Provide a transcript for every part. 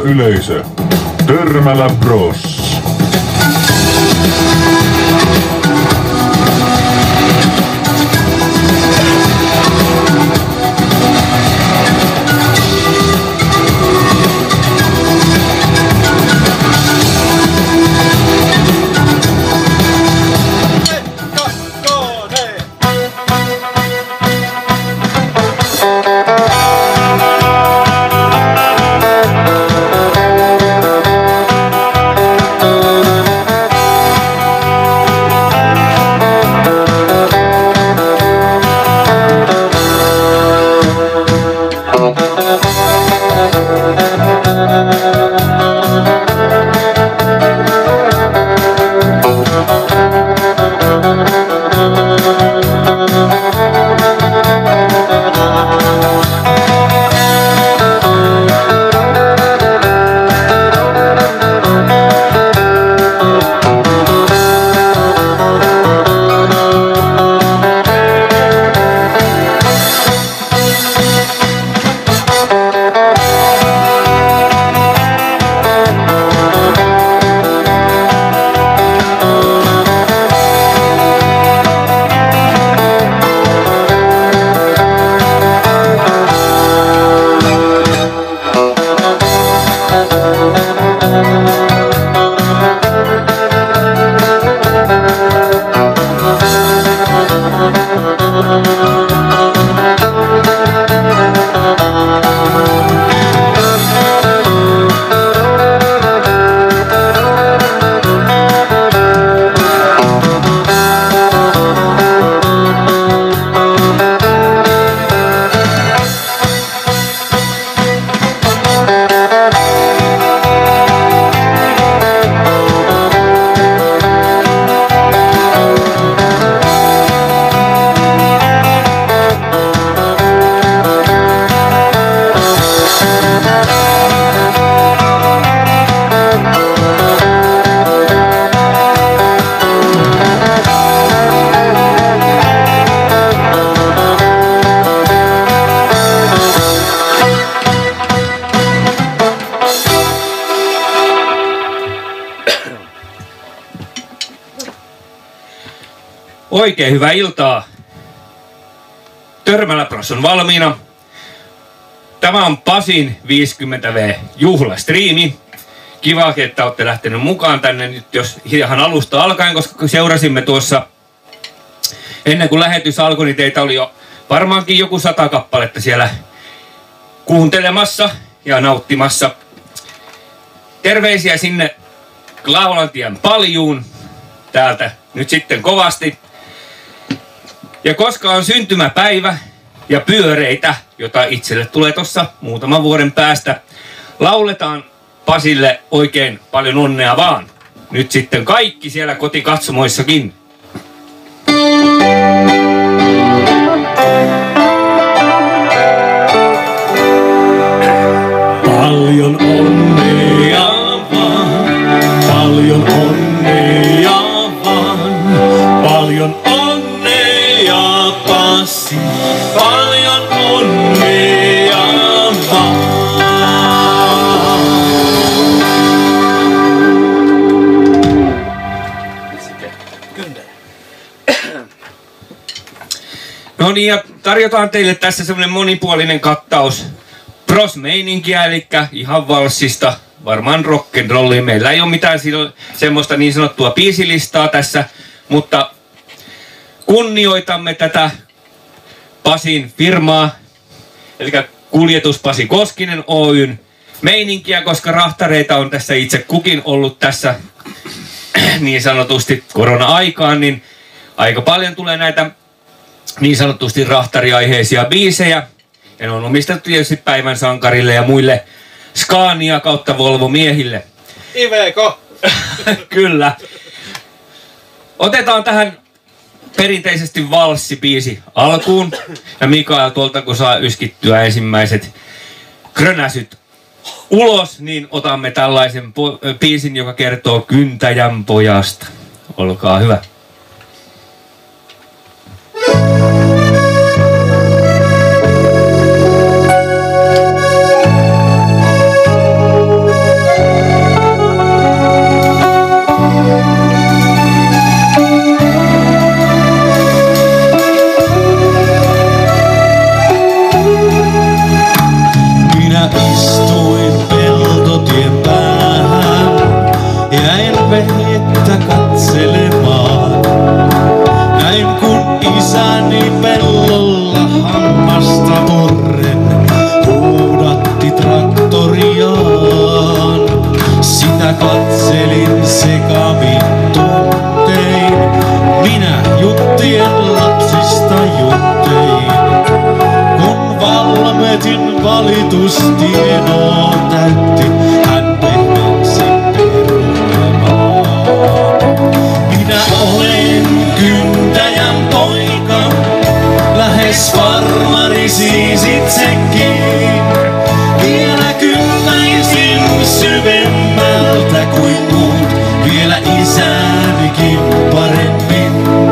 yleisö, Törmälä Bros. Oikein hyvää iltaa. Törmälä Bros on valmiina. Tämä on Pasin 50V juhlastriimi. Kiva, että olette lähteneet mukaan tänne nyt, jos ihan alusta alkaen, koska seurasimme tuossa ennen kuin lähetys alkoi, niin teitä oli jo varmaankin joku 100 kappaletta siellä kuuntelemassa ja nauttimassa. Terveisiä sinne Klaulantian Paljuun täältä nyt sitten kovasti. Ja koska on syntymäpäivä ja pyöreitä, jota itselle tulee tossa muutaman vuoden päästä, lauletaan Pasille oikein paljon onnea vaan. Nyt sitten kaikki siellä kotikatsomoissakin. Paljon onnea vaan, paljon onnea vaan, paljon onnea Pasi, paljon onnea vaan. No niin, ja tarjotaan teille tässä semmonen monipuolinen kattaus Bros-meininkiä, eli ihan valssista, varmaan rock'n'rollia. Meillä ei ole mitään semmoista niin sanottua biisilistaa tässä, mutta kunnioitamme tätä Pasin firmaa, eli Kuljetus Pasi Koskinen Oyn meininkiä, koska rahtareita on tässä itse kukin ollut tässä niin sanotusti korona-aikaan, niin aika paljon tulee näitä niin sanotusti rahtariaiheisia biisejä. Ja ne on omistettu tietysti Päivän sankarille ja muille Scania kautta Volvo miehille. Iveco! Kyllä. Otetaan tähän perinteisesti valssibiisi alkuun. Ja Mikael tuolta kun saa yskittyä ensimmäiset krönäsyt ulos, niin otamme tällaisen biisin, joka kertoo Kyntäjän pojasta. Olkaa hyvä. elin sekavin tuntein. Minä juttien lapsista juttein. Kun valmetin valitustienoa täytti, hän pehmensi perulemaan. Minä olen kyntäjän poika, lähes farmari siis itsekin. Vielä kyntäisin syvemmältä kuin muut, vielä isänikin paremmin.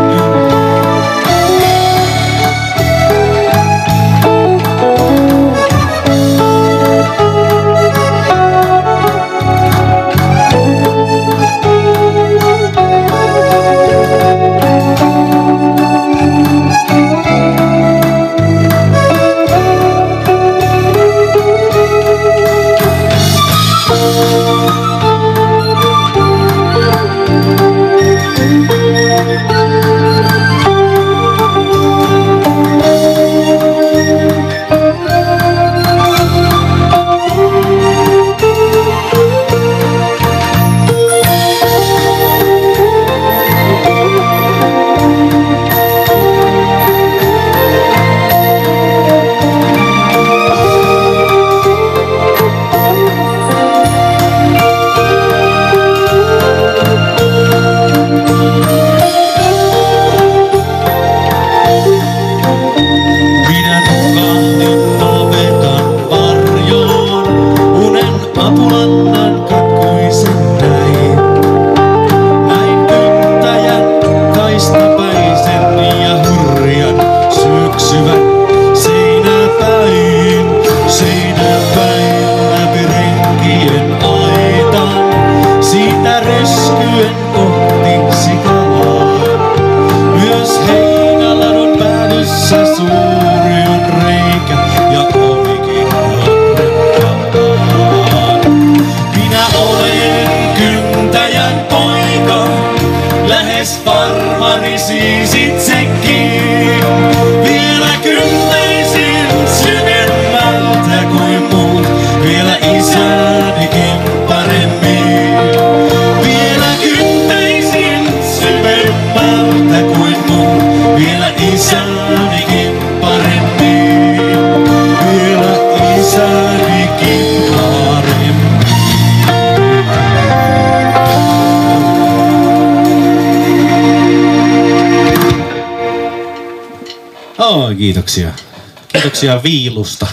Kiitoksia. Kiitoksia viilusta.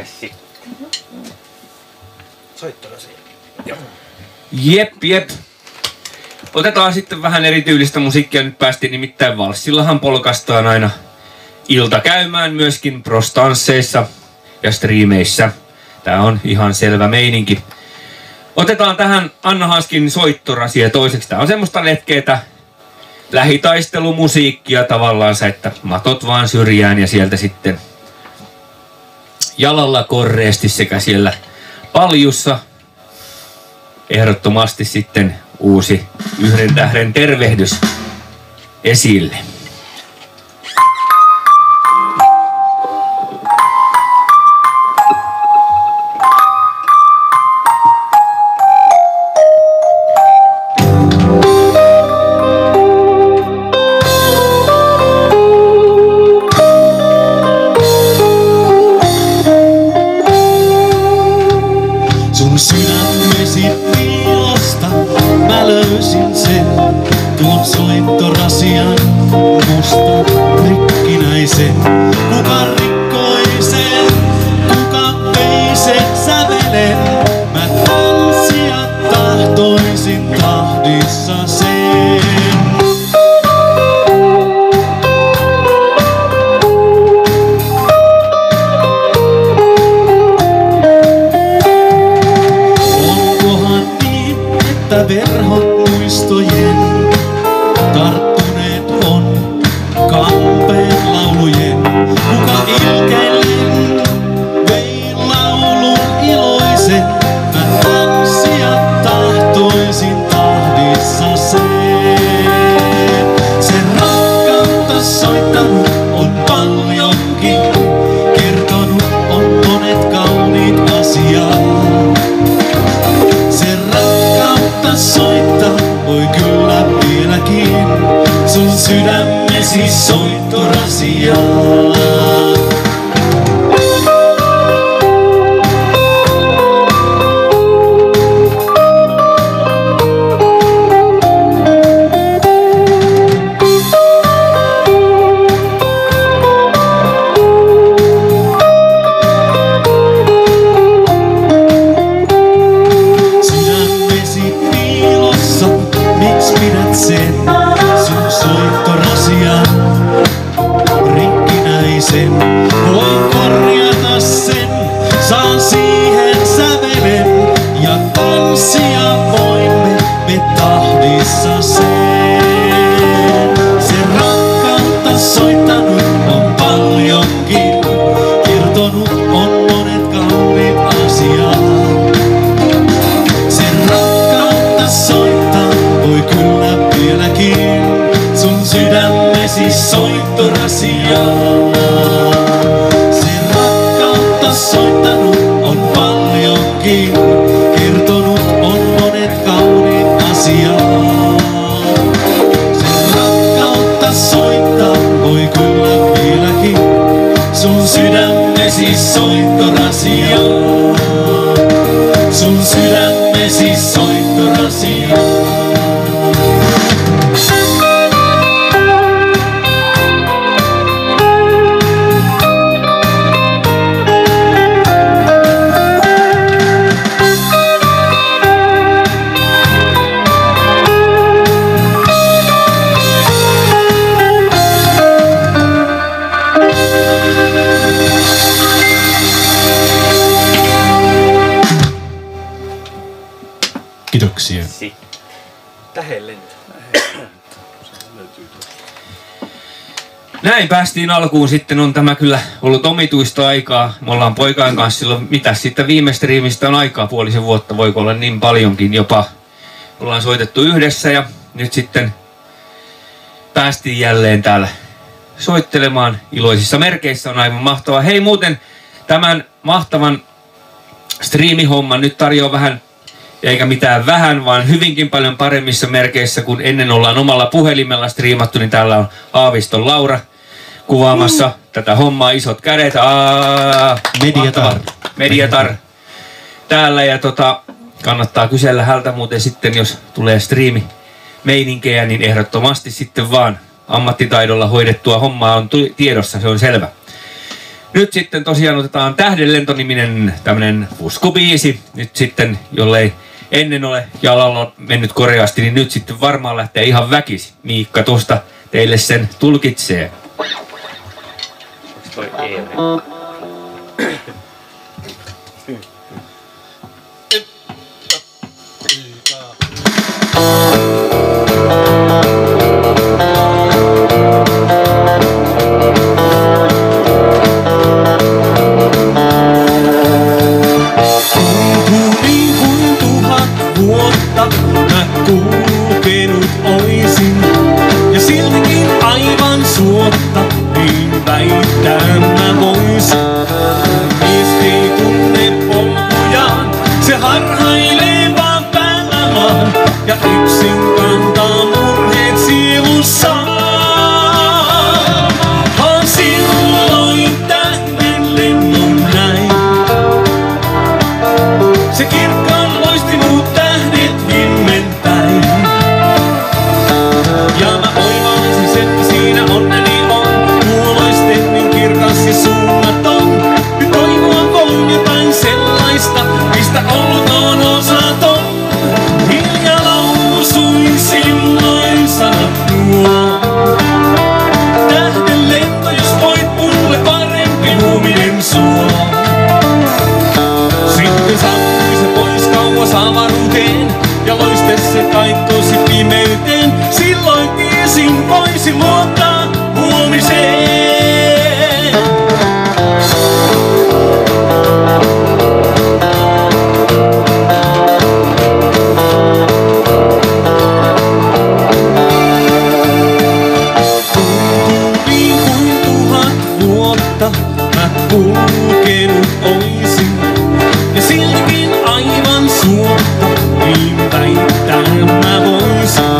Jep. Otetaan sitten vähän erityylistä musiikkia. Nyt päästiin nimittäin valssillahan polkastaan aina ilta käymään myöskin prostansseissa ja striimeissä. Tää on ihan selvä meininki. Otetaan tähän Anna Hanskin soittorasia toiseksi. Tää on semmoista letkeetä lähitaistelumusiikkia tavallaan, että matot vaan syrjään ja sieltä sitten jalalla korreesti sekä siellä paljussa ehdottomasti sitten uusi 1 tähden tervehdys esille. Soittorasian musta rikkinäisen. Kuka rikkoi sen, kuka vei sen sävelen. Mä tanssia tahtoisin tahdissa sen. Onkohan niin, että verhot muistojen tarttuneet on kampeen laulujen. Kuka ilkeillen vei laulun iloisen. Mä tanssia tahtoisin tahdissa sen. Sen rakkautta soittanut on paljonkin. Kertonut on monet kauniit asiat. Sen rakkautta soittanut voi kyllä vieläkin sun sydämesi soittorasiaan. Voin korjata sen, saan siihen sävelen ja tanssia voimme me tahdissa sen. Se rakkautta soittanut on paljonkin, kertonut on monet kauniit asiat. Se rakkautta soittaa voi kyllä vieläkin sun sydämesi soittorasiaan. Soittanut on paljonkin, kertonut on monet kauniit asiat. Sen rakkautta soittaa voi kyllä vieläkin sun sydämesi soittorasiaan. Sun sydämesi soittorasiaan. Kiitoksia. Tähän lentää. Näin päästiin alkuun. Sitten on tämä kyllä ollut omituista aikaa. Me ollaan poikain kanssa silloin, mitä sitten viime striimistä on aikaa, puolisen vuotta, voiko olla niin paljonkin jopa. Ollaan soitettu yhdessä ja nyt sitten päästiin jälleen täällä soittelemaan iloisissa merkeissä. On aivan mahtavaa. Hei, muuten tämän mahtavan striimihomman nyt tarjoaa vähän, eikä mitään vähän, vaan hyvinkin paljon paremmissa merkeissä, kun ennen ollaan omalla puhelimella striimattu, niin täällä on Aaviston Laura kuvaamassa tätä hommaa, isot kädet. Mediatar täällä, ja kannattaa kysellä häneltä muuten sitten, jos tulee striimi-meininkejä, niin ehdottomasti sitten vaan ammattitaidolla hoidettua hommaa on tiedossa, se on selvä. Nyt sitten tosiaan otetaan Tähdenlento-niminen tämmönen puskubiisi. Nyt sitten, jollei ennen ole jalalla mennyt koreasti, niin nyt sitten varmaan lähtee ihan väkisi. Miikka tuosta teille sen tulkitsee. Toi mä kulkenut oisin, ja siltikin aivan suotta, niin väittää mä voisin. Mies ei tunne polkujaan, se harhailee vaan päällä vaan, ja yksin kantaa murheet sielussaan. Vaan silloin tähdenlennon näin, se kirkkaan loisti muut tähdet himmenpäin. Ja mä oivallisin, että siinä onneni on, kuuloisten niin kirkas ja suunnaton. Nyt toivoa voin jotain sellaista, mistä ollut on osaton. Hiljaa lausuin silloin sanat nuo. Tähdenlento, jos voit mulle parempi huuminen suo. Sitten saapui se pois kauas avaruuteen, ja loiste se taittosi pimeyteen. Silloin tiesin, voisin luottaa huomiseen. Tuntuu niin kuin 1000 vuotta mä kulkenut oisin, ja siltikin aivan suotta, niin väittää mä voisin.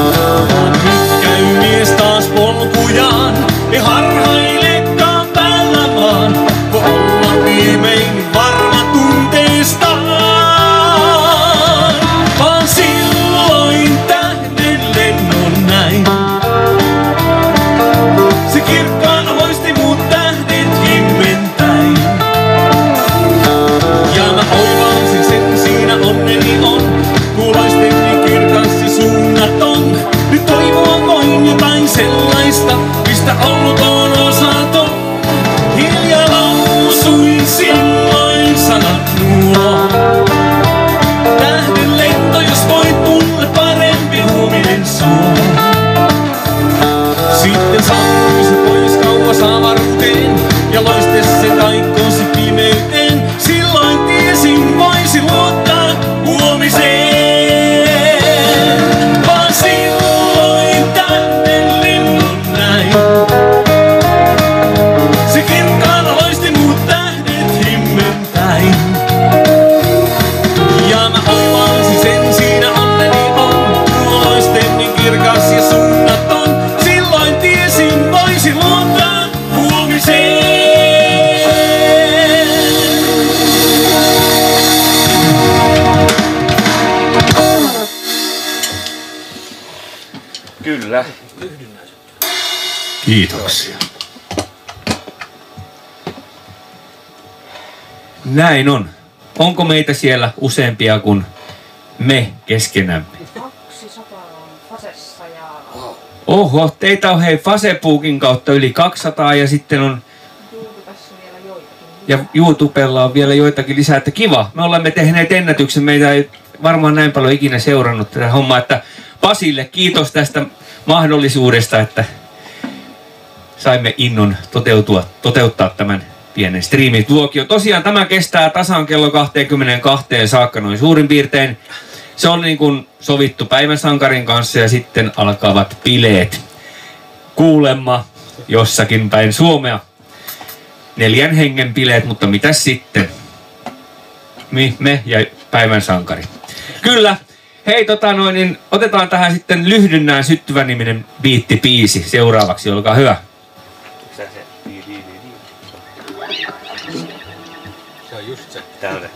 Kyllä. Kiitoksia. Näin on. Onko meitä siellä useampia kuin me keskenämme? 200 on Fasessa ja... Oho, teitä on hei Facebookin kautta yli 200 ja sitten on... YouTubessa vielä joitakin. Ja YouTubella on vielä joitakin lisää, että kiva. Me olemme tehneet ennätyksen, meitä ei varmaan näin paljon ikinä seurannut tätä hommaa, että Pasille kiitos tästä mahdollisuudesta, että saimme innon toteuttaa tämän pienen striimituokion. Tosiaan tämä kestää tasan kello 22 saakka noin suurin piirtein. Se on niin kuin sovittu päivän sankarin kanssa ja sitten alkavat bileet. Kuulemma jossakin päin Suomea. 4 hengen bileet, mutta mitäs sitten? Me ja päivän sankari. Kyllä. Hei, niin otetaan tähän sitten Lyhdynnään syttyvä niminen biitti-biisi seuraavaksi. Olkaa hyvä. Se on just se. Tällainen.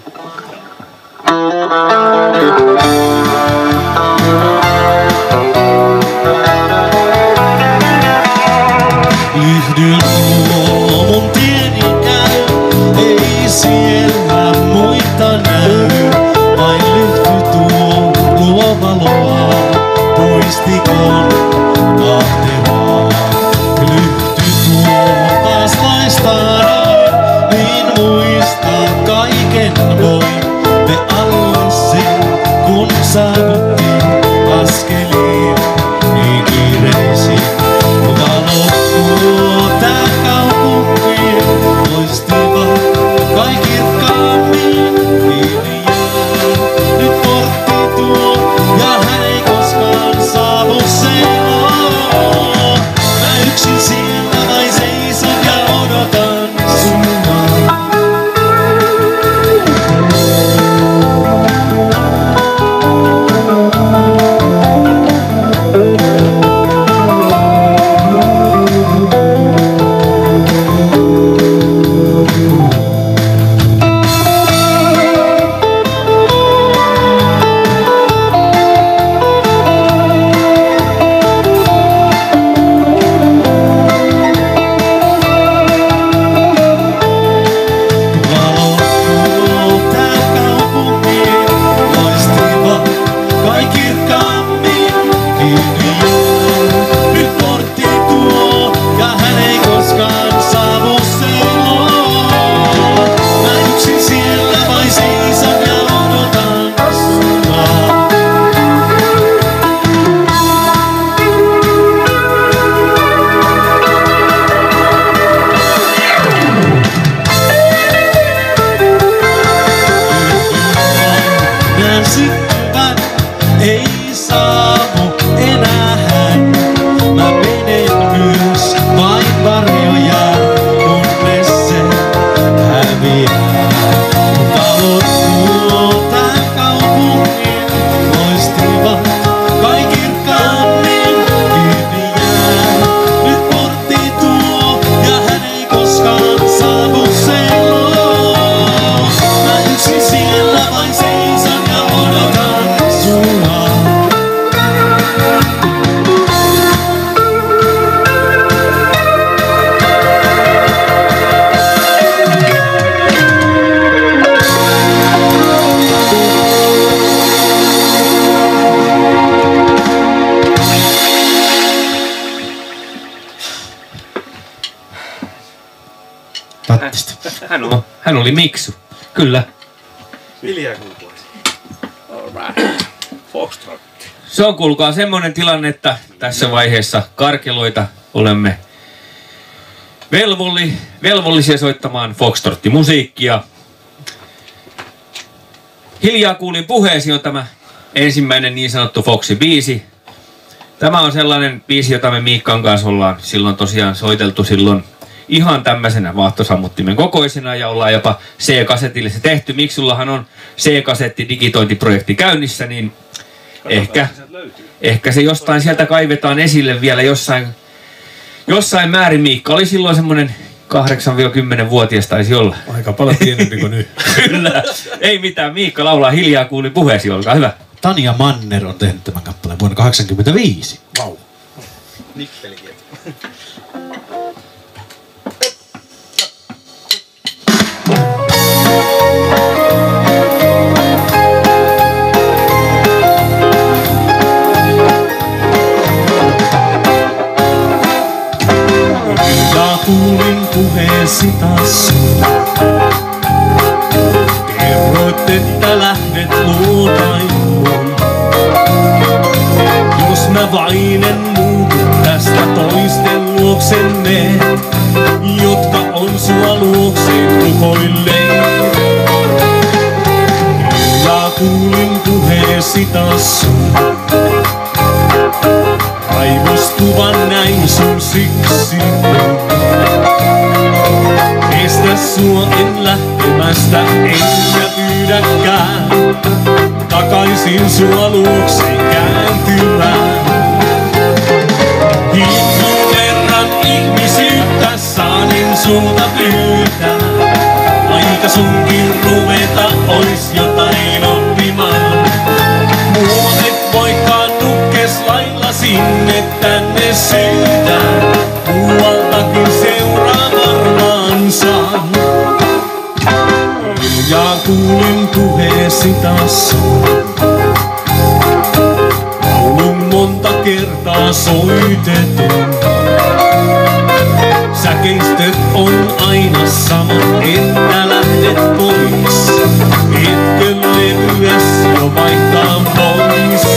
Lyhdyn mun tieni käy, ei siellä muita näy. Vain lyhty tuo luo valoa, muistikon kahtevaa. Lyhty tuo taas laistaa, niin muista kaiken voi. Me alle sen, kun saavuttiin askeliin, niin kiireisin. Valot tuo tää kaupunkiin, loistivat kai kirkkaammin. Kiinni jää, nyt portti tuo, ja hän ei koskaan saavu seloon. Mä yksin siellä vain seison ja odotan sua. Hän oli Miksu. Kyllä. Hiljaa kuuloisi. Alright. Foxtrot. Se on kuulkaa semmoinen tilanne, että tässä vaiheessa karkeloita olemme velvollisia soittamaan foxtrottimusiikkia. Hiljaa kuulin puheesi on tämä ensimmäinen niin sanottu Foxy-biisi. Tämä on sellainen biisi, jota me Miikkan kanssa ollaan silloin tosiaan soiteltu silloin ihan tämmöisenä vaahtosammuttimen kokoisena ja ollaan jopa C-kasetille se tehty. Miksullahan on C-kasetti digitointiprojekti käynnissä, niin ehkä se jostain sieltä kaivetaan esille vielä jossain määrin. Miikka oli silloin semmoinen 8-10-vuotias taisi olla. Aika paljon pienempi kuin nyt. Kyllä. Ei mitään. Miikka laulaa Hiljaa kuulin puheesi. Olkaa hyvä. Tanja Manner on tehnyt tämän kappaleen vuonna 1985. Vau. Nippelikin. Ja kuulin puheesi taas. Kerroit, että lähdet luotain mun. Jos mä vain en muutu tästä toisten luoksenne, jotka on sua luokseen rukoilleen. Ja kuulin puheesi taas. Raivostuvan näin sun siksi. Estä sua en lähtemästä, enkä pyydäkään takaisin sua luokseen kääntymään. Hiipun verran ihmisyyttä saanen sulta pyytää. Aika sunkin ruveta ois jotain oppimaan. Mua et voikaan nukkes lailla sinne tänne syytää. Muualtakin seuraa varmaan saan. Ja kuulin puheesi taas. Laulun monta kertaa soitetun. Säkeistöt on aina sama, että lähdet pois. Etkö levyäs jo vaihtaa pois?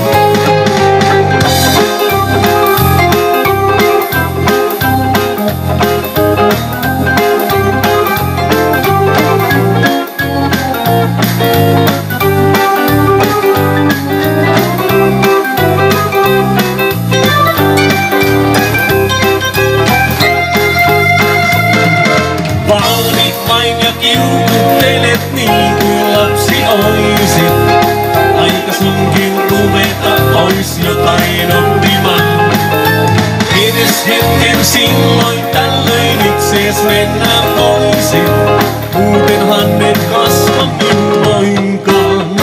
Kiukuttelet niin kuin lapsi oisit. Aika sunkin ruveta ois jotain oppimaan. Edes hetken silloin tällöin itsees mennä voisit. Muutenhan et kasva milloinkaan.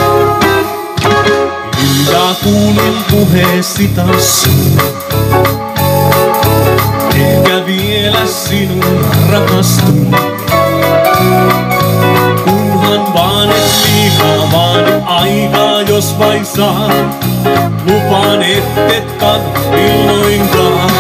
Ja kuulin puheesi taas. Ehkä vielä sinun rakastun. Kunhan vaan et liikaa vaadi aikaa, jos vain saan. Lupaan et kadu milloinkaan.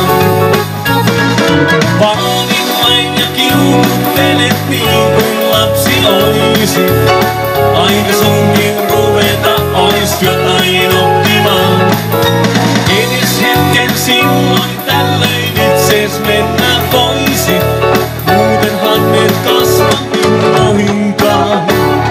Vaadin vain ja kiukuttelet niin kuin lapsi oisit. Aika sunkin ruveta ois jotain oppimaan. Edes hetken silloin tällöin itsees mennä voisit. Muutenhan et kasva milloinkaan.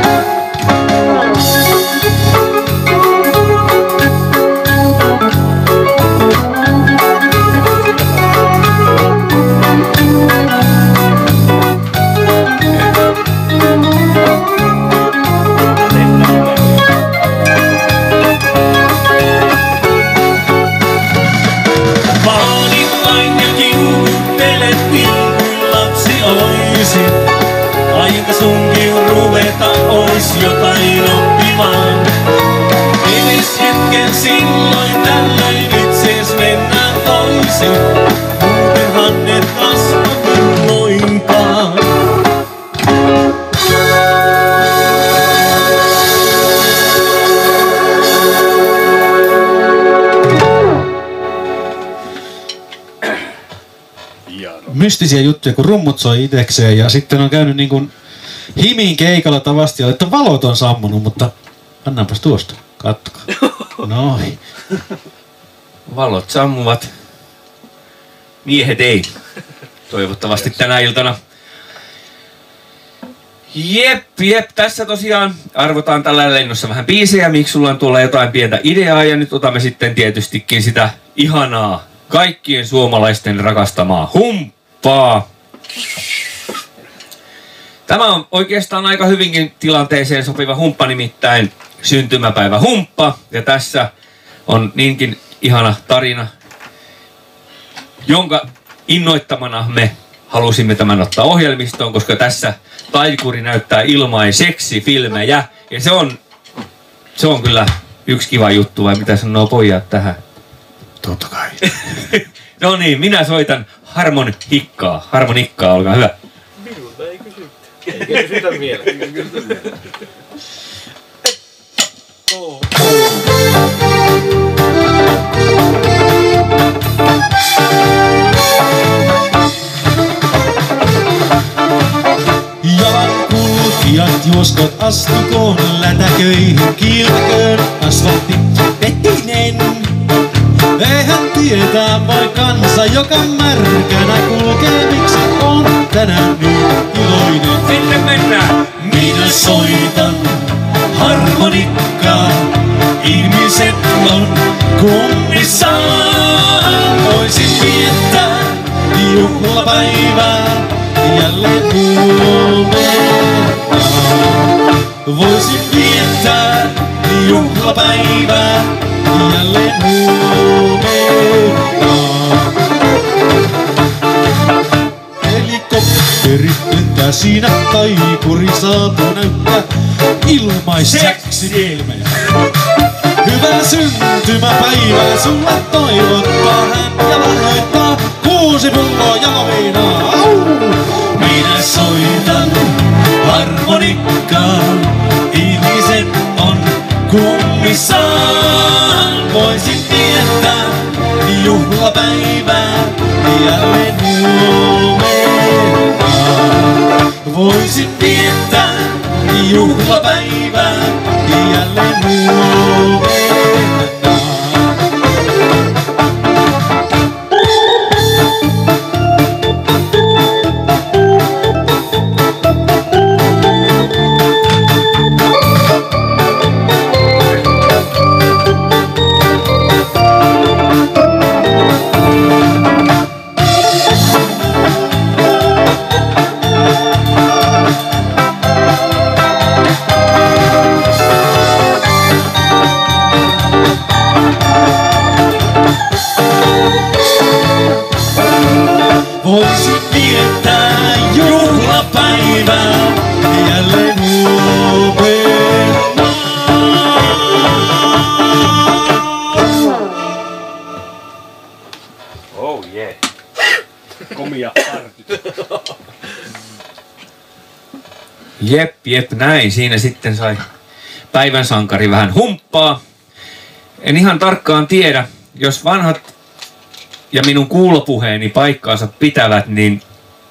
Vaadin vain ja kiukuttelet niin kuin lapsi oisit. Aika sunkin ruveta ois jotain oppimaan. Edes hetken silloin tällöin itsees mennä voisit. Muutenhan et kasva milloinkaan. Mystisiä juttuja, kun rummut soi itekseen ja sitten on käynyt niin kuin Himin keikalla tavasti, että valot on sammunut, mutta annaanpas tuosta, kattokaa. Noin. Valot sammuvat. Miehet ei. Toivottavasti tänä iltana. Jep, tässä tosiaan arvotaan tällä lennossa vähän biisejä, miksi sulla on tuolla jotain pientä ideaa, ja nyt otamme sitten tietystikin sitä ihanaa, kaikkien suomalaisten rakastamaa humppaa. Tämä on oikeastaan aika hyvinkin tilanteeseen sopiva humppa, nimittäin syntymäpäivä humppa, ja tässä on niinkin ihana tarina, jonka innoittamana me halusimme tämän ottaa ohjelmistoon, koska tässä taikuri näyttää ilmaiseksi filmejä. Ja se on kyllä yksi kiva juttu, vai mitä sanoo pojat tähän? Totta kai. No niin, minä soitan harmonikkaa. Harmonikkaa, olkaa hyvä. Minulta ei kysytty. Eikä kysytä vielä. Jalankulkijat juoskot astukoon lätäköihin, kiiltäköön asfaltti vetinen. Eihän tietää voi kansa, joka märkänä kulkee, miksi on tänään niin iloinen. Sitten mennään. Minä soitan harmonikkaa, ihmiset on kummissaan. Voisin viettää Juhlapäivää jälleen huomenna. Voisin viettää juhlapäivää jälleen huomenna. Helikopterit lentää siinä, taikuri saapuu näyttää ilmaiseksi ilmeisesti. Hyvää syntymäpäivää sulle toivottaa hän ja lahjoittaa 6 pulloa jaloviinaa. minä soitan harmonikkaa, ihmiset on kummissaan. Voisin viettää Juhlapäivää jälleen huomenna. Voisin viettää juhlapäivää jälleen huomenna. Voisin viettää juhlapäivää jälleen huomenna. Oh yeah. Komia party. Jep, näin. Siinä sitten sai päivän sankari vähän humppaa. En ihan tarkkaan tiedä, jos vanhat ja minun kuulopuheeni paikkaansa pitävät, niin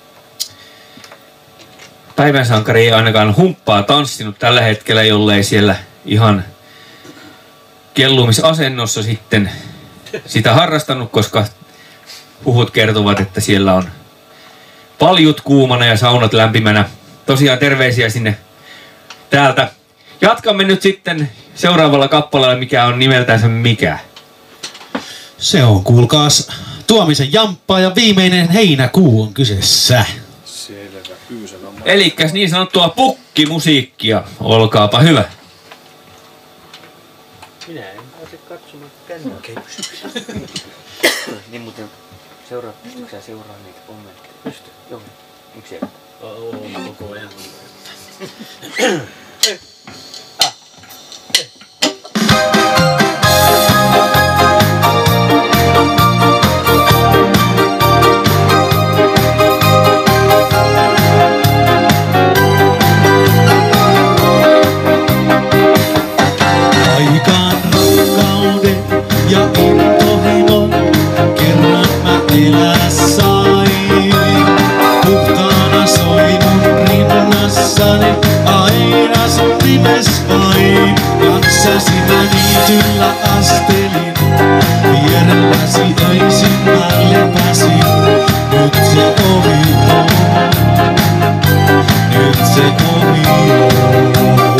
päivän sankari ei ainakaan humppaa tanssinut tällä hetkellä, jollei siellä ihan kellumisasennossa sitten sitä harrastanut, koska huhut kertovat, että siellä on paljut kuumana ja saunat lämpimänä. Tosiaan terveisiä sinne täältä. Jatkamme nyt sitten seuraavalla kappaleella, mikä on nimeltänsä mikä? Se on, kuulkaas, Tuomisen Jamppaa ja viimeinen heinäkuu on kyseessä. Selvä, Pyysän on. Elikkäs niin sanottua pukkimusiikkia. Olkaapa hyvä. Minä en pääse katsomaan kännykkää. Niin muuten pystytkö sä seuraamaan niitä kommentteja? Pysty. Joo. Onko siellä? On koko ajan. Aikaan rakkauden ja intohimon kerran mä elää sain. Puhtaana soi mun rinnassani aina sun nimes vain. Kanssasi mä niityllä astelin, vierelläsi öisin mä lepäsin. Nyt se ohi on, nyt se ohi on.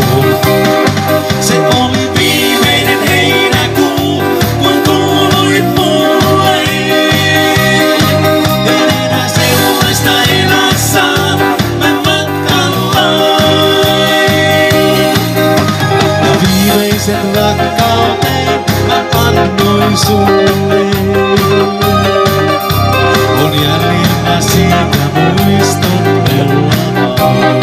Se oli viimeinen heinäkuu, kun kuuluit mulle. En enää sellaista elää saa, mä matkallaan. Ja viimeisen rakkauteen mä annoin sulle. On jäljellä siitä muistonnella vain.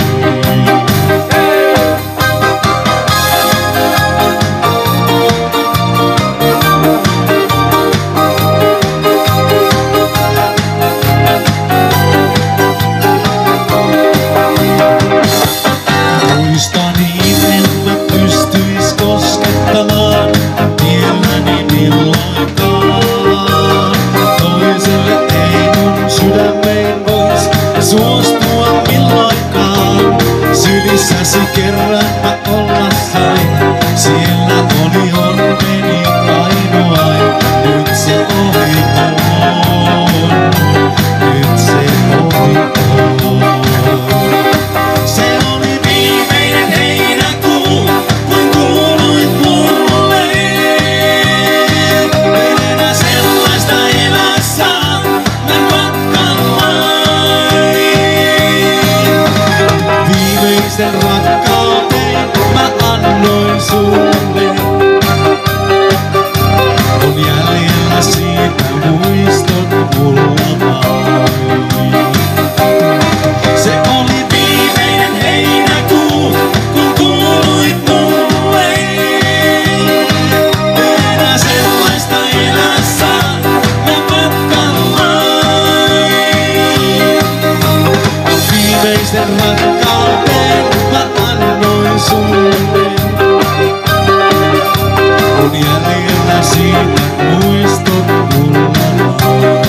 muistot mulla vain.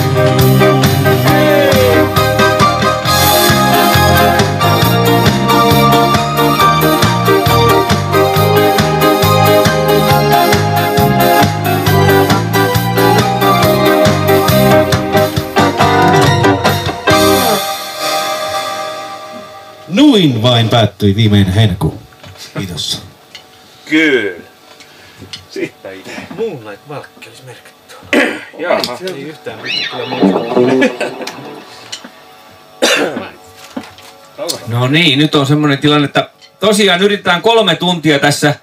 Noin vain päättyi viimeinen heinäkuu. Kiitos. Kyllä. Siitä ei. Moonlight Valkki olisi merkitty. Jaha. Ei yhtään pysty kyllä muistamaan. No niin, nyt on semmoinen tilanne, että tosiaan yritetään 3 tuntia tässä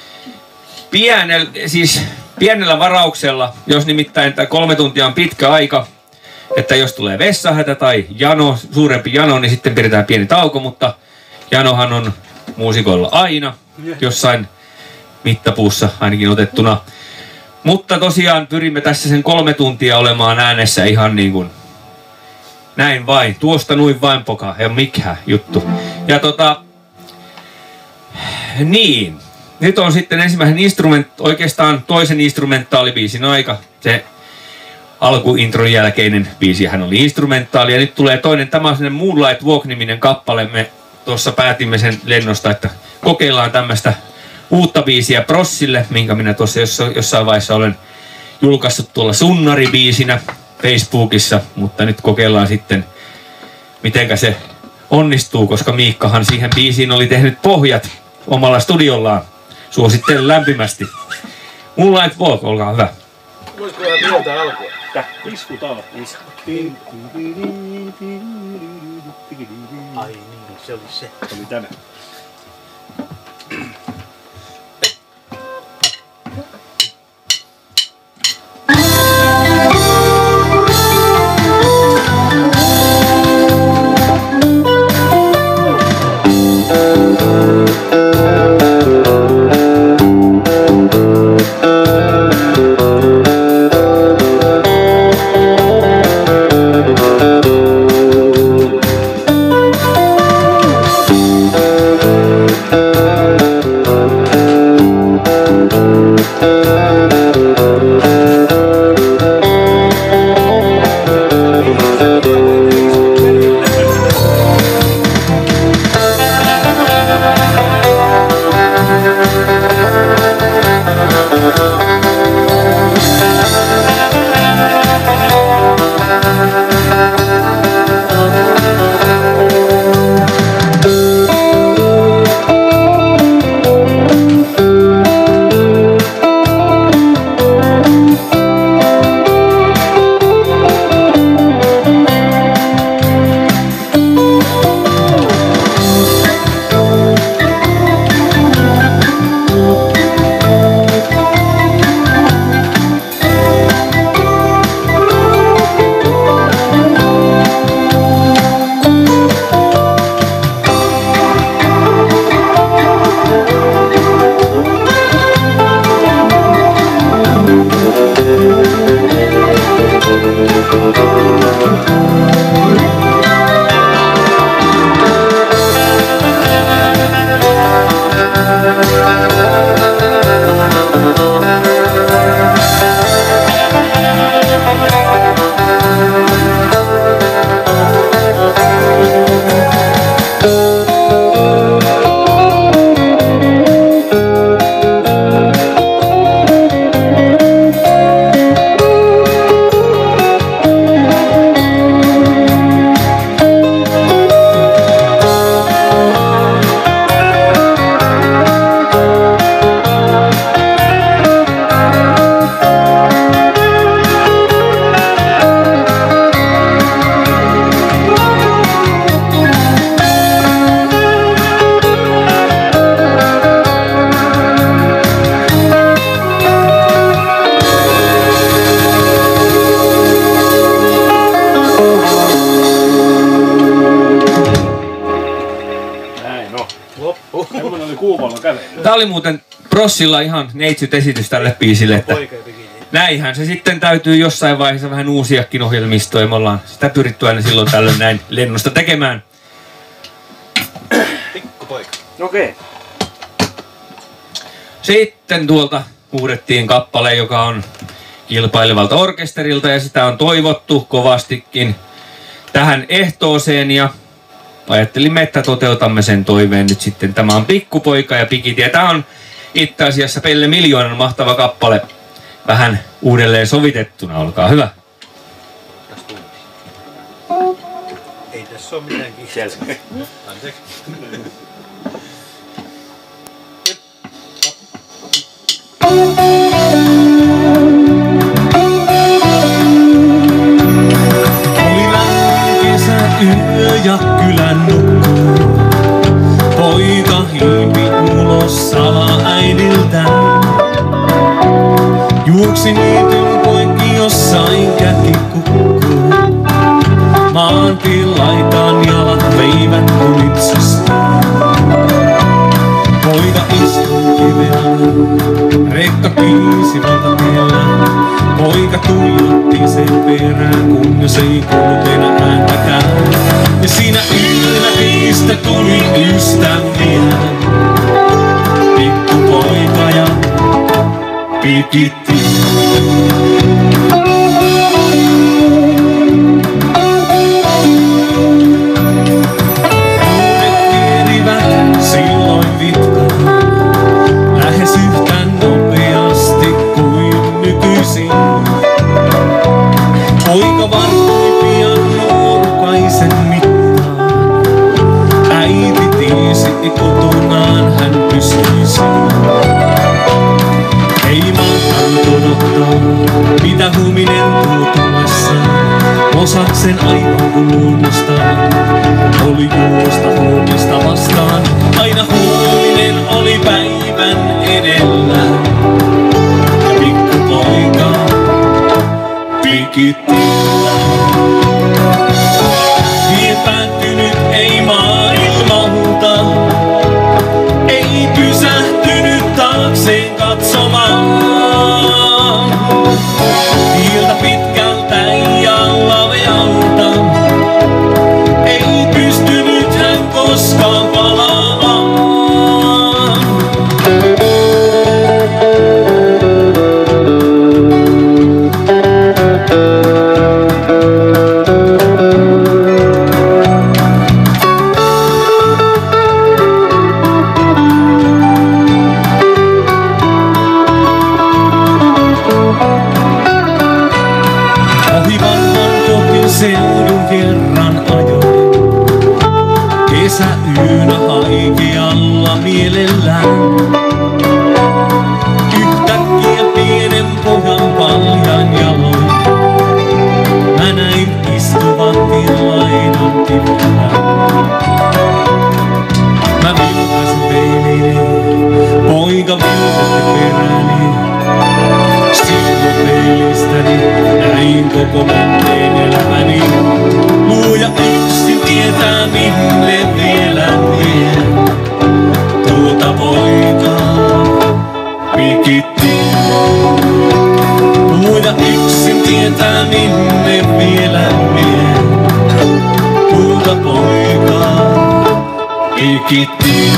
pienellä varauksella, jos nimittäin tämä 3 tuntia on pitkä aika, että jos tulee vessahätä tai jano, suurempi jano, niin sitten pidetään pieni tauko, mutta janohan on muusikoilla aina jossain mittapuussa ainakin otettuna. Mutta tosiaan pyrimme tässä sen 3 tuntia olemaan äänessä ihan niin kuin näin vain, tuosta nuin vain poka, ja mikä juttu. Ja niin, nyt on sitten ensimmäisen oikeastaan toisen instrumentaalibiisin aika. Se alkuintron jälkeinen biisihän oli instrumentaali, ja nyt tulee toinen, tämä on sellainen Moonlight Walk-niminen kappale. Me tuossa päätimme sen lennosta, että kokeillaan tämmöistä uutta biisiä Prossille, minkä minä tuossa jossain vaiheessa olen julkaissut tuolla Sunnari-biisinä Facebookissa, mutta nyt kokeillaan sitten, mitenkä se onnistuu, koska Miikkahan siihen biisiin oli tehnyt pohjat omalla studiollaan. Suosittelen lämpimästi. Moonlight Walk, olkaa hyvä. Voisiko vähän pientä alkua? Isku taas. Ai niin, se oli se. Se oli tänään. Tää oli muuten Prossilla ihan neitsyt esitys tälle biisille, että näinhän se sitten täytyy jossain vaiheessa vähän uusiakin ohjelmistoja. Me ollaan sitä pyritty aina silloin tällöin näin lennosta tekemään. Pikkupoika. Okei. Sitten tuolta huudettiin kappale, joka on kilpailevalta orkesterilta ja sitä on toivottu kovastikin tähän ehtooseen ja ajattelimme, että toteutamme sen toiveen nyt sitten. Tämä on Pikkupoika ja Pikitie. Tämä on itse asiassa Pelle Miljoonan mahtava kappale vähän uudelleen sovitettuna. Olkaa hyvä. Ei tässä ole mitään kieltä. Anteeksi. Oli lämmin kesäyö ja kylän nukkuu. Poika hiipi ulos salaäidiltään. Juoksi niityn poikki jossain käki kukkuu. Maantien laitaan jalat veivät kulitsestaan. Poika istui kiveellä, rekka kiisi valtatiellä. Poika tuijotti sen perään, kunnes ei kuullut enää ääntäkään. Ja siinä yöllä niistä tuli ystäviä. Pikkupoika ja Pikitie. Silloin vitkaan, lähes yhtä nopeasti kuin nykyisin. Poika varttui pian nuorukaisen mittaan. Äiti tiesi, kotonaan hän pysyisi. Ei maltanut odottaa, mitä Huminen tuo tullessaan. Osaksen aivan kuin luonnostaan, oli juosta huomista vastaan. Aina Huminen oli päivän edellä. Ja pikkupoika Pikitiellä. Tie päättynyt ei maailmalta, ei pysähtynyt taakseen katsomaan. Tieltä pitkältä ja lavealta, ei pystynyt hän koskaan palaamaan. Seudun kerran ajoin, kesäyönä haikealla mielellään. Yhtäkkiä pienen pojan paljan jaloin, mä näin istuvan laidan tivellä. Mä vilkaisin peiliin, poika vilkaisin peräni. Silloin peilistäni näin koko menneen elämäni. Luoja yksin tietää minne vielä vien tuota poikaa Pikitie. Luoja yksin tietää minne vielä vien tuota poikaa Pikitie.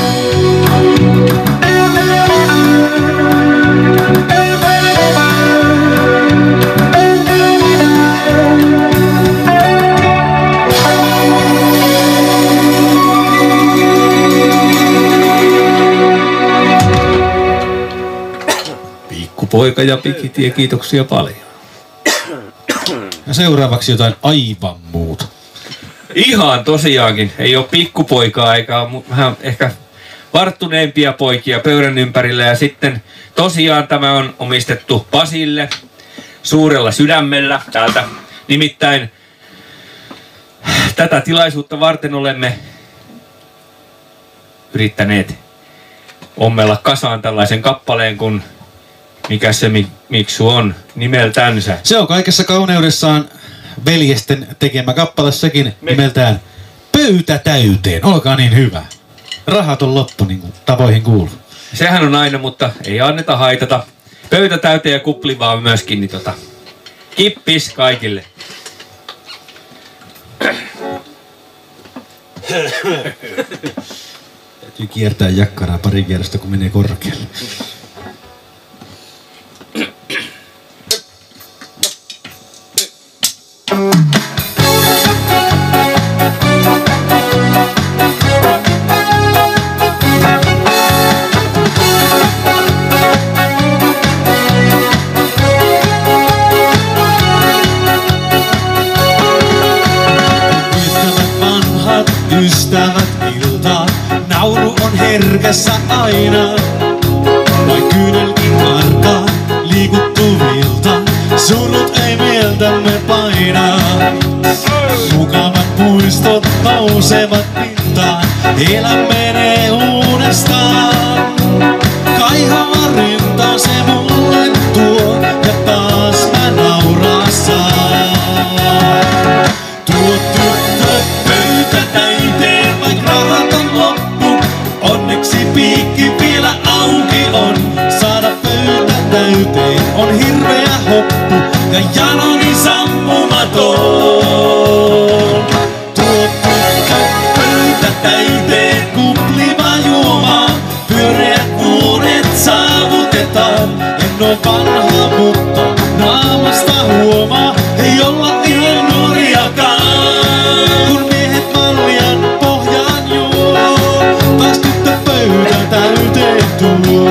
Pikkupoika ja Pikitie, kiitoksia paljon. Ja seuraavaksi jotain aivan muuta. Ihan tosiaankin. Ei ole pikkupoikaa eikä ole vähän ehkä varttuneempia poikia pöydän ympärillä. Ja sitten tosiaan tämä on omistettu Pasille suurella sydämellä täältä. Nimittäin tätä tilaisuutta varten olemme yrittäneet ommella kasaan tällaisen kappaleen, kun mikä se Miksu on nimeltänsä. Se on kaikessa kauneudessaan veljesten tekemä kappale sekin nimeltään Pöytä täyteen. Olkaa niin hyvä. Rahat on loppu, niin kuin tavoihin kuuluu. Sehän on aina, mutta ei anneta haitata. Pöytä täyteen ja kupli vaan myöskin, niin kippis kaikille. Täytyy kiertää jakkaraa pari kierrosta, kun menee korkealle. sydänherkässä aina. Vai kyynelkin karkaa liikuttuvilta, surut ei mieltämme paina. Mukavat muistot nousevat pintaan, elämä menee uudestaan. Kaihava rinta se mulle tuo, ja taas mä nauraa saan. Tuo tyttö pöytä täyteen, vaik rahat on loppu. Onneksi piikki vielä auki on, saada pöytä täyteen on hirveä hoppu. Ja janoni sammumaton. Tuo tyttö pöytä täyteen, kupliva juoma. Pyöreät vuodet saavutetaan. En oo vanha, mutta naamasta huomaa, ei olla ihan nuoriakaan. Kun miehet mallian pohjaan juo, taas tyttö pöytä täyteen tuo.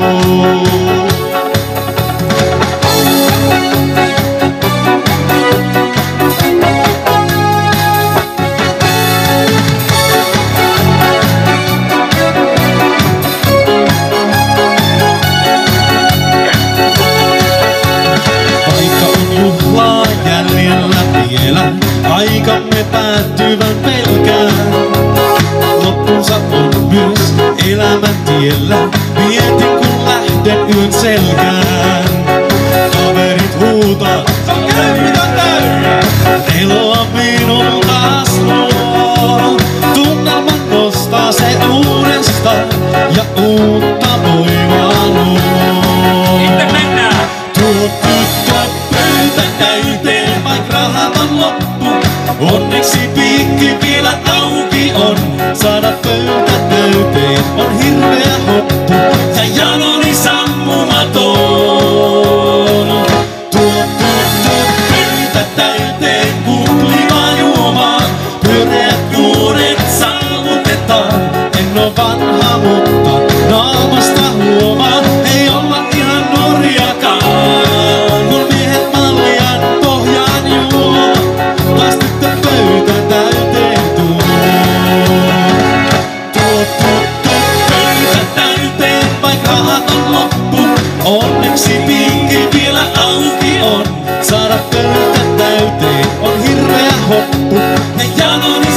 Aikamme päättyvän pelkään. Loppunsa on myös elämän tiellä. Mietin kun lähden yön selkään. Kaverit huutaa, käy. Eloa minun taas luo. Tunnelman nostaa se uudestaan ja uutta voimaa luo. Sitten mennään! Tuo tyttö pöytä täyteen, vaik rahat on loppu. Onneksi piikki vielä auki on, saada pöytä täyteen on hirveä hoppu. Ja janoni sammumaton. Tuo tyttö pöytä täyteen, kupliva juoma. Pyöreät juuret saavutetaan. En oo vanha, mutta naamasta huomaa, ei olla ihan nuoriakaan. Kun miehet mallian pohjaan juo, taas tyttö pöytä täyteen tuo. Tuo tyttö pöytä täyteen, vaik rahat on loppu. Onneksi piikki vielä auki on, saada pöytä täyteen on hirveä hoppu. Ja janoni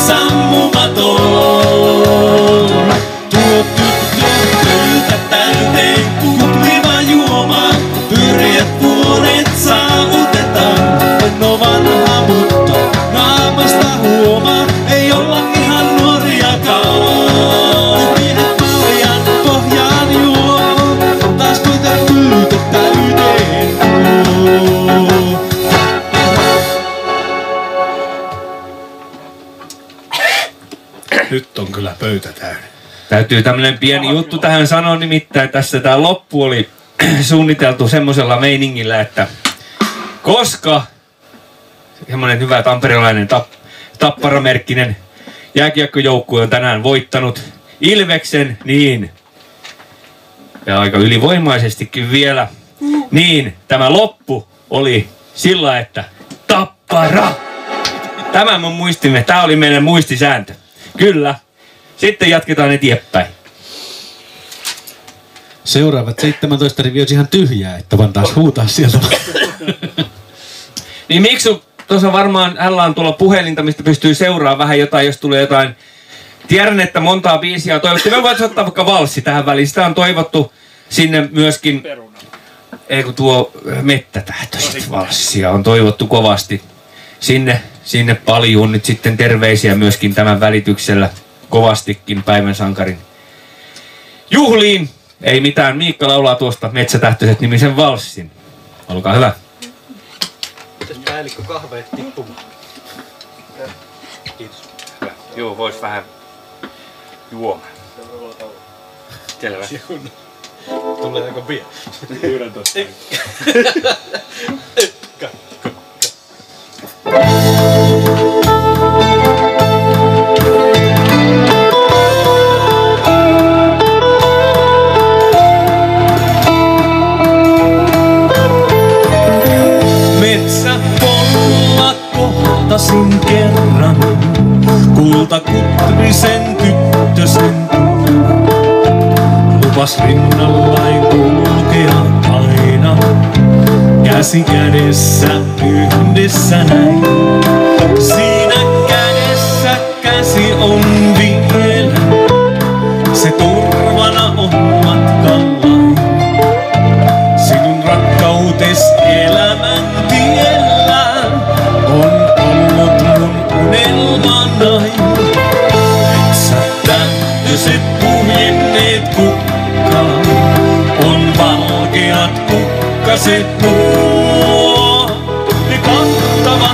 sammumaton. Tuo tyttö pöytä täyteen, kupliva juoma. Pyöreät vuodet saavutetaan. En oo vanha, mutta naamasta huomaa, ei olla ihan nuoriakaan. Miehet mallian pohjaan juo, taas pöytä täyteen tuo. Nyt on kyllä pöytä täynnä. Täytyy tämmönen pieni juttu tähän sanoa, nimittäin tässä tää loppu oli suunniteltu semmosella meiningillä, että koska semmonen hyvä tamperelainen tapparamerkkinen jääkiekkojoukkue on tänään voittanut Ilveksen, niin ja aika ylivoimaisestikin vielä, niin tämä loppu oli sillä, että Tappara! Tämän mun muistimme, tää oli meidän muistisääntö. Kyllä. Sitten jatketaan eteenpäin. Seuraavat 17 riviä olisi ihan tyhjää, että vaan taas huutaa sieltä. Niin Miksu, tuossa varmaan hänellä on tuolla puhelinta, mistä pystyy seuraamaan vähän jotain, jos tulee jotain. Tiedän, että montaa biisiä on toivottu. Me voitaisiin ottaa vaikka valssi tähän väliin. Sitä on toivottu sinne myöskin. Ei kun tuo mettätähtöiset valssia on toivottu kovasti. Sinne paljon nyt sitten terveisiä myöskin tämän välityksellä kovastikin päivän sankarin juhliin. Ei mitään, Miikka laulaa tuosta Metsätähtöiset nimisen valssin. Olkaa hyvä. Mitäs päällikkö kahveet tippumaan? Kiitos. Hyvä. Joo, vois vähän juomaan. Selvä. Tuleeko vielä? Pyydän tosta. Metsäpolla kohtasin kerran kultakutrisen tyttösen. rinnallain kulkea aina. Käsi kädessä yhdessä näin. Siinä kädessä käsi on vielä. Se turvana on matkalla. Sinun rakkautes elämän tiellä on ollut mun unelmanai. Tähtöiset puhjenneet kukkaan on valkeat kukkaset nuo. Ne kantavat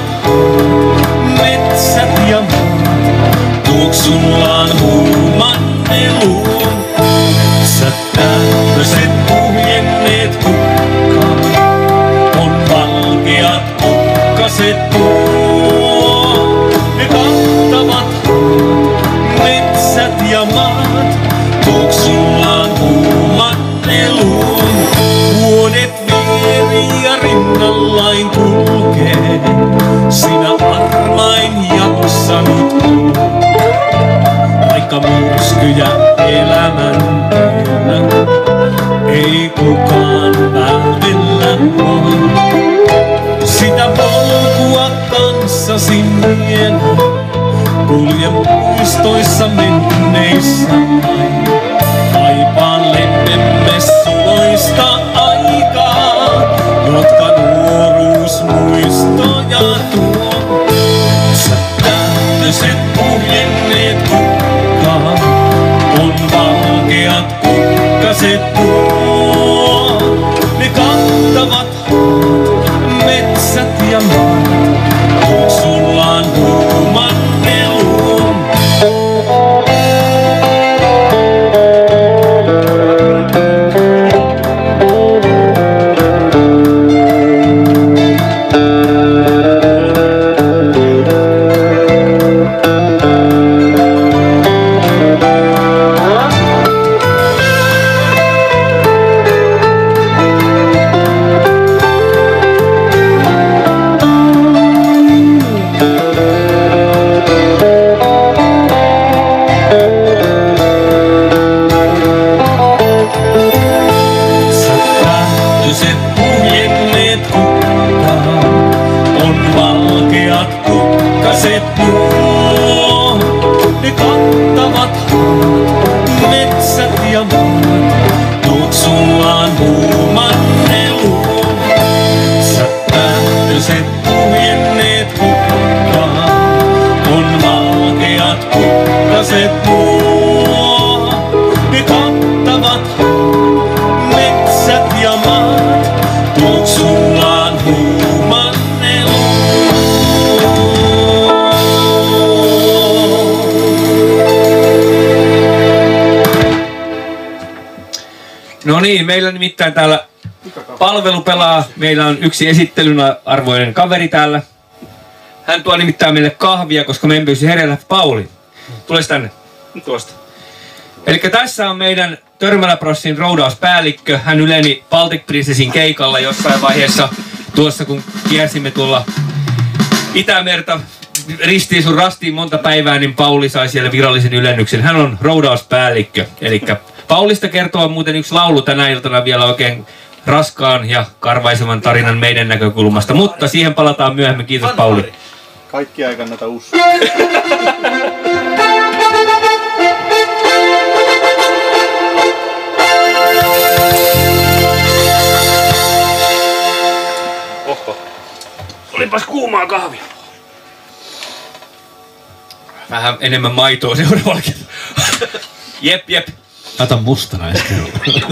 metsät ja maat tuoksullaan huumanneluun. Metsät tähtöiset puhjenneet kukkaan on valkeat kukkaset nuo. Ne kantavat metsät ja maat tuoksullaan huumanneluun. Vuodet vieri ja rinnallain kulkee, sinä armain jaksanut on. Vaikka myrskyjä elämän tiellä, ei kukaan vältellä voi. Sitä polkua kanssasi miellä, kulje muistoissa menneissä main. Kaipaan lennemme suloista aikaa, jotka nuoruus muistoja tuo. Sä tähtöiset puhjenneet kukkaan, on valkeat kukkaset tuo. Ne kantavat metsät ja maat, tuoksullaan huumanneluun. No niin, meillä nimittäin täällä palvelu pelaa. Meillä on yksi esittelyn arvoinen kaveri täällä. Hän tuo nimittäin meille kahvia, koska me en pyysi hereillä. Pauli, tules tänne. Tuosta. Elikkä tässä on meidän Törmälä Brossin roudauspäällikkö. Hän yleni Baltic Princessin keikalla jossain vaiheessa tuossa, kun kiersimme tuolla Itämerta ristiin sun rastiin monta päivää, niin Pauli sai siellä virallisen ylennyksen. Hän on roudauspäällikkö. Elikkä Paulista kertoo muuten yksi laulu tänä iltana vielä oikein raskaan ja karvaisevan tarinan meidän näkökulmasta. Mutta siihen palataan myöhemmin. Kiitos Pauli. Kaikkia ei kannata uskoa. Oho. Olipas kuumaa kahvia. Vähän enemmän maitoa seuraavalla kertaa. Jep. Ota mustana äsken.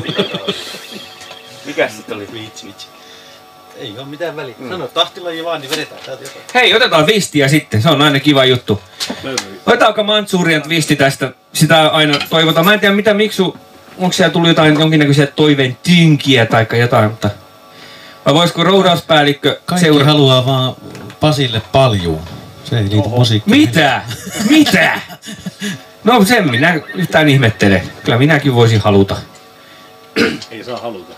Mikäs sit oli? Vitsi. Ei oo mitään väliä. Sano tahtilaji vaan, niin vedetään täältä jotain. Hei, otetaan twistiä sitten. Se on aina kiva juttu. Otetaanko Mantsurian twisti tästä? Sitä aina toivotaan. Mä en tiedä mitä miksu. Onko siellä tullut jotain jonkinnäköisiä toiveen tinkiä tai jotain, mutta... Vai voisiko roudauspäällikkö Kaikki haluaa vaan Pasille paljon. Se ei liity musiikkiin. Mitä? No sen minä yhtään ihmettelen. Kyllä minäkin voisin haluta. Ei saa haluta.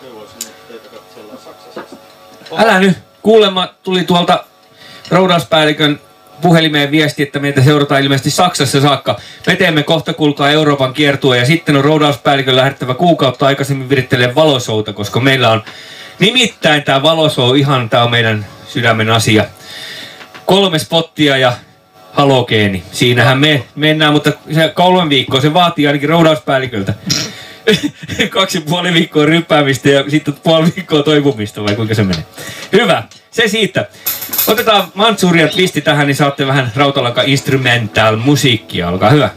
Älä nyt. Kuulemma tuli tuolta roudauspäällikön puhelimeen viesti, että meitä seurataan ilmeisesti Saksassa saakka. Me teemme kohta kuulkaa Euroopan kiertue ja sitten on roudauspäällikön lähdettävä kuukautta aikaisemmin virittelee valosouta, koska meillä on nimittäin tää valosou ihan, tää on meidän sydämen asia. 3 spottia ja halogeeni. Siinähän me mennään, mutta se 3 viikkoa se vaatii ainakin roudauspäälliköltä. 2,5 viikkoa ryppäämistä ja sitten 0,5 viikkoa toipumista, vai kuinka se menee? Hyvä, se siitä. Otetaan Mantsurian twisti tähän, niin saatte vähän Rautalanka instrumental musiikkia. Olkaa hyvä.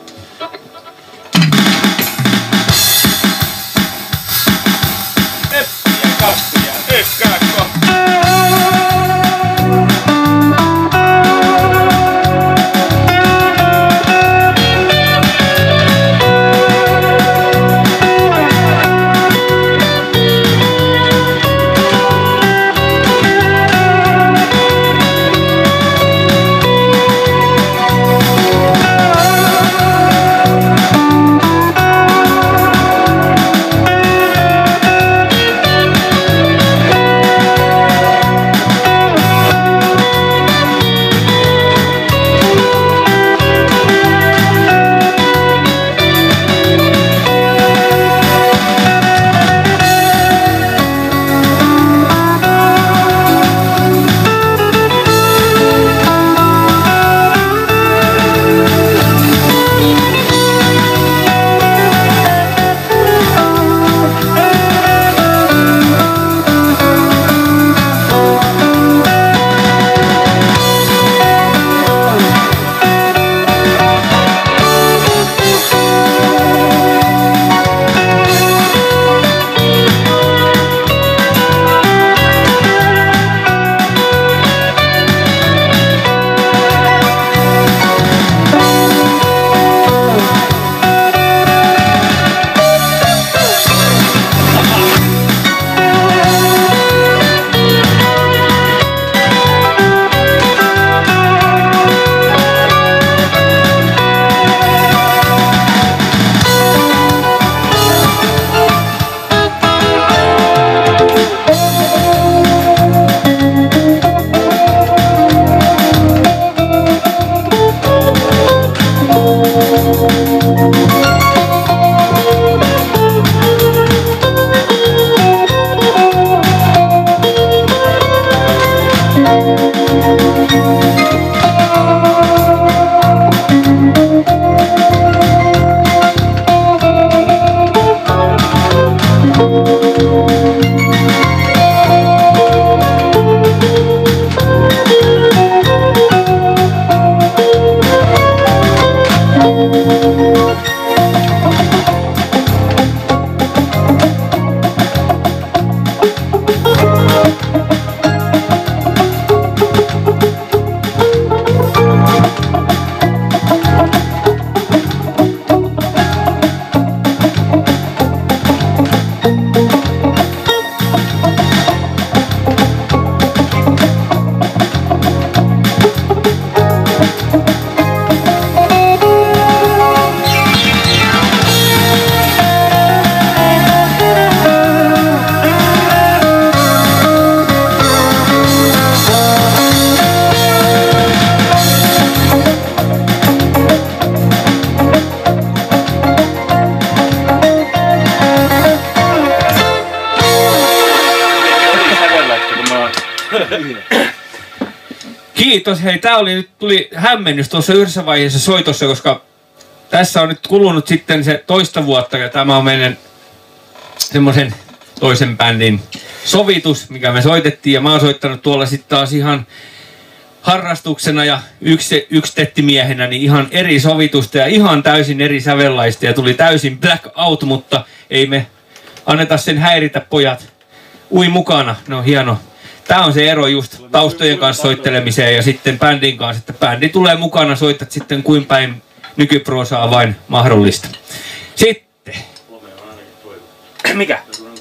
Kiitos, hei, tää tuli hämmennys tuossa yhdessä vaiheessa soitossa, koska tässä on nyt kulunut sitten se 2 vuotta ja tämä on meidän semmoisen toisen bändin sovitus, mikä me soitettiin ja mä oon soittanut tuolla sitten taas ihan harrastuksena ja yksitettimiehenä niin ihan eri sovitusta ja ihan täysin eri sävellaista ja tuli täysin black out, mutta ei me anneta sen häiritä, pojat. Ui mukana, no hieno. Tää on se ero just taustojen kanssa soittelemiseen ja sitten bändin kanssa, että bändi tulee mukana, soitat sitten kuin päin nykyproosaa vain mahdollista. Sitten. Mikä?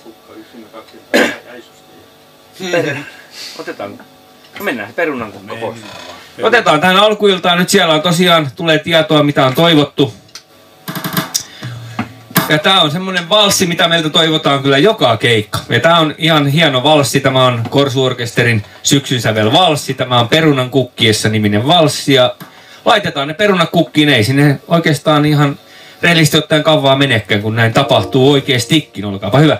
Otetaan. Mennään se perunan kukka pois. Otetaan tähän alkuiltaan. Nyt siellä on tosiaan, tulee tietoa mitä on toivottu. Ja tää on semmonen valssi, mitä meiltä toivotaan kyllä joka keikka. Ja tää on ihan hieno valssi. Tämä on Korsuorkesterin syksyn sävel valssi. Tämä on Perunan kukkiessa niminen valssi. Ja laitetaan ne perunakukkiin. Ei sinne oikeastaan ihan reilisti ottaen kauaa menekään, kun näin tapahtuu oikeestikin. Olkaapa hyvä.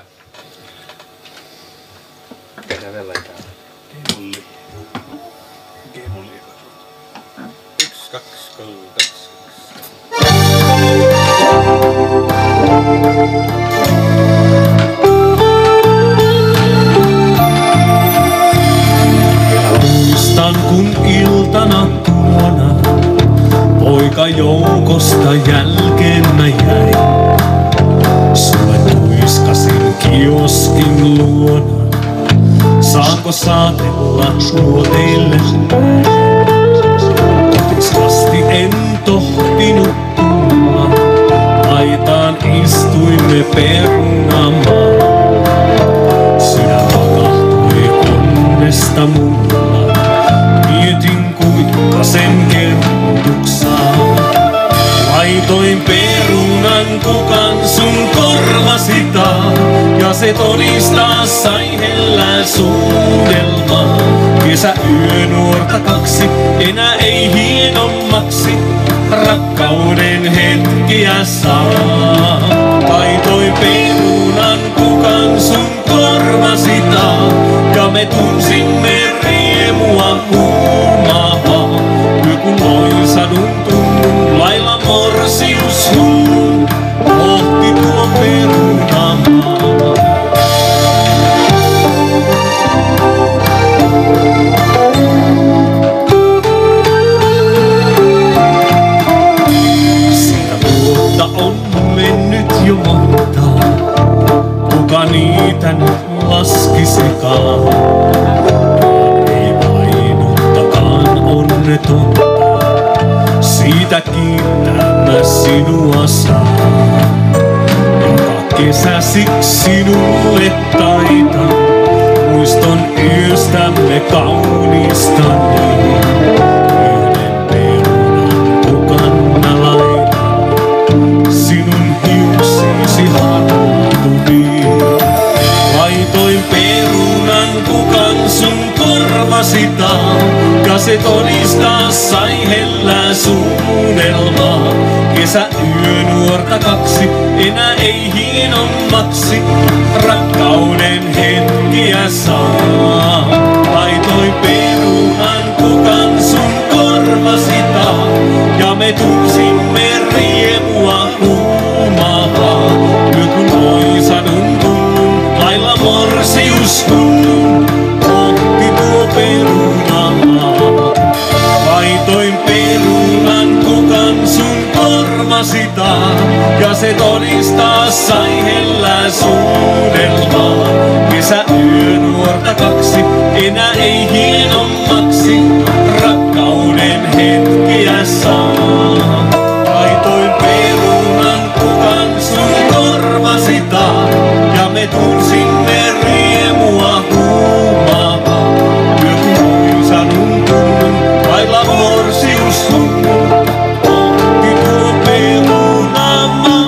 Muistan kun iltana tuona poika joukosta jälkeen mä jäin. Sulle tuiskasin kioskin luona, saanko saatella nuo teille näin? Kotis asti en tohtinut tulla, laitaan istuimme perunamaan. Sydän vakahtui onnesta mulla, mietin kuinka sen kertuksaa. Laitoin perunan kukan sun korvasi taa, ja se todistaa sai hellää suudelmaa. Kesäyö nuorta kaksi, enää ei hienommaksi, rakkauden hetkiä saa. Laitoin perunan kukan sun korvasi taa, ja me tunsimme riemua huumaavaa. Yö kun loin sadun tunnun, lailla morsius huun, pohti tuo perunamaa. Sitä vuotta on mennyt jo monta, kuka niitä nyt laskisikaan. Ei ainuttakaan onnetonta, siitä kiittää mä sinua saan. Joka kesä siksi sinulle taitan, muiston yöstämme kaunista niin. Yhden perunan kukan mä laitan, sinun hiuksiisi harmaantuviin. Laitoin perunan kukan sun korvasi taa, ja se todistaa sai hellää suunnelmaa. Kesäyö nuorta kaksi, enää ei hienommaksi, rakkauden hetkiä saa. Laitoin perunan kukan sun korvasi taa, ja me tunsimme riemua huumaavaa. Yö kun loi sadun tunnun, lailla morsius tunnun, pohti tuo perunamaa. Laitoin perunan kukan sun korvasi taa, ja se todistaa sai hellää suudelmaa. Kesäyö nuorta kaksi, enää ei hienommaksi, rakkauden hetkiä saa. Laitoin perunan kukan sun korvasi taa, ja me tunsimme riemua huumaavaa. Yö kun loin sadun tunnun, lailla morsius tunnun, pohti tuo perunamaa.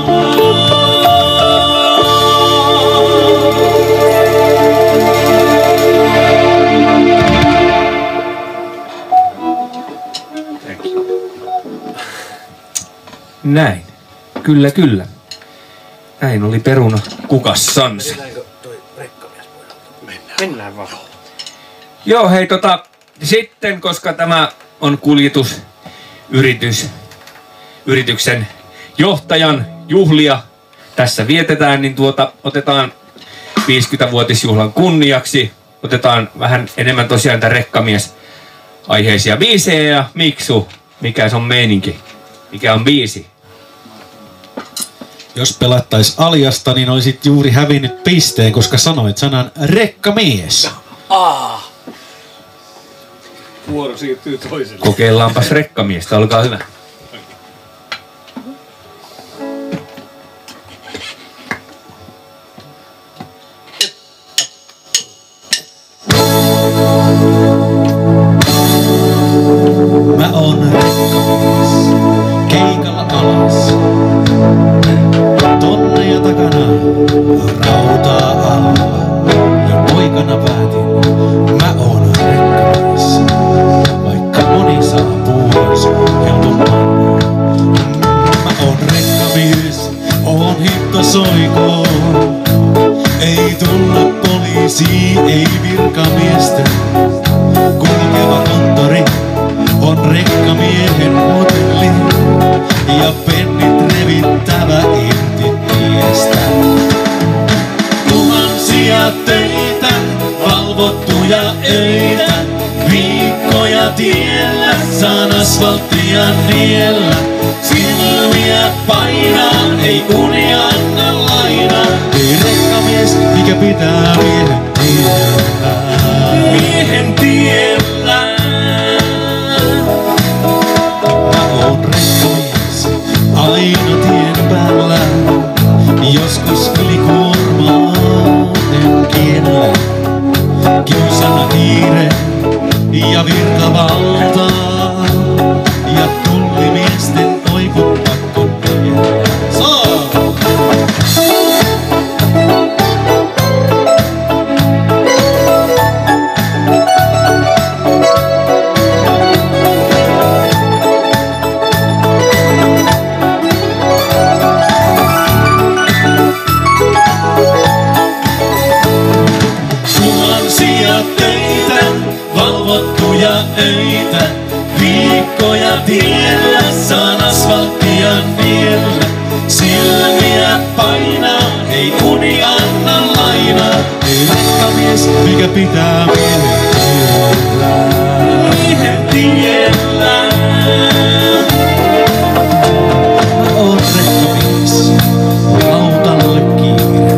Näin. Kyllä, kyllä. Näin oli peruna kukassansa. Mennäänkö toi rekkamies pojalta? Mennään vaan. Joo, hei sitten, koska tämä on yrityksen johtajan juhlia tässä vietetään, niin otetaan 50-vuotisjuhlan kunniaksi. Otetaan vähän enemmän tosiaan tämän rekkamies-aiheisia biisejä ja Miksu, mikä se on meininki? Mikä on biisi? Jos pelattais Aljasta, niin olisit juuri hävinnyt pisteen, koska sanoit sanan rekkamies. Vuoro siirtyy toiselle. Kokeillaanpas rekkamiestä, olkaa hyvä. Mä oon rekkamies, keikalla alas. Tonne ja öitä, viikkoja tiellä, saan asfalttia niellä. Silmiä painaa, ei uni anna lainaa. Ei rekkamies, mikä pitää miehen tiellä. Miehen tiellä. Mä oon rekkamies, aina tien päällä. Joskus ylikuormainen kiellä. Kiusana kiire ja virtavalta. Ja tullimiesten oikut pakko tehdä. Tuhansia töitä, valvottuja öitä. Viikkoja tiellä, saan asfalttia niellä. Silmiä painaa, ei uni anna lainaa. Ei rekkamies, mikä pitää miehen tiellä. Miehen tiellä. Mä oon rekkamies, autolle kiire.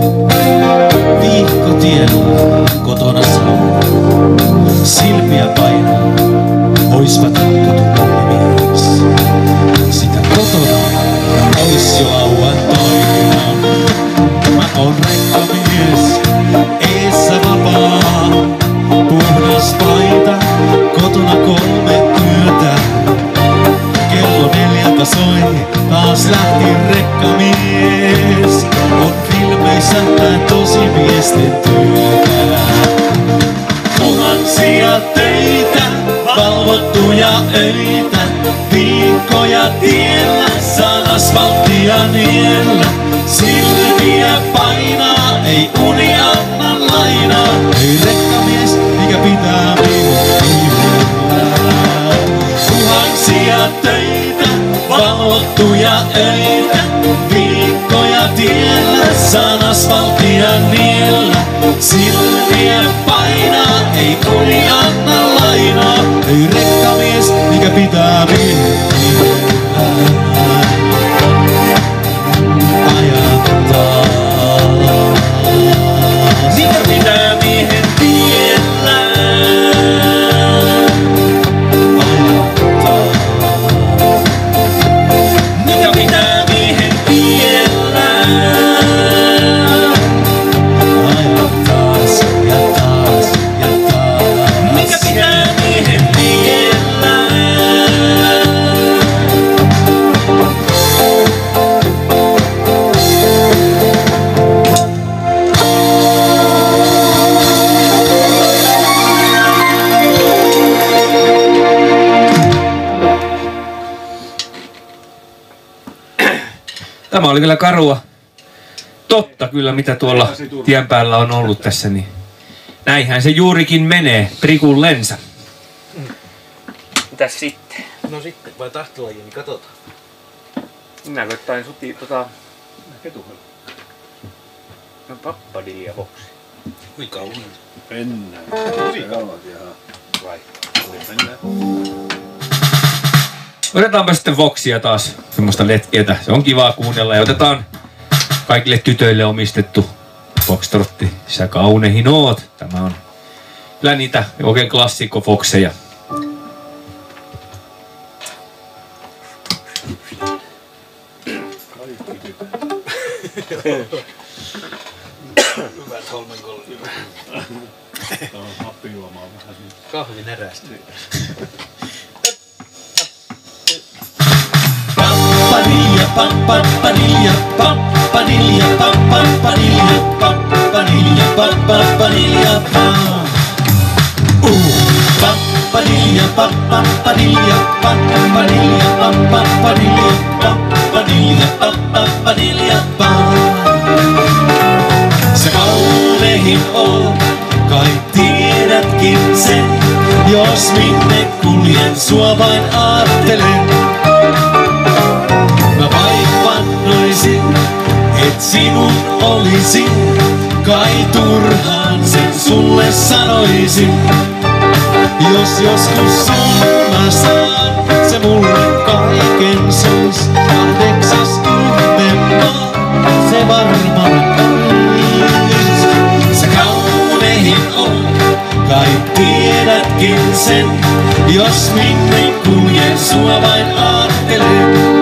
Viikkotiellä, kotona saa. Silmiä painaa. Oispa tuttu tullimies. Sitä kotona ois jo lauantaina. Mä oon rekkamies, eessä vapaa. Puhdas paita, kotona 3 yötä. Kello 4 soi, taas lähti rekkamies. On filmeissä tää tosi miesten työtä. Tuhansia töitä, valvottuja öitä, viikkoja tiellä, saan asfalttia niellä. Silmiä painaa, ei uni anna lainaa. Ei rekkamies, mikä pitää miehen tiellä. Tuhansia töitä, valvottuja öitä, viikkoja tiellä, saan asfalttia niellä. Silmiä painaa, ei uni anna lainaa. Ei rekkamies, mikä pitää miehen tiellä. Ajattaa. Mikä pitää miehen tiellä. Ajattaa. Mikä pitää miehen tiellä. Taas ja taas ja taas. Mikä pitää miehen tiellä. Tämä oli kyllä karua. Totta kyllä, mitä tuolla tien päällä on ollut tässä, niin näinhän se juurikin menee, prikun lensä. Mitäs sitten? No sitten, vai tahtilaji, niin katsotaan. Minä koittain suti ketuhella. No pappadilja boksi. Kui kauan? Mennään. Vai? Mennään. Otetaanpa sitten Voxia taas, semmoista letkeetä. Se on kivaa kuunnella ja otetaan kaikille tytöille omistettu Foxtrotti. Sä kaunehin oot. Tämä on kyllä niitä oikein klassikko Foxeja. Hyvät Holmenkollit. Tää on happijuomaa vähän siinä. Kahvi närästyy. Pappadilja, pappadilja, pappadilja, pappadilja, pappadilja, pappadilja, pappadilja, pappadilja, pappadilja, pappadilja, pappadilja, sä kaunehin oot, kai tiedätkin sen, jos minne kuljen sua vain aattelen. Mä vain vannoisin, et sinun olisin Kai turhaan sen sulle sanoisin. Jos joskus sun mä saan, se mulle kaiken sois. 8. maa, se varmaan ois. Sä kaunein on, kai tiedätkin sen. Jos minne kuljen, sua vain aattelen.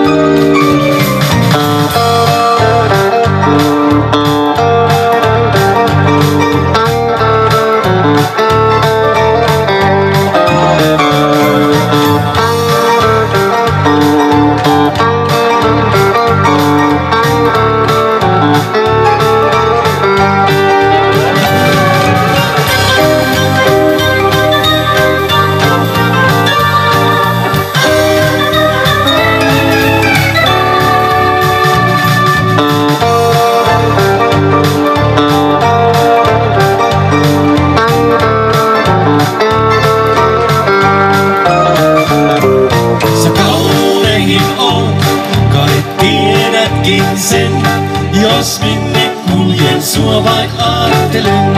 Sen, jos minne kuljen, sua vain aattelen.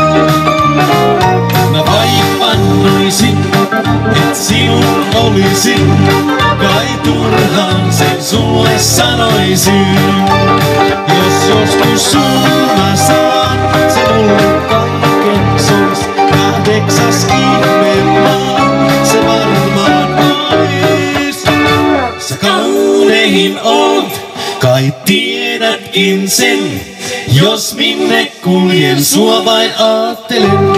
Mä vain vannoisin, et sinun olisin. Kai turhaan sen sulle sanoisin. Jos joskus sun mä saan, se mulle kaiken sois. 8. maa, se varmaan ois. Sä kaunein oot, kai tiedätkin sen, jos minne kuljen, sua vain aattelen.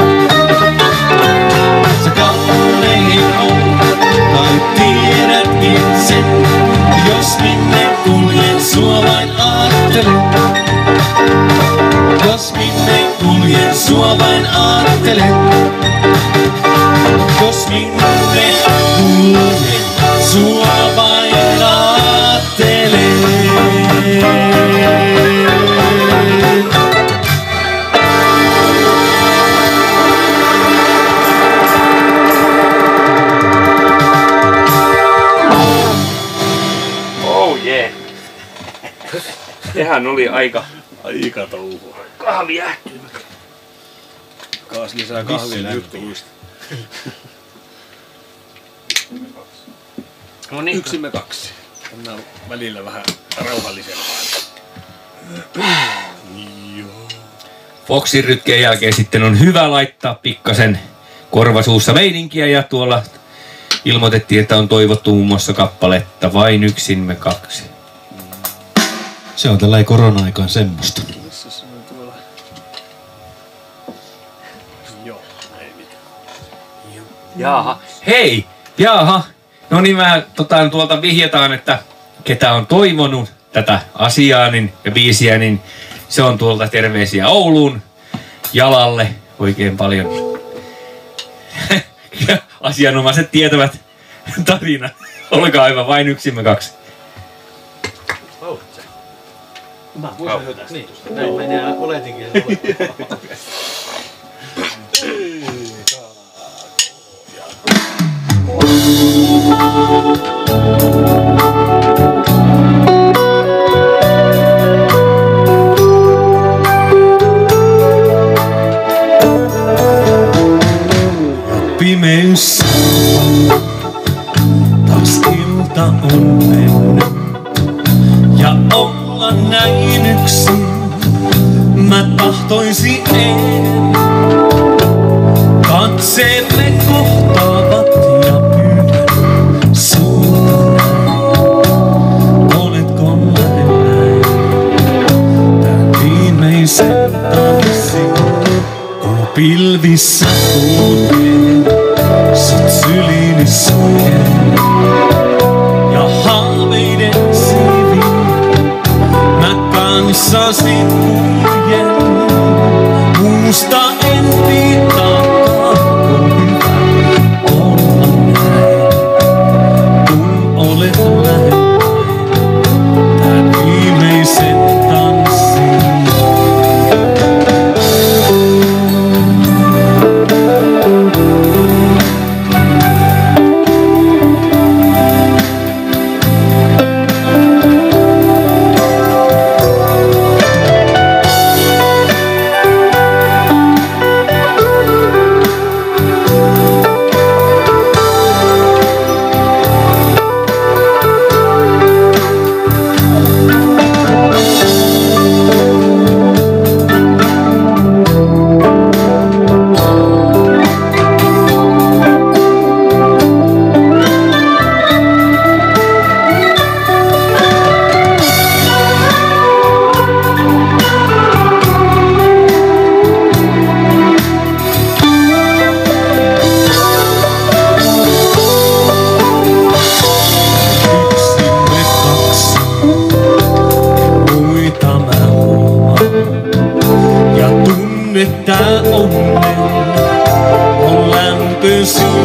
Sä kaunein on, kai tiedätkin sen, jos minne kuljen, sua vain aattelen. Jos minne kuljen, sua vain aattelen. Jos minne kuljen, sua vain aattelen. Oh yeah. Sehän oli aika touhua. kahvi ähtyy. Kaas lisää kahvia juttuista. No niin. 1 me 2. Mennään välillä vähän rauhallisempaa. Foxin rytkeen jälkeen sitten on hyvä laittaa pikkasen korvasuussa meininkiä ja tuolla ilmoitettiin, että on toivottu muun muassa kappaletta Vain yksin me 2. Se on tällä korona-aikaan semmoista. Missä se on tuolla? Joo, ei mitään. Jaaha. Hei! Jaaha! No niin mä tuolta vihjataan, että ketä on toivonut tätä asiaa ja biisiä, niin se on tuolta terveisiä Ouluun Jalalle oikein paljon. Asianomaiset tietävät tarina. Olkaa hyvä, Vain yksin me 2. Mä muistan tästä. Niin, näin mä enää oletinkin. Pimeys taas ilta on mennyt ja olla näin yksin mä tahtoisin en. Katseemme kohtaavat ja pyydän sulta näin. Oletko lähellä tän viimeisen tanssin, kun pilvissä kulkee, sut syliini suljen ja haaveiden siivin mä kanssasi kuljen. Muusta en piitaakaan, on hyvä olla näin, kun olet lähellä tän viimeisen tanssin.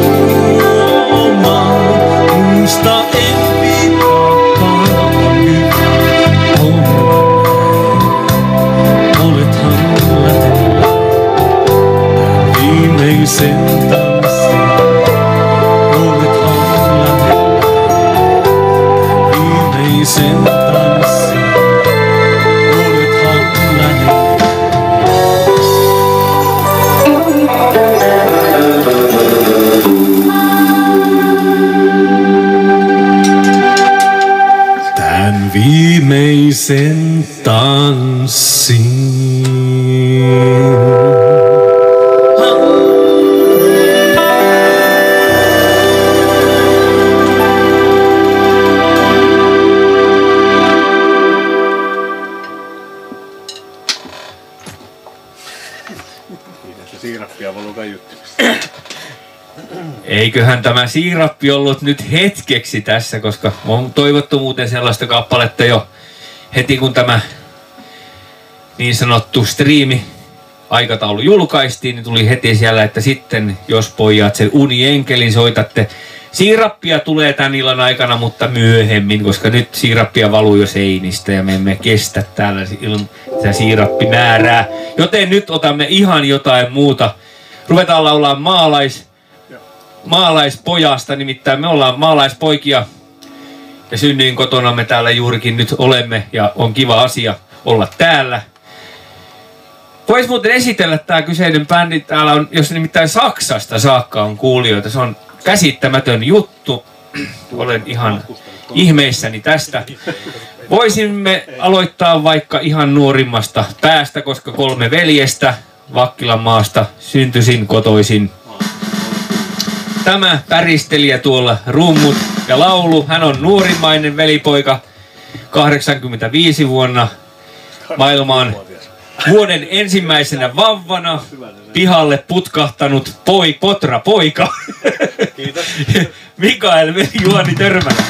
Musta en pitääkaan nyt olethan lähellä viimeisen tanssin. Olethan lähellä viimeisen tanssin. Olethan lähellä. Tän viimeisen tanssin. Siitä se siirappia valuu kaiuttimesta. Eiköhän tämä siirappi ollut nyt hetkeksi tässä, koska on toivottu muuten sellaista kappaletta jo heti kun tämä niin sanottu striimi aikataulu julkaistiin, niin tuli heti siellä, että sitten jos pojat sen unienkelin soitatte. Siirappia tulee tän illan aikana, mutta myöhemmin, koska nyt siirappia valuu jo seinistä ja me emme kestä täällä sitä siirappimäärää. Joten nyt otamme ihan jotain muuta. Ruvetaan laulaa maalaispojasta, nimittäin me ollaan maalaispoikia ja synnyin kotona me täällä juurikin nyt olemme ja on kiva asia olla täällä. Vois muuten esitellä tää kyseinen bändi, täällä on, jos nimittäin Saksasta saakka on kuulijoita, se on käsittämätön juttu. Olen ihan ihmeissäni tästä. Voisimme aloittaa vaikka ihan nuorimmasta päästä, koska 3 veljestä Vakkilan maasta syntyisin kotoisin. Tämä päristelijä tuolla rummut ja laulu, hän on nuorimmainen velipoika, 85 vuonna maailmaan vuoden ensimmäisenä vauvana pihalle putkahtanut potra-poika. Kiitos. Mikael Juhani Törmälä.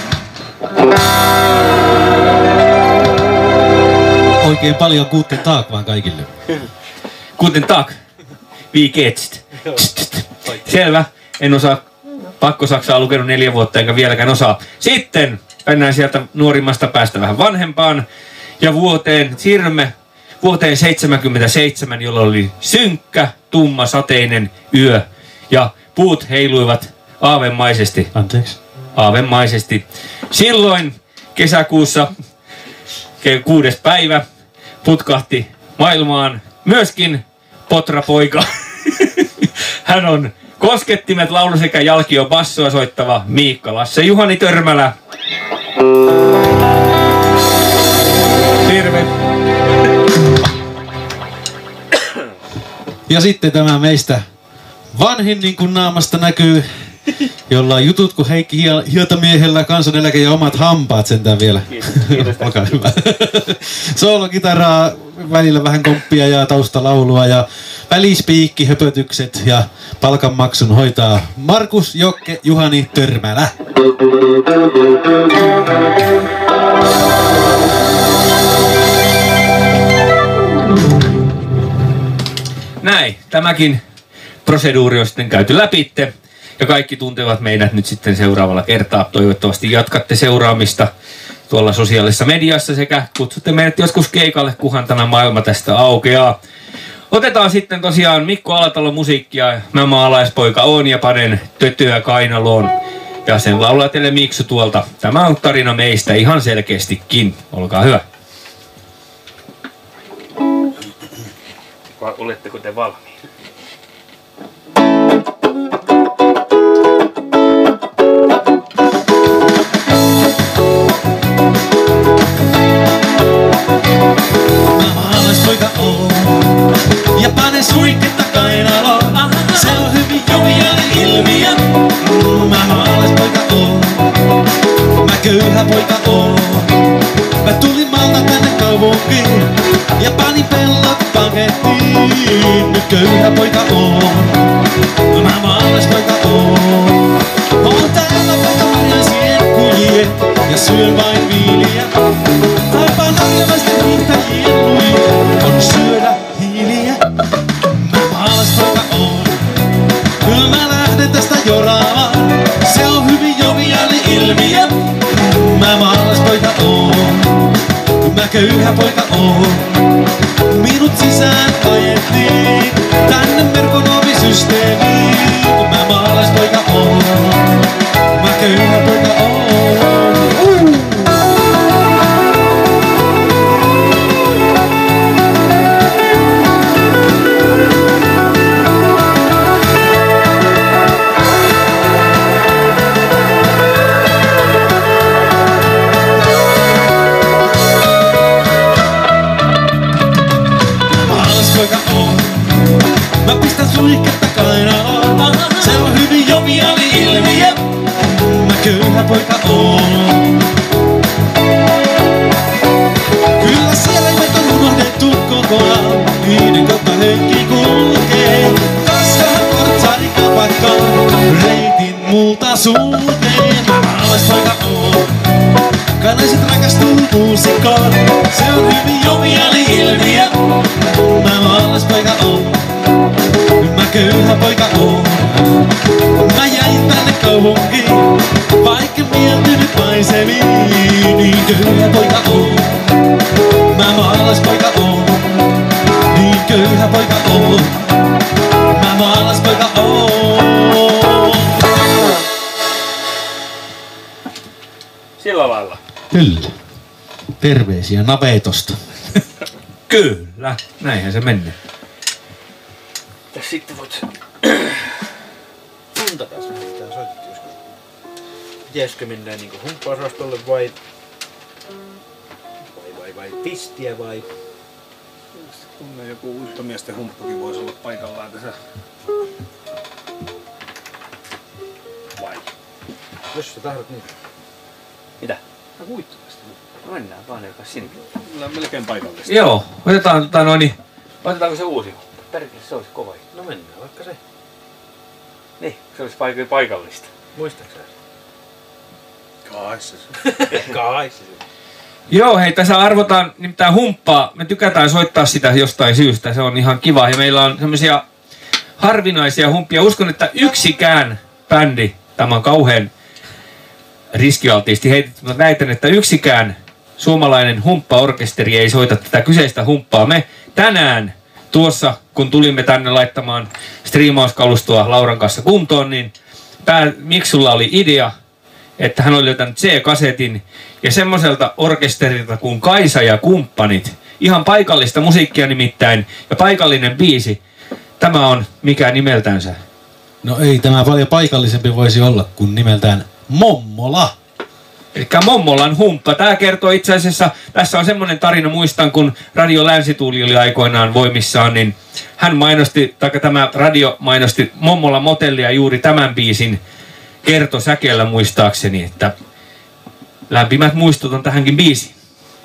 Oikein paljon guten tag vaan kaikille. Guten tag. Wie geht's? Selvä. En osaa pakkosaksaa lukenut 4 vuotta enkä vieläkään osaa. Sitten mennään sieltä nuorimmasta päästä vähän vanhempaan. Ja siirrymme vuoteen 77, jolloin oli synkkä, tumma, sateinen yö. Ja puut heiluivat aavemaisesti. Anteeksi. Aavemaisesti. Silloin kesäkuussa 6. päivä putkahti maailmaan myöskin potrapoika. Hän on koskettimet, laulu sekä jalkio bassoa soittava Miikka Lasse Juhani Törmälä. Terve. Ja sitten tämä meistä vanhin, niin kuin naamasta näkyy, jolla on jutut kuin Heikki Hiotamiehellä, kansaneläke ja omat hampaat sentään vielä. Kiitos. Olkaa hyvä. Soolokitaraa, välillä vähän komppia ja taustalaulua ja välispiikki, höpötykset ja palkanmaksun hoitaa Markus Jokke Juhani Törmälä. Näin, tämäkin proseduuri on sitten käyty läpitte. Ja kaikki tuntevat meidät nyt sitten seuraavalla kertaa. Toivottavasti jatkatte seuraamista tuolla sosiaalisessa mediassa sekä kutsutte meidät joskus keikalle, kunhan tämä maailma tästä aukeaa. Otetaan sitten tosiaan Mikko Alatalon musiikkia. Mä maalaispoika oon ja panen tötöä kainaloon. Ja sen laulaa teille Miksu tuolta. Tämä on tarina meistä ihan selkeästikin. Olkaa hyvä. Oletteko te valmiita? Maalaispoika on ja pane suiketta kainaloon. Se on hyvin joviaali ilmiö. Mä maalaispoika on, mä köyhä poika on. Mä tulin maalta tänne kaupunkiin ja panin pellot pakettiin. Nyt köyhä poika on, mä maalaispoika on. Oon täällä poika marjaisien kulje ja syön vain viiliä. Taipaan norjalaisten hiihtäjien luja on syödä hiiliä. Mä maalaispoika on, kyllä mä lähden tästä jorain. mukava. Se on hyvin joviaali ilmiö. Mä maalaispoika oon. Mä köyhä poika oon. Minut sisään ajettiin tänne merkonovisysteemiin. Mä maalaispoika oon. Mä köyhä poika oon. Mä pistän suihketta kainaloon. Se on hyvin joviaali ilmiö. Mä köyhä poika oon. Kyllä siellä eivät on unohdettu kokonaan. Niiden kautta henki kulkee. Kasvahan portsari kapakkaan. Reitin multa sulkee. Mä maalaispoika oon. Kanaiset rakastuu muusikkoon. Se on hyvin joviaali ilmiö. Mä maalaispoika oon. Mä köyhä poika oon. Mä jäin tänne kaupunkiin, vaikka mieltynyt maisemiin. Niin köyhä poika oon. Mä maalaispoika oon. Niin köyhä poika oon. Mä maalaispoika oon. Sillä lailla. Kyllä. Terveisiä navetosta. Kyllä, näinhän se menee. Ja sitten voit... Puntataan vähän mitä soitettiin joskus. Pitäisikö mennä niinku humppa-osastolle vai pistiä vai? Kun joku uittomiesten humppukin voisi olla paikallaan tässä. Vai? Jos sä tahdot niin. Mitä? Joku uittomiesten humppu. No mennään vaan joka sinne. Kyllä melkein paikallista. Joo, otetaan Otetaanko se uusi humppu? Perkele, se olisi kova. No mennään vaikka se. Niin, se olisi paikallista. Muistaaksä? Kai se. Kai se. Joo, hei, tässä arvotaan nimittäin humppaa. Me tykätään soittaa sitä jostain syystä. Se on ihan kiva. Ja meillä on semmoisia harvinaisia humppia. Uskon, että yksikään bändi, tämä on kauhean riskialtiisti heitetty, mutta väitän, että yksikään suomalainen humppaorkesteri ei soita tätä kyseistä humppaa. Me tänään tuossa, kun tulimme tänne laittamaan striimauskalustoa Lauran kanssa kuntoon, niin Miksulla oli idea, että hän oli löytänyt C-kasetin ja semmoiselta orkesterilta kuin Kaisa ja kumppanit. Ihan paikallista musiikkia nimittäin ja paikallinen biisi. Tämä on mikä nimeltänsä? No ei tämä paljon paikallisempi voisi olla kuin nimeltään Mommola. Elikkä Mommolan humppa. Tämä kertoo itse asiassa, tässä on semmoinen tarina, muistan kun Radio Länsituuli oli aikoinaan voimissaan, niin hän mainosti, tai tämä radio mainosti Mommola motellia juuri tämän biisin kertosäkeellä muistaakseni, että lämpimät muistut on tähänkin biisiin.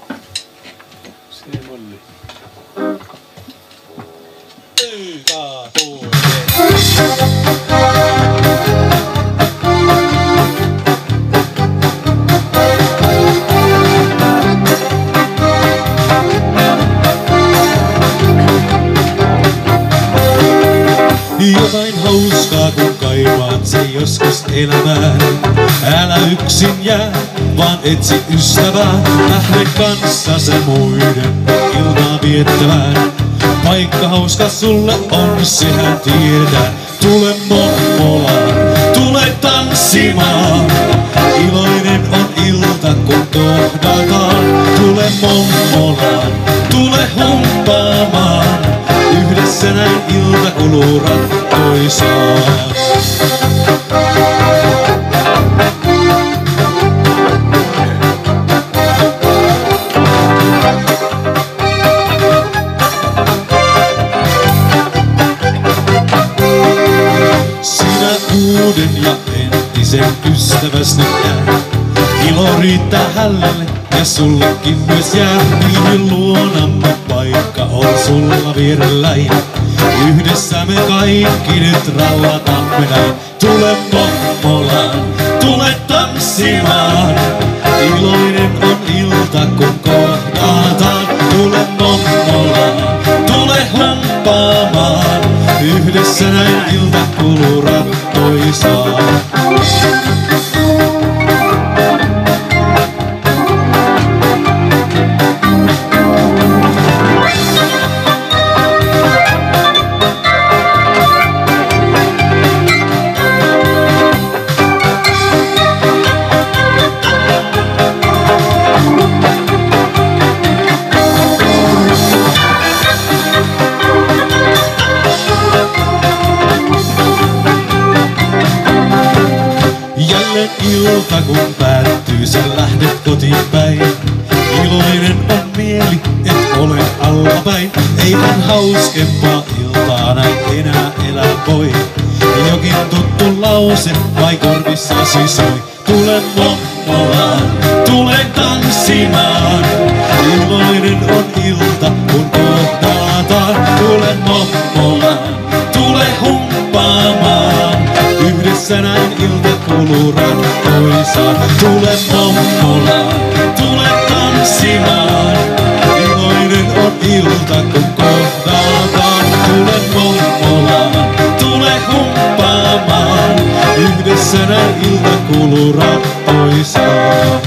Jotain hauskaa kun kaipaat se joskus elämään. Älä yksin jää, vaan etsi ystävää. Lähde kanssasi muiden iltaa viettämään. Paikka hauska sulle on, sehän tiedät. Tule Mommolaan, tule tanssimaan. Iloinen on ilta kun kohdataan. Tule Mommolaan, tule humppaamaan. Yhdessä näin ilta kuluu rattoisaan. Sinä uuden ja entisen ystäväs nyt näet. Ilo riittää hänelle ja sullekin myös jää. Niin luonamme paikka on sulla vierelläin. Yhdessä me kaikki nyt rallatamme näin. Tule Mommolaan, tule tanssimaan. Iloinen on ilta kun kohdataan. Tule Mommolaan, tule humppaamaan. Yhdessä näin ilta kuluu rattoisaan. vain ilta, kun päättyy, sä lähdet kotiin päin. Iloinen on mieli, et ole allapäin. Eihän hauskempaa iltaa näin enää elää voi. Jokin tuttu lause vai korvissasi soi. Tule mommolaan, tule tanssimaan. Iloinen on ilta, kun kohdataan. Tule mommolaan, tule humppaamaan. Yhdessä näin ilta kuluu rattoisaan. Tule mommolaan, tule tanssimaan. Iloinen on ilta, kun kohdataan. Tule mommolaan, tule humppaamaan. Yhdessä näin ilta kuluu rattoisaan.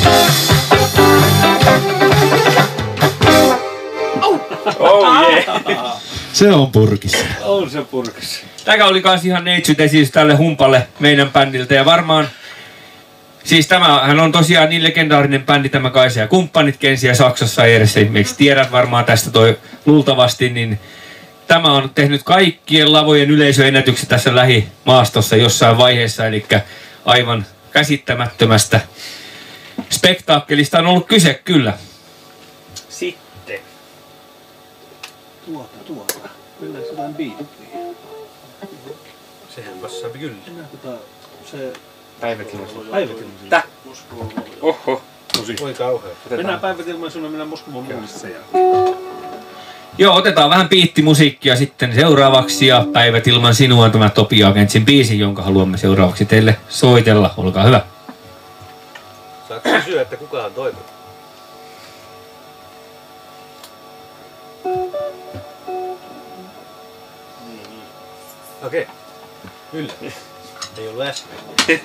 Oh yeah. Se on purkissa. On se purkissa. Tämä oli kans ihan neitsyt esitys tälle humpalle meidän bändiltä ja varmaan, siis tämähän on tosiaan niin legendaarinen bändi tämä Kaisa ja kumppanit Kensi ja Saksassa edessä, esimerkiksi tiedät varmaan tästä toi luultavasti, niin tämä on tehnyt kaikkien lavojen yleisöennätykset tässä lähimaastossa jossain vaiheessa, eli aivan käsittämättömästä spektaakkelista on ollut kyse kyllä. Sitten. Tuota. Mennäänkö jotain biittiä? Sehän passaa kyllä. Se Päivätilmaisuus. päivätilmaisuus. Täh? Oho. Tosi. Voi kauhea. Mennään päivätilmaisuun ja mennään Moskovan mullista sen jälkeen. Joo, otetaan vähän biittimusiikkia sitten seuraavaksi ja Päivät ilman sinua on tämä Topi Agentsin biisi, jonka haluamme seuraavaksi teille soitella. Olkaa hyvä. Saatko kysyä, että kuka on toivonut? Okei. Kyllä. Ei ollut äsken.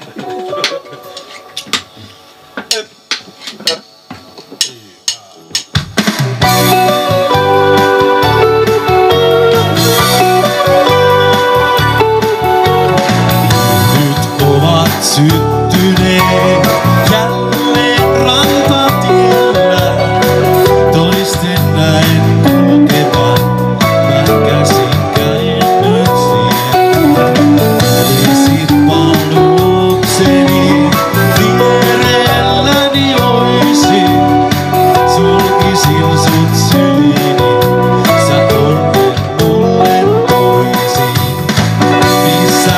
Nyt ovat syttyneet jälleen rantatiellä. Toisten näin kulkevan mä käsikkäin nyt siellä. Välisit vaan luokseni, vierelläni oisit. Sulkisin sut syliini, sä onnen mulle toisin. Missä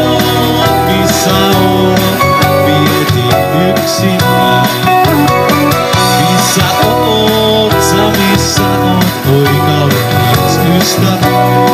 oot, vietin yksin näin. Missä oot, oi kallis ystäväni.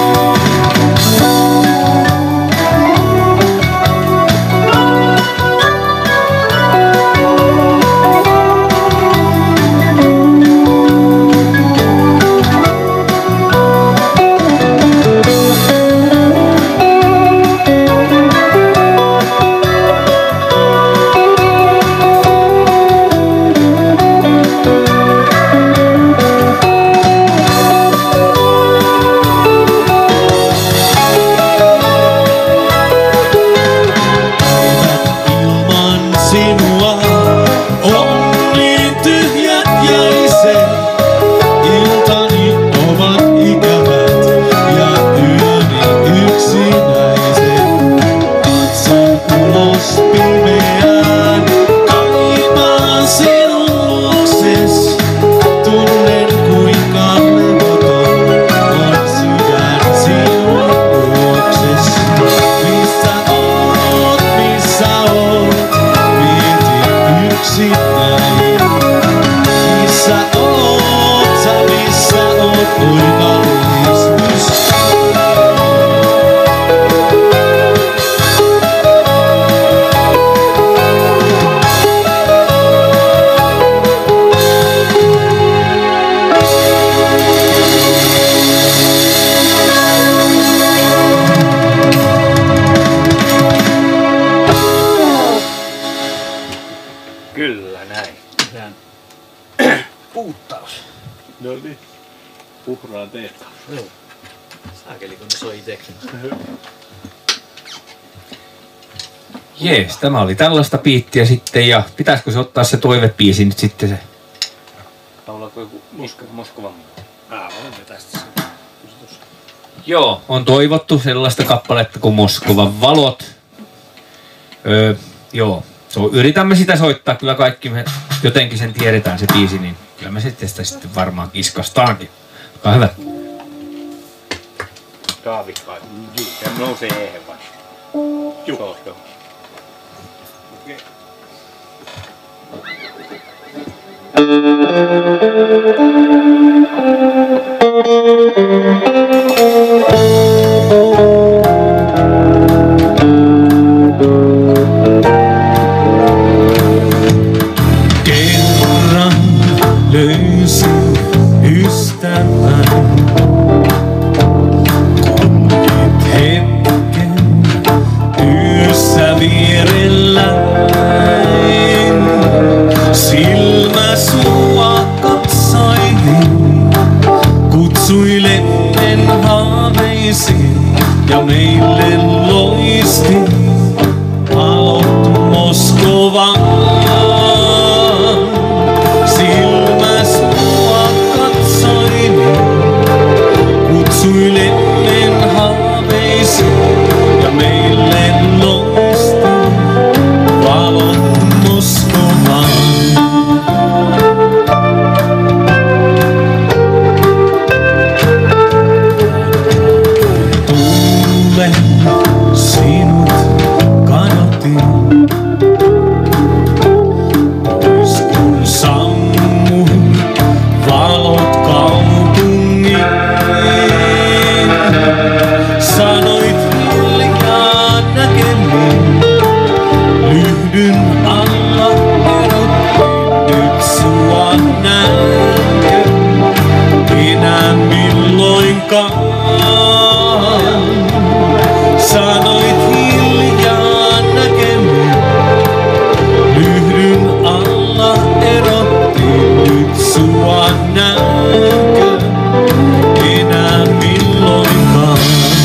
Ilman sinua on niin tyhjät jäiset. Iltani ovat ikävät ja yöni yksinäiset. Katson ulos pimeään, kaipaan sinun luokses. Tunnen kuinka levoton on sydän sinun luokses. Missä oot, vietin yksin näin. Missä oot, oi kallis ystäväni. Kyllä näin. Tehdään Puuttaus. no niin. Puhraan tehtaan. Joo. Saakeli kun ne soi itekin. Jees, tämä oli tällaista biittiä sitten ja pitäisikö se ottaa se toivebiisi nyt sitten se? Laulaako joku Moskovan? Olemme tästä sen. Joo, on toivottu sellaista kappaletta kuin Moskovan valot. Joo, yritämme sitä soittaa, kyllä kaikki me jotenkin sen tiedetään se biisi, niin kyllä me sitä sitten varmaan kiskastaankin. Olkaa hyvä. David vai? Juu. Ja nousee eihän vai? Juu. Joo. Kerran löysin ystävän, kulkit hetken yössä vierelläin. Silmäs mua katsailin, kutsui lennen haaveisiin ja meille loisti valot Moskovaan. Silmäs mua katsailin, kutsui lennen haaveisiin ja meille loisti valot Moskovaan. Tuulen sinut kadotin, pois kun sammui valot kaupungin. Sanoit hiljaa näkemiin, lyhdyn alla erottiin, nyt sua näenkö enää milloinkaan. Sanoit hiljaa näkemiin, lyhdyn alla erottiin, nyt sua näenkö enää milloinkaan.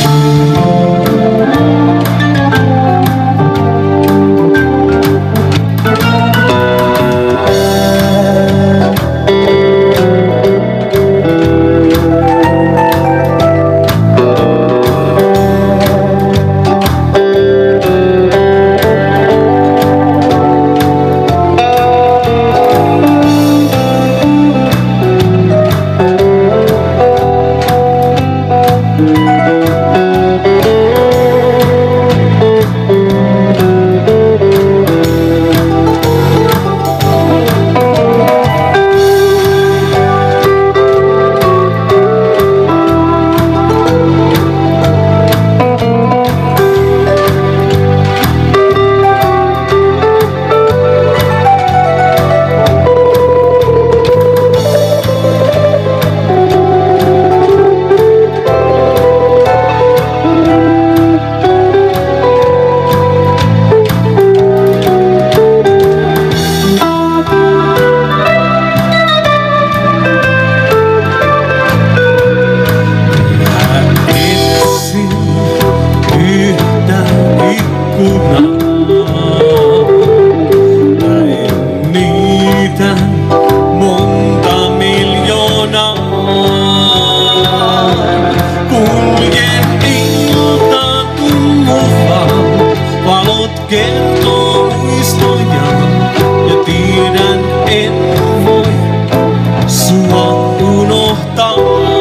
Kertoo muistoja ja tiedän en voi sua unohtaa.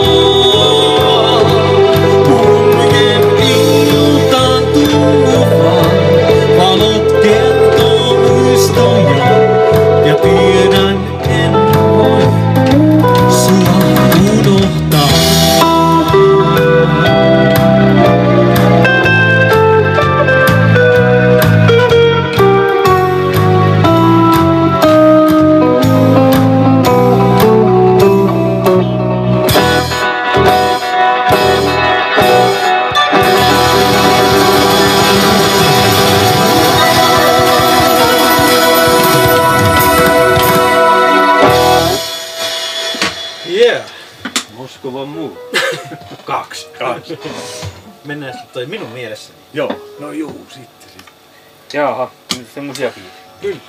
Kuljen iltaan tummuvaan, valot kertoo muistoja ja tiedän en voi sua unohtaa. Yeah. Moskovan muu. Kaksi. Mennään sitten toi minun mielessäni. Joo, no juu, sitten. Jaaha, semmosia biisejä.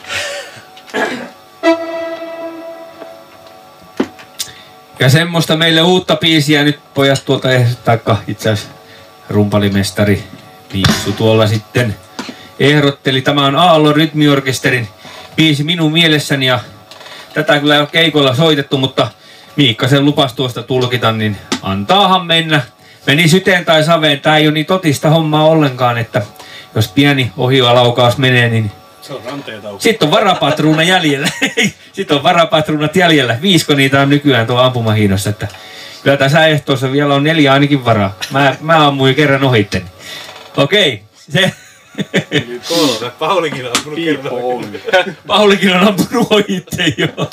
Ja semmoista meille uutta biisiä nyt pojat tuolta, taikka itse asiassa rumpalimestari Liissu tuolla sitten ehdotteli. Tämä on Aallon rytmiorkesterin biisi minun mielessäni ja tätä kyllä ei ole keikoilla soitettu, mutta Miikka sen lupasi tuosta tulkita, niin antaahan mennä. Meni syteen tai saveen. Tää ei ole niin totista hommaa ollenkaan, että jos pieni ohjualaukaus menee, niin Se on ranteet auki. sitten on varapatruuna jäljellä. Sitten on varapatruunat jäljellä. 5 niitä on nykyään tuo ampumahiinossa, että kyllä tässä ehtoossa vielä on 4 ainakin varaa. Mä ammuin kerran ohitten. Okei, se... 3. Paulikin on ampunut kerran. Paulikin on ampunut ohitteen, joo.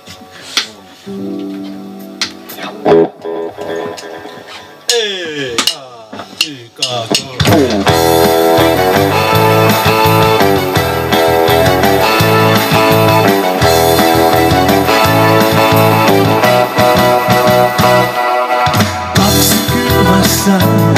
Ei, YK, Kaksi kylmässä,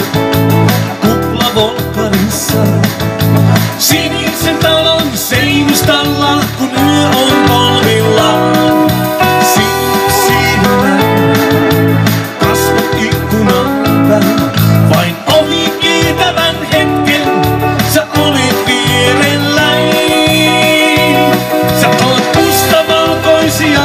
kuplavolkkarissa. Sinisen talon seinustalla, kun yö on polvillaan. Siinä kasvot ikkunan päin. Vain ohi kiitävän hetken, sä olit vierelläin. Sä oot mustavalkoisia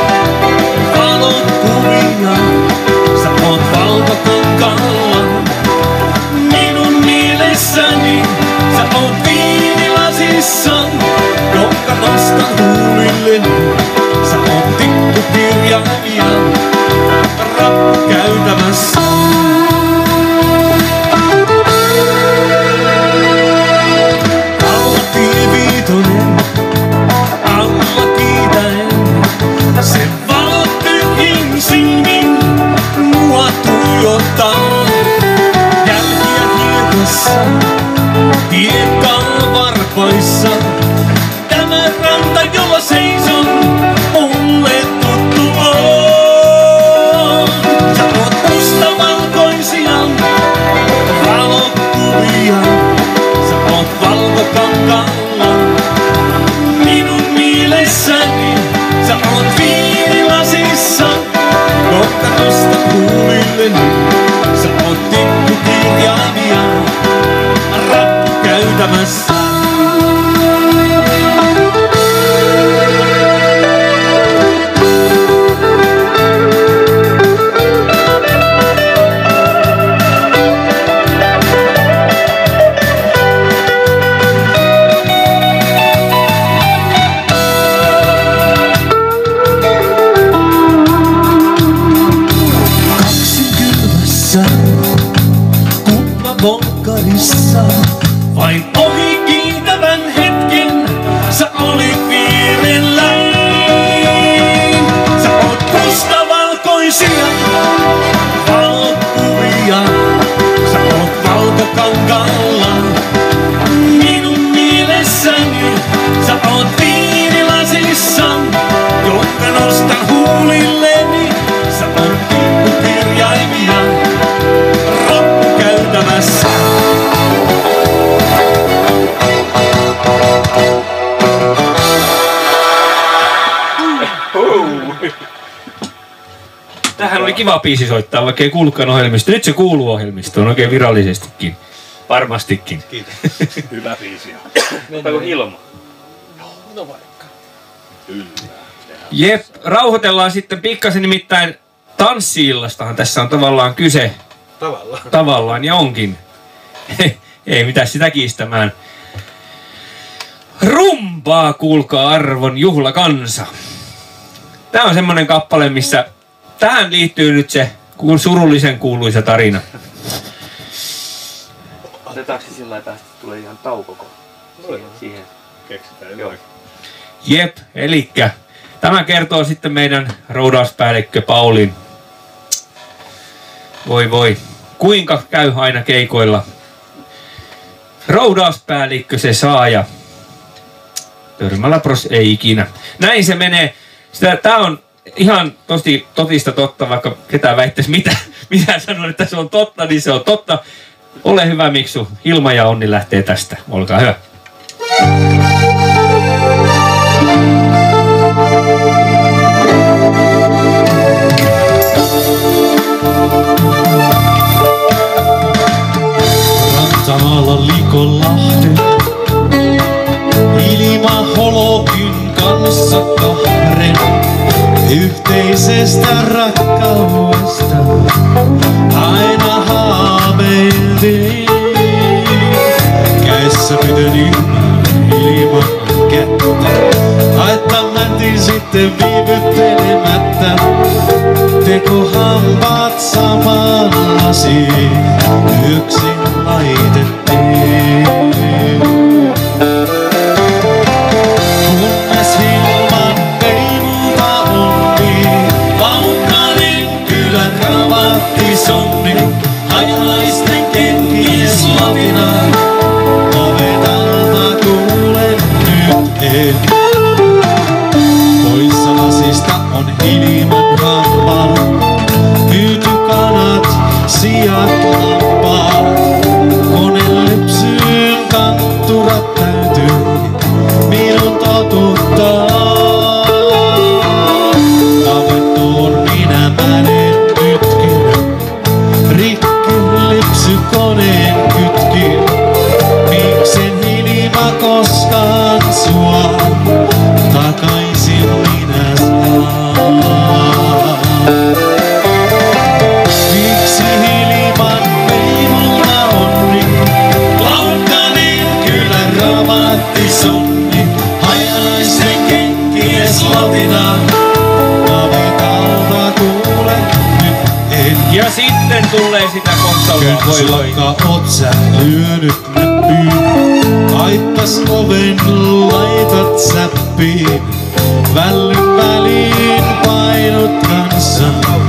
valokuvia. Sä oot valkokankaalla minun mielessäni. Sä oot viinilasissa, jonka nostan huulilleni. Sä oot tikkukirjailija rappukäytävässä. Alla tiiviitonen, alla kiitäen. Se valot tyhjin silmin mua tuijottaa. Jälkiä hiekassa, hiekkaa varpaissa. Tämä ranta, jolla seison, mulle tuttu on. Sä oot mustavalkoisia valokuvia. Sä oot valkokankaalla minun mielessäni. Sä oot viinilasissa, jonka nostan huulilleni. Sä oot tikkukirjailija rappukäytävässä. Kaksin kylmässä, kuplavolkkarissa. Vain ohi kiitävän hetken, sä olit vierelläin. Sä oot mustavalkoisia valokuvia. Sä oot valkokankaalla minun mielessäni. Sä oot viinilasissa, jonka nostan huulilleni. Sä oot tikkukirjailija rappukäytävässä. Tähän oli kiva biisi soittaa, vaikka ei kuulukaan ohjelmistoon. Nyt se kuuluu ohjelmistoon oikein virallisestikin. Varmastikin. Kiitos. Hyvä biisi. Otetaanko Hilma? No vaikka. Jep, rauhoitellaan sitten pikkasen, nimittäin tanssi-illastahan tässä on tavallaan kyse. Tavallaan. Tavallaan ja onkin. Ei mitään sitä kiistämään. Rumpaa, kuulkaa arvon juhlakansa. Tää on semmonen kappale, missä tähän liittyy nyt se surullisen kuuluisa tarina. Otetaanko se sillä lailla, että tulee ihan taukoko? Siihen. Keksitään Joo. jotain. Jep, elikkä tämä kertoo sitten meidän roudauspäällikkö Paulin. Voi, kuinka käy aina keikoilla. Roudauspäällikkö se saa ja Törmälä-Pros ei ikinä. Näin se menee. Tää on ihan totista totta, vaikka ketään väittäisi mitä sanon, että se on totta, niin se on totta. Ole hyvä, Miksu. Hilma ja Onni lähtee tästä. Olkaa hyvä. Rantaalla Likonlahden Yhteisestä rakkaudesta aina haaveiltiin. Kädessä pidin ilman kättä, haetta mentiin sitten viivyttelemättä. Tekohampaat samaan lasiin yksin laitettiin. Kunnes ilman ei muuta onni, Laukanen kylän ravatti sonni, hajalaisten kenkien slatina. Navetalta kuulen nyt en. Poissa lasista on ilman hampaa, myyty kanat, sijat, lampaat. Monen lypsyyn kantturat täytyy minun totuttaa. Navettuun minä menen nytkin, rikki lypsykoneen kytkin. Miksen Hilma koskaan sua takaisin minä saan? Miksi Hilman ei mulla onni? Laukanen kylän ravatti sonni, hajalaisten kenkien slatina. Navetalta kuule nyt en. Ja sitten tulee sitä kohtalua. Voi voi. Köksykka oot sä lyönyt näppiin, kaippas oven laitat säppiin. Vällyn väliin painut kanssa,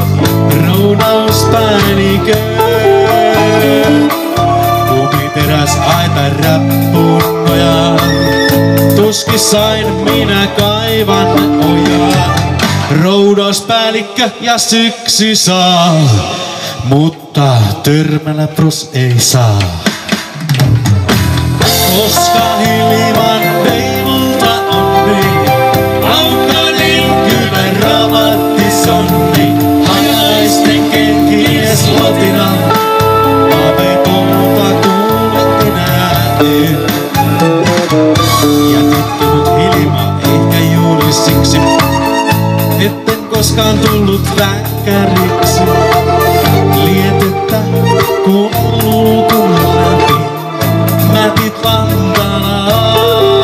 roudauspäälliköön. Kumiteräs aita räppuun nojaa, tuskissain minä kaivan ojaa. Roudauspäällikkö ja syksy saa, mutta Törmälä pros ei saa. Koska Hilman ei multa onni, Laukanen kylän ravatti sonni, hajalaisten kenkien slatina. Navetolta kuule enää en. Jätitkö mut Hilma ehkä juuri siksi, etten koskaan tullut väkkäriksi. Lietettä kulkun läpi, mätit lantana.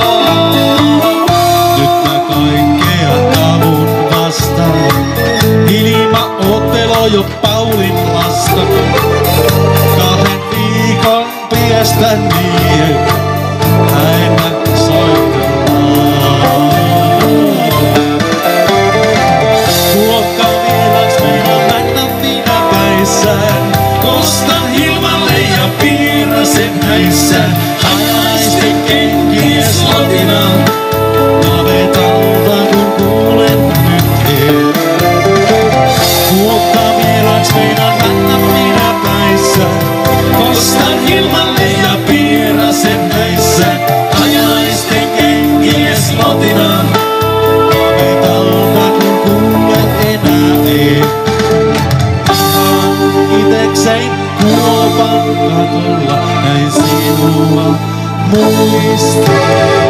Nyt mä kaikkea tavun vastaan. Hilma ottelo jo Paulin lasta. 2 viikon piestä niin aina soitellaan. Kuokka vieläks minä mennä minä päissään. Kostan Hilmalle ja Piirasen häissään. Hajalaisten kenkien slatina. Navetalta kun kuulen nyt en. Kuokka vieläks minä mennä minä päissään. Kostan Hilmalle ja Piirasen häissään. Hajalaisten kenkien slatina. Navetalta kun kuulen enää en. Itekseen kuopan katolla näin sinua muistaa.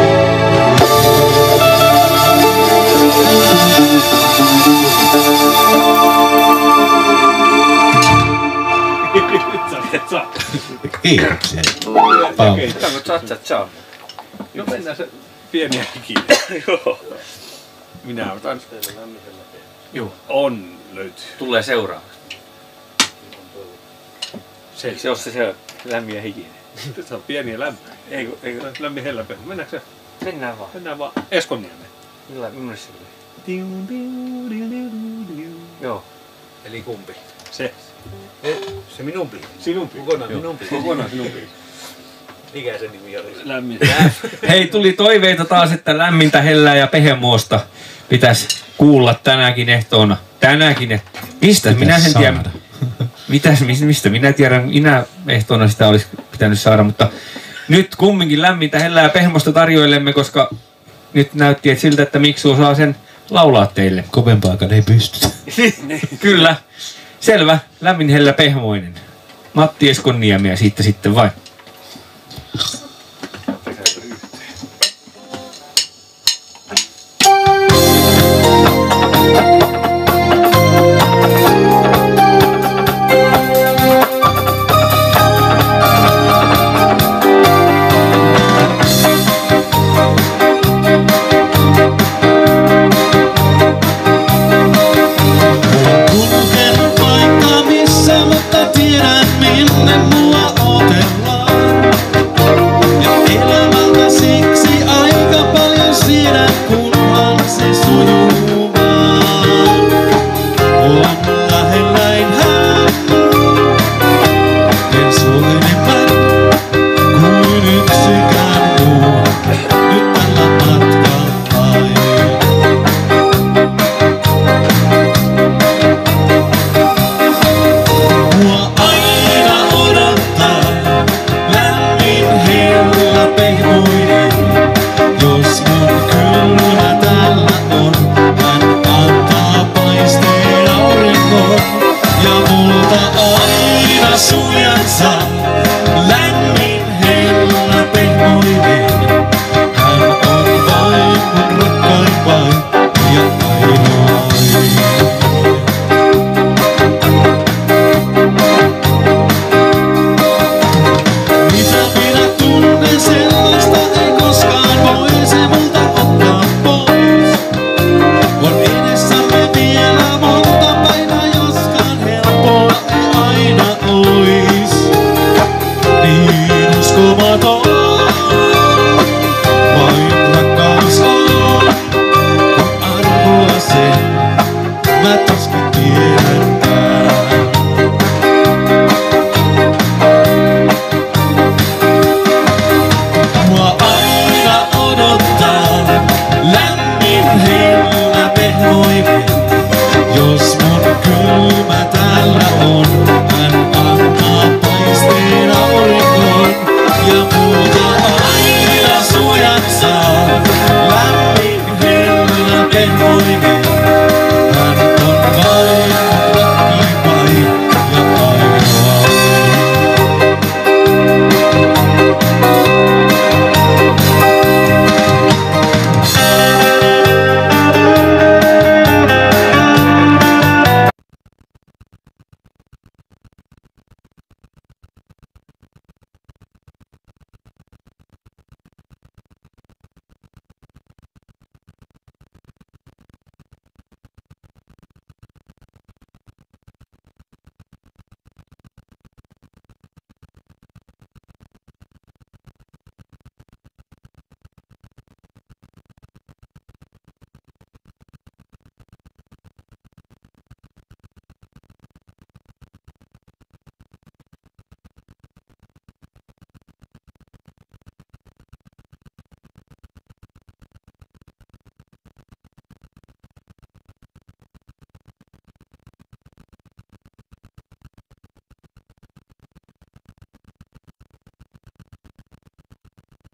Kiitoksia. Pauli. Cha. No mennään se pieni hiki. Joo. Minä otan. Joo, on löytyy. Tulee seuraava. Se, Se on se lämmin ja hikinen. se on pieni ja lämmin. Eikö? Lämmin helläpä. Mennäänkö se? Mennään vaan. Mennään vaan Eskonniemeen. Millainen se oli? Joo. Eli kumpi? Se. Se minun biisi. Sinun biisi. Kokonaan minun biisi. Kokonaan sinun biisi. Mikä se nimi oli? Lämmin. Hei, tuli toiveita taas, että lämmintä hellää ja pehemoosta pitäisi kuulla tänäkin ehtoona. Mistä? Minä sen tiedä. Mistä? Minä tiedän, minä ehtoona sitä olisi pitänyt saada, mutta nyt kumminkin lämmintä hellää ja pehmosta tarjoilemme, koska nyt näytti että siltä, että Miksu osaa sen laulaa teille. Kovempaakaan ei pystytä. Kyllä. Selvä. Lämmin hellä pehmoinen. Matti Eskonniemi ja siitä sitten vain.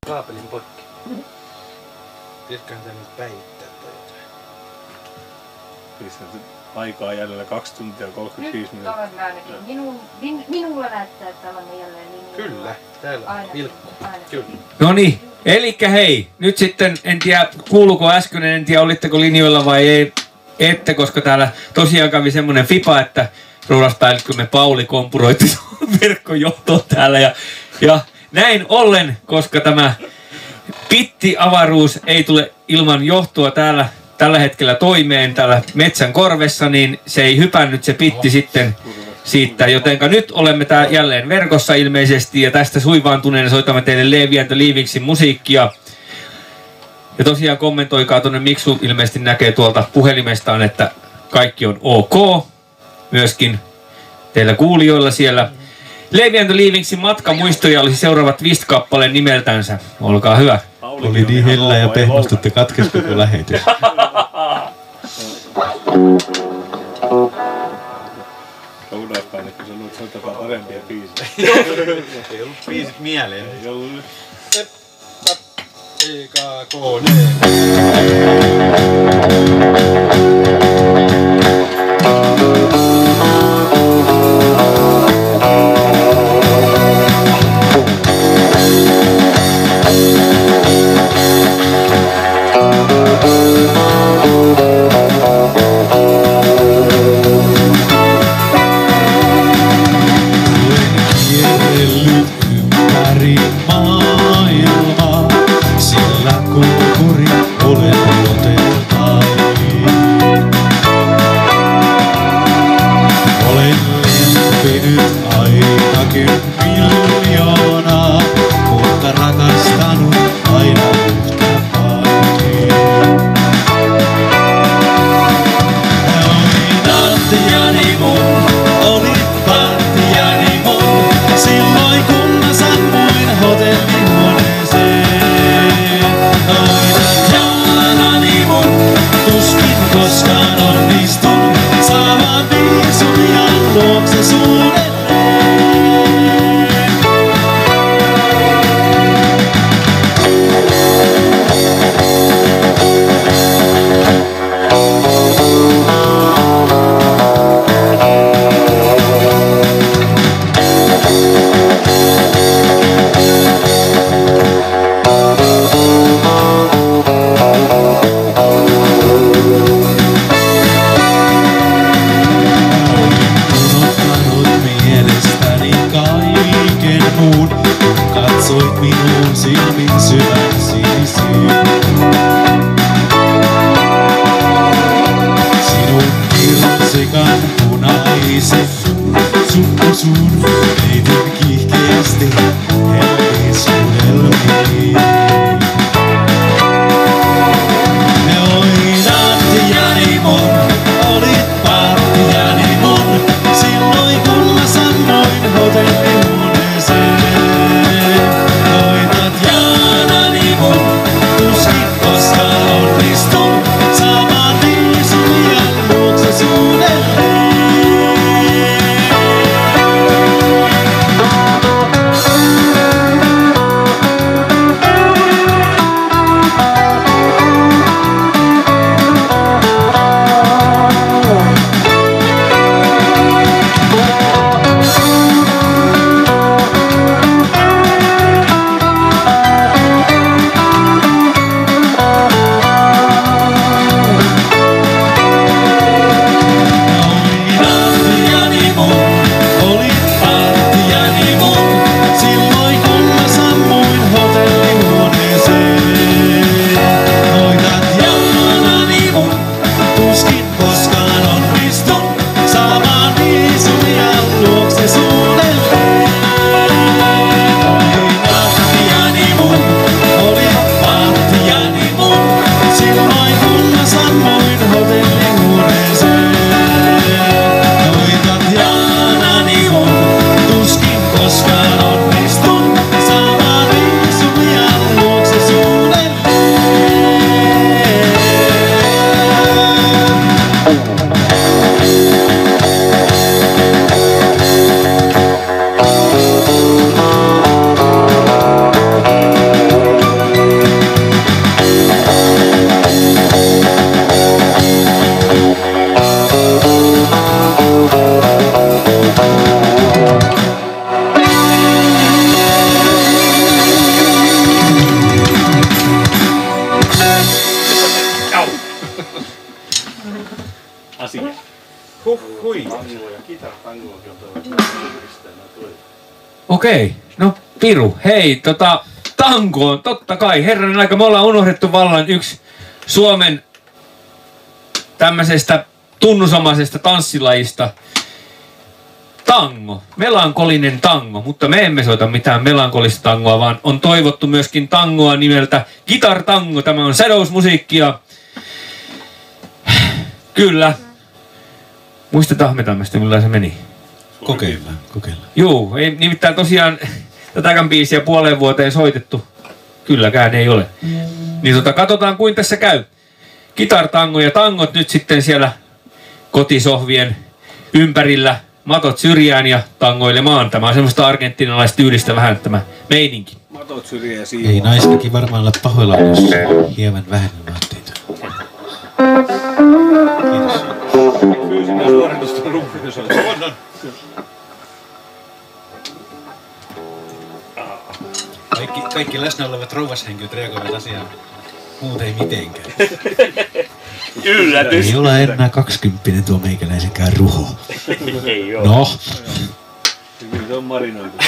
kaapelin poikki. Pitäisiköhän tää nyt päivittää tai jotain? Missä aikaa jäljellä 2 tuntia 35 Nyt minuuttia. olemme ainakin. Minulla näyttää, että olemme jälleen linjoilla. Kyllä, täällä Ainakin. vilkku. Ainakin. Kyllä. No niin, elikkä hei, nyt sitten en tiedä kuuluuko äskeinen, en tiedä olitteko linjoilla vai ei, ette, koska täällä tosiaan kävi semmonen fipa, että ruudaspäällikkömme Pauli kompuroitti verkkojohtoon täällä ja näin ollen, koska tämä pitti-avaruus ei tule ilman johtoa täällä tällä hetkellä toimeen täällä metsän korvessa, niin se ei hypännyt se pitti sitten siitä, jotenka nyt olemme tää jälleen verkossa ilmeisesti ja tästä suivaantuneena soitamme teille Levi and the Leavingsin musiikkia. Ja tosiaan kommentoikaa tuonne, Miksu ilmeisesti näkee tuolta puhelimestaan, että kaikki on ok. Myöskin teillä kuulijoilla siellä. Levi and the Leavingsin matkamuistoja olisi seuraavat 5 kappaleen nimeltänsä. Olkaa hyvä. Oli niin hellä ja pehmostutte katkes koko lähetys. Lounaispäin, että sä luulet soittamaan parempia biisejä. Ei ollut biisit mieleen. Ei ollut. EKKD. Kierrellyt ympäri maailmaa, sillä kulkuri olen luoteeltaan. asia. Hui. Okei, no Piru, hei, tango on totta kai, herranen aika, me ollaan unohdettu vallan yksi Suomen tämmöisestä tunnusomaisesta tanssilajista. Tango, melankolinen tango, mutta me emme soita mitään melankolista tangoa, vaan on toivottu myöskin tangoa nimeltä Guitar Tango. Tämä on Shadows-musiikkia. Kyllä. Muistetaan me tämmöistä, millä se meni. Kokeillaan. Juu, ei nimittäin tosiaan tätäkään biisiä puoleen vuoteen soitettu. Kylläkään ei ole. Niin katsotaan kuin tässä käy. Guitar Tango ja tangot nyt sitten siellä kotisohvien ympärillä. Matot syrjään ja tangoilemaan. Tämä on semmoista argentinalaistyylistä vähän tämä meininki. Matot syrjään siihen. Ei naisväki varmaan olla pahoillaan, jos hieman vähemmän vaatteita. Kiitos. Fyysinen suoritus on rumpiosoitus. On. Kaikki läsnä olevat rouvashenkilöt reagoivat asiaan. Muut ei mitenkään. Yllätys. Ei ole enää 20 tuo meikäläisenkään ruho. Ei oo. No. Kyllä se on marinoitu.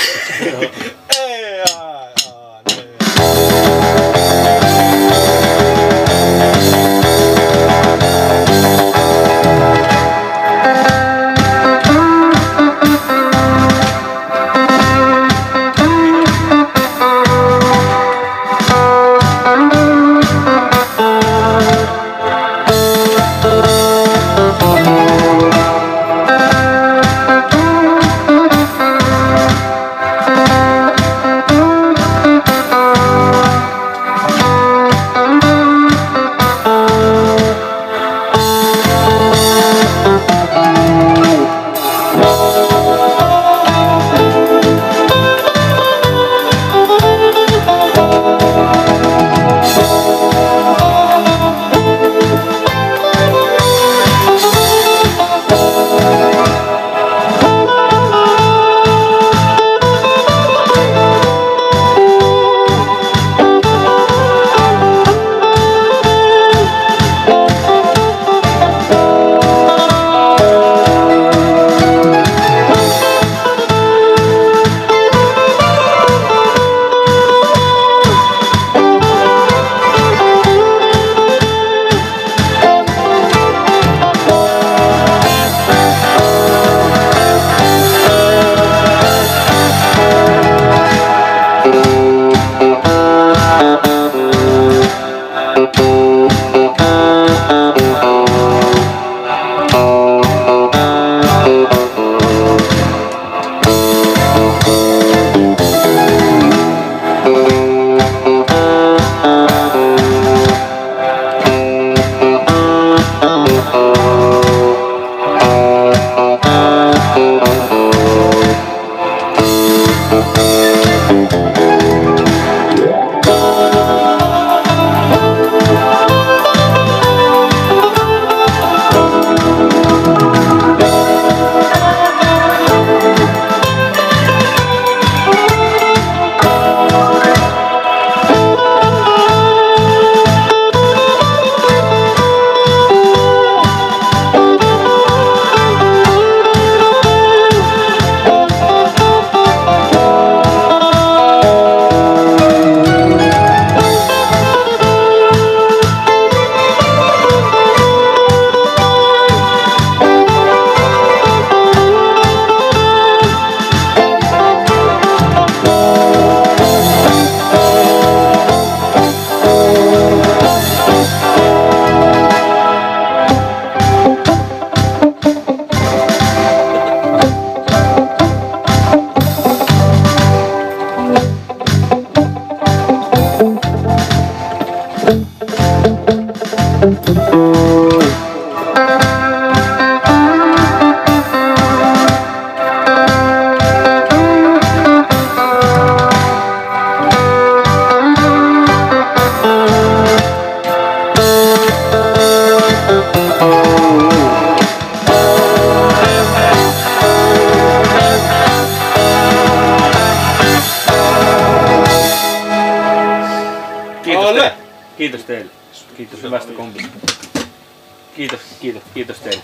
Kiitos teille. Kiitos hyvästä kompista. Kiitos teille.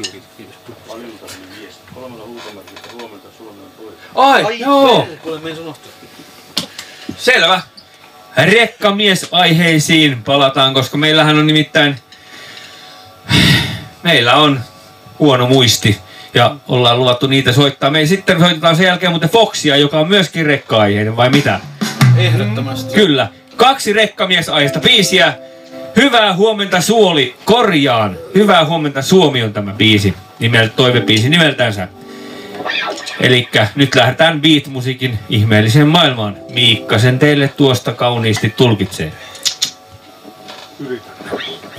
Ai, joo. Kuule, me unohtaa. Selvä. Rekkamiesaiheisiin palataan, koska meillähän on nimittäin... Meillä on huono muisti ja ollaan luvattu niitä soittaa. Me sitten soitetaan sen jälkeen muuten Foxia, joka on myöskin rekka-aiheinen, vai mitä? Ehdottomasti. Kyllä. 2 rekkamiesaiheista biisiä. Hyvää huomenta Suoli, korjaan. Hyvää huomenta Suomi on tämä biisi. Toivebiisi nimeltänsä. Elikkä nyt lähdetään beat-musiikin ihmeelliseen maailmaan. Miikka sen teille tuosta kauniisti tulkitsee. Yritän.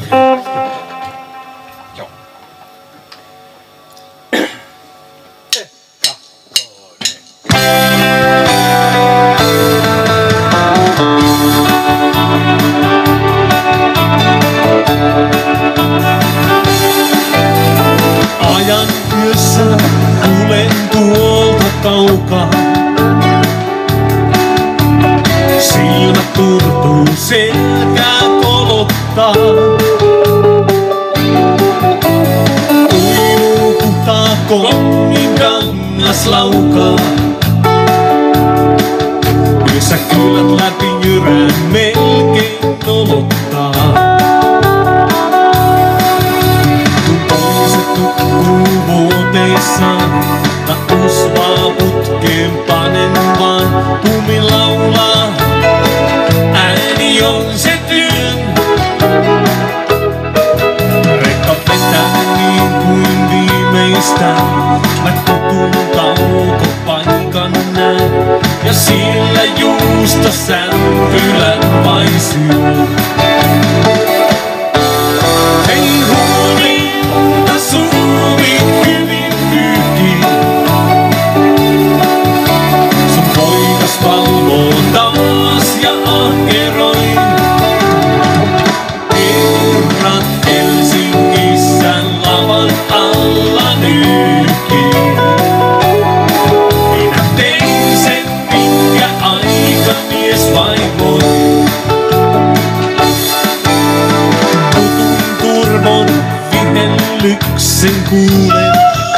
Ajan yössä tulen tuolta kaukaa. Silmät turtuu, selkää kolottaa. Uinuutaa kongin kangas laukaa. Yössä kylät läpi jyrään melkein nolottaa. Vuoteissaan, mä usvaa putkeen panen vaan. Tumi laulaa, ääni on se työn. Rekka vetää niin kuin viimeistään. Mä tutun taukopaikan näen. Ja sillä juusta sämpylän vain syön. Hei huomenta Suomi hyvin pyyhkii. Sun poikas valvoo taas ja ahkeroi. Herrat Helsingissä lavan alla nyyhkii. Minä tein sen, minkä aikamies vain voi. Turvon vihellyksen kuulen.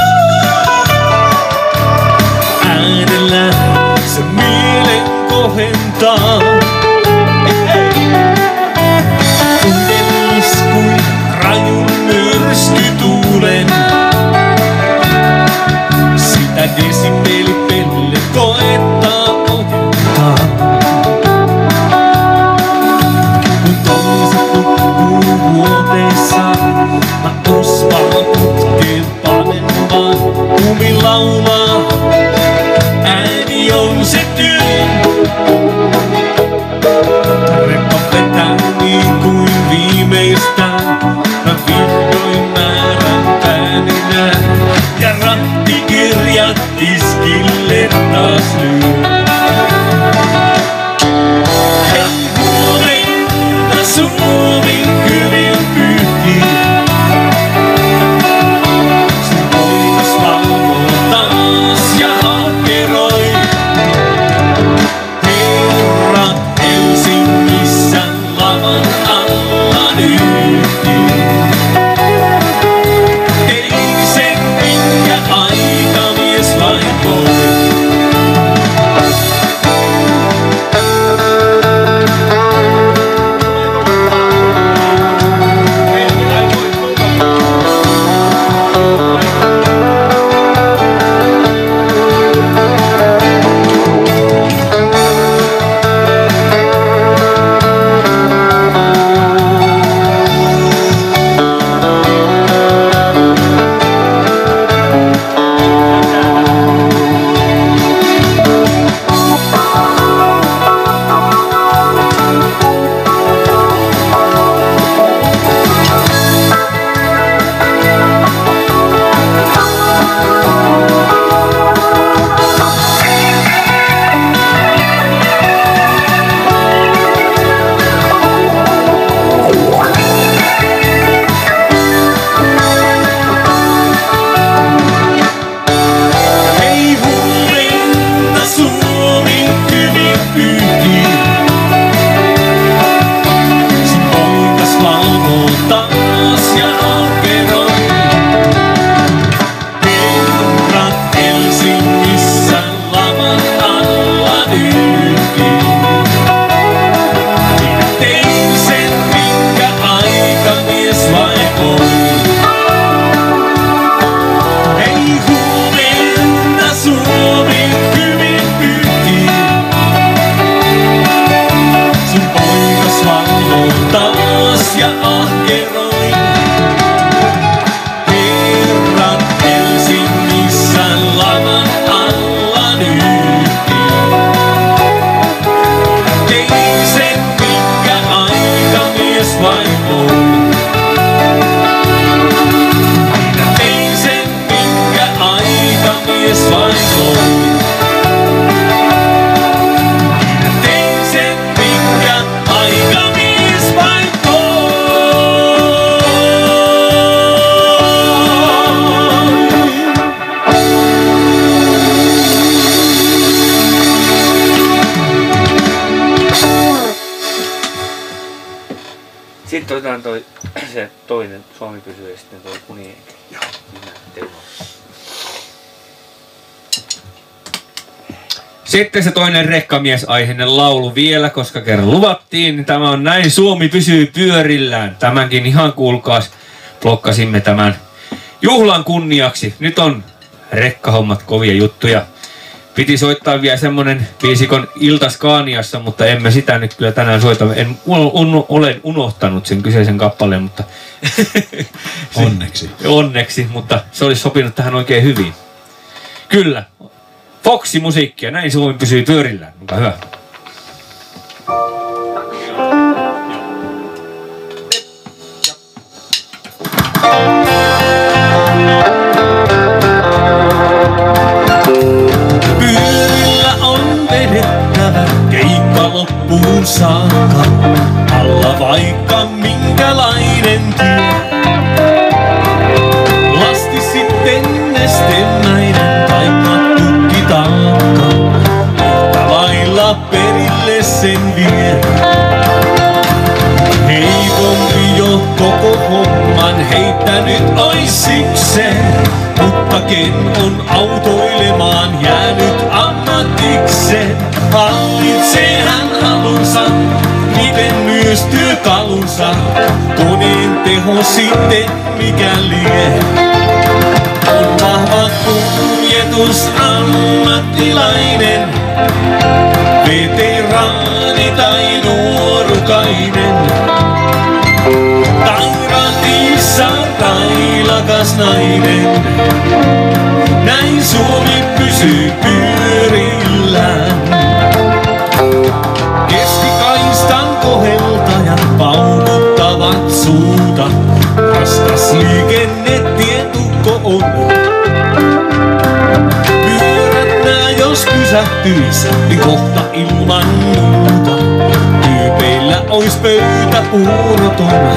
Äänellä se mielen kohentaa. Kuunnellis kuin rajun myrskytuulen. Sitä desibelipelle koettaa ojentaa. Kun toiset nukkuu vuoteissaan, mä usvaan putkeen panen vaan. Kumi laulaa, ääni on se työn. Rekka vetää niin kuin viimeistään. Mä vihdoin määrän ääninä. Ja rattikirjat tiskille taas lyö. Hei huomenta Suomi hyvin pyyhkii. Sun poikas valvoo taas ja ahkeroi. ahkeroin. Herran Helsingissä lavan alla nyyhtiin. Tein sen, minkä aikamies vain on. Minä tein sen, minkä aikamies vain on. Minä tein sen, minkä aikamies vain on. Sitten otetaan se toinen Suomi pysyy ja sitten toi Kunienkeli. Joo. Sitten se toinen rekkamiesaiheinen laulu vielä, koska kerran luvattiin, niin tämä on Näin Suomi pysyy pyörillään. Tämänkin ihan kuulkaas, blokkasimme tämän juhlan kunniaksi. Nyt on rekkahommat kovia juttuja. Piti soittaa vielä semmonen viisikon Ilta Scaniassa, mutta emme sitä nyt kyllä tänään soita. Olen unohtanut sen kyseisen kappaleen, mutta onneksi, mutta se olisi sopinut tähän oikein hyvin. Kyllä. Foxy-musiikkia, Näin Suomi pysyy pyörillään. Onpa hyvä. Pyörillä on vedettävä keikka loppuun saakka, alla vaikka minkälainen tie. Lasti sitten nestemäinen taikka tukkitaakka, yhtä lailla perille sen vie. Heikompi jo koko homman heittänyt ois sikseen, mutta ken on autoilemaan jäänyt ammatikseen. Hallitsee hän halunsa, miten myös työkalunsa, koneen teho sitten mikä lie. On vahva kuljetus ammattilainen, veteraani tai nuorukainen. Tai ratissa railakas nainen, näin Suomi pysyy pyörillään. Keskikaistan koheltajat paukuttavat suuta, raskas liikennetietukko on. Pyörät nää jos pysähtyis, niin kohta ilman muuta tyypeillä ois pöytä puuroton.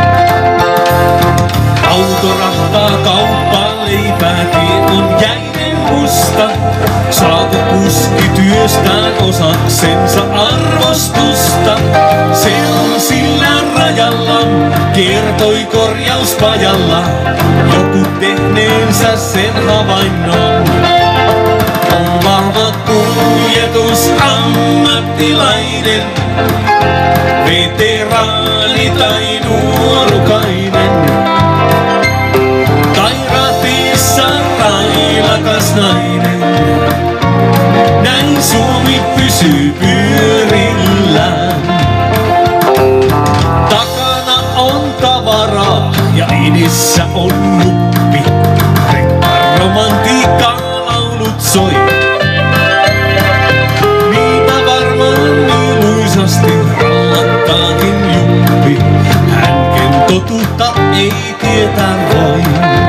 Auto rahtaa kauppaan leipää, tie on jäinen musta. Saako kuski työstään osaksensa arvostusta? Se on sillä rajalla, kertoi korjauspajalla joku tehneensä sen havainnon. On vahva kuljetus ammattilainen, veteraani tai nuorukainen. Tai ratissa railakas nainen, näin Suomi pysyy pyörillään. Takana on tavaraa ja edessä on nuppi, rekkaromantiikkaa laulut soi. Niitä varmaan niin luisasti rallattaakin juppi, hänken totuutta ei tietää voi.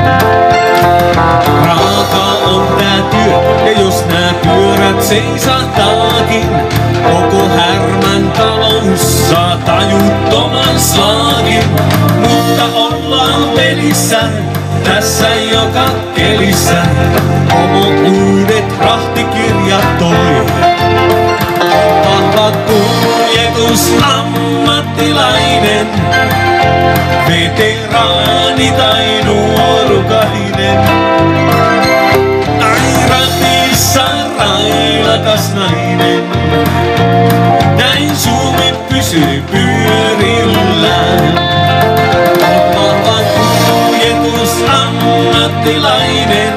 Raaka on tää työ, ja jos nää pyörät seisahtaakin, koko Härmän talous saa tajuttoman slaagin. Mutta ollaan pelissä, tässä joka kelissä, homo uudet rahtikirjat toi. Vahva kuljetus ammattilainen, veteraani tai nuorukainen. Tai ratissa railakas nainen, näin Suomi pysyy pyörillään. Vahva kuljetus ammattilainen,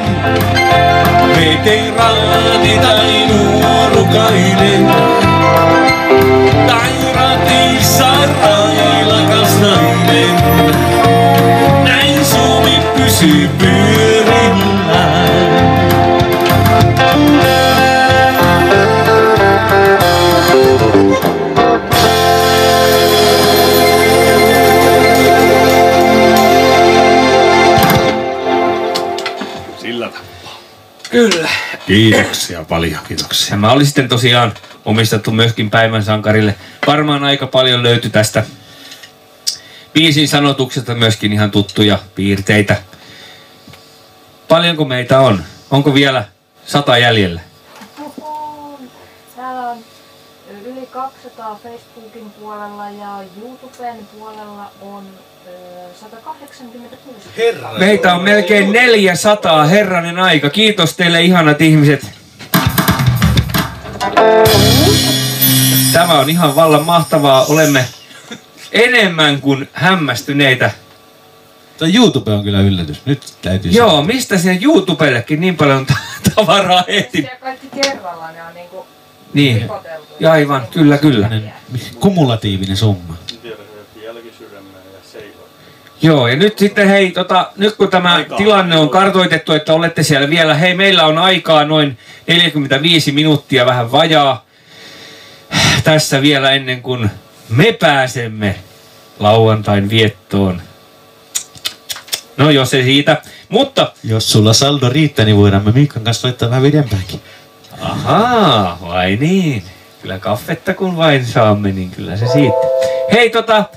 veteraani tai nuorukainen. Tai ratissa railakas nainen, Näin Suomi pysyy pyörillään. Sillä tappaa. Kyllä. Kiitoksia paljon, kiitoksia. Tämä oli sitten tosiaan omistettu myöskin päivän sankarille. Varmaan aika paljon löytyi tästä biisin sanotuksesta myöskin ihan tuttuja piirteitä. Paljonko meitä on? Onko vielä 100 jäljellä? Täällä on yli 200 Facebookin puolella ja YouTuben puolella on 186. Meitä on melkein 400, herranen aika. Kiitos teille ihanat ihmiset. Tämä on ihan vallan mahtavaa. Olemme enemmän kuin hämmästyneitä. Tämä YouTube on kyllä yllätys. Nyt täytyy Joo, mistä sinne YouTubellekin niin paljon tavaraa ehti? Ja kaikki kerralla ne on niinku Niin, ripoteltu. ja aivan, kyllä, kyllä. kumulatiivinen summa. Joo, ja nyt sitten hei, nyt kun tämä tilanne on kartoitettu, että olette siellä vielä, hei, meillä on aikaa noin 45 minuuttia vähän vajaa tässä vielä ennen kuin me pääsemme lauantain viettoon. No jos ei siitä, mutta... Jos sulla saldo riittää, niin voidaan me Miikan kanssa soittaa vähän pidempäänkin. Ahaa, vai niin. Kyllä kaffetta kun vain saamme, niin kyllä se siitä. Hei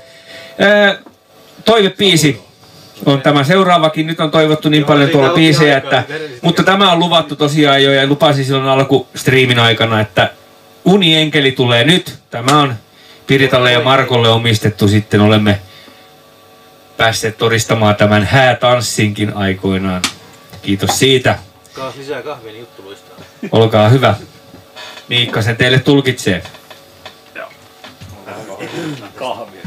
toivebiisi on tämä seuraavakin. Nyt on toivottu niin paljon tuolla biisejä, että... Mutta tämä on luvattu tosiaan jo ja lupasin silloin alkustriimin aikana, että Unienkeli tulee nyt. Tämä on Piritalle ja Markolle omistettu. Sitten olemme päässeet todistamaan tämän häätanssinkin aikoinaan. Kiitos siitä. Kaas lisää kahvia, niin juttu luistaa. Olkaa hyvä. Miikka sen teille tulkitsee. Kahvia.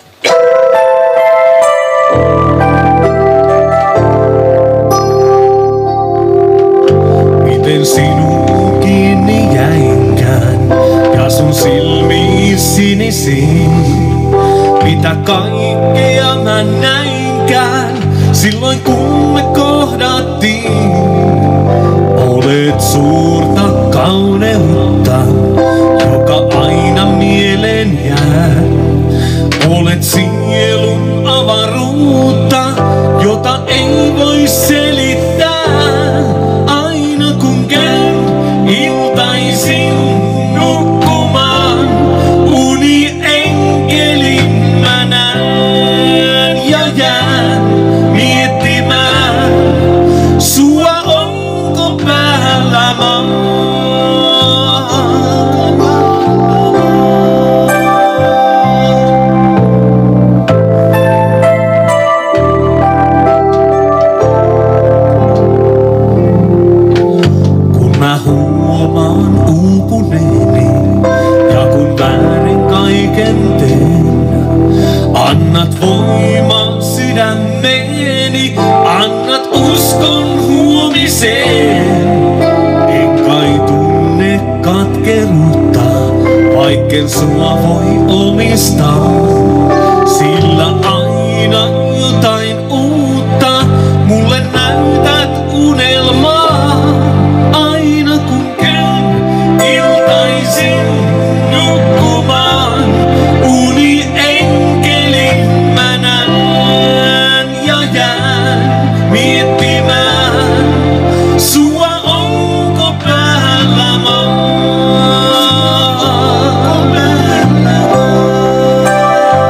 Miten sinun kiinni jäinkään ja sun silmiin sinisiin. Mitä kaikkea mä näinkään silloin kun me kohdattiin. Olet suurta kauneutta, joka aina mieleen jää. Olet sielun avaruutta, jota ei voi selittää. Aina kun käyn iltaisin nukkumaan, unienkelin mä näen ja jään miettimään. Sua onko päällä maa? Kun mä huomaan uupuneeni ja kun väärin kaiken teen, annat voimaa sydämeeni, annat uskon huomiseen. En kai tunne katkeruutta, vaikken sua voi omistaa, sillä aina jotain uutta mulle näytät unelmaa. Aina kun käyn iltaisin nukkumaan, unienkelin mä näen ja jään miettimään. Sua onko päällä maa?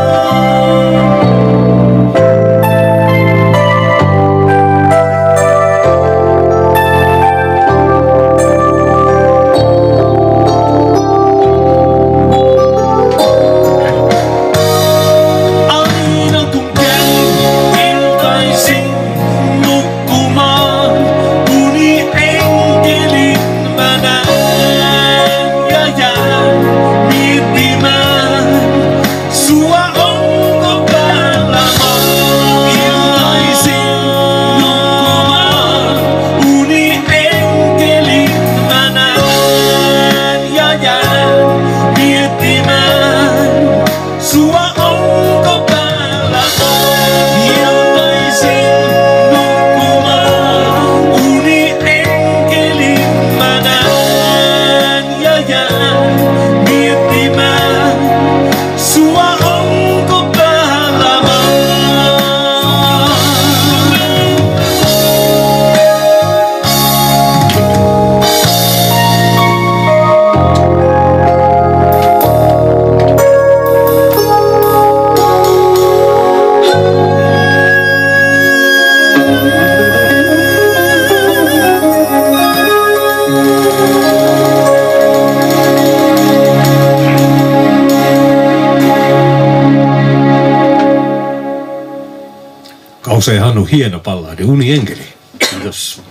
Kausee Hannu, hieno palladi, Unienkeli. Kiitos.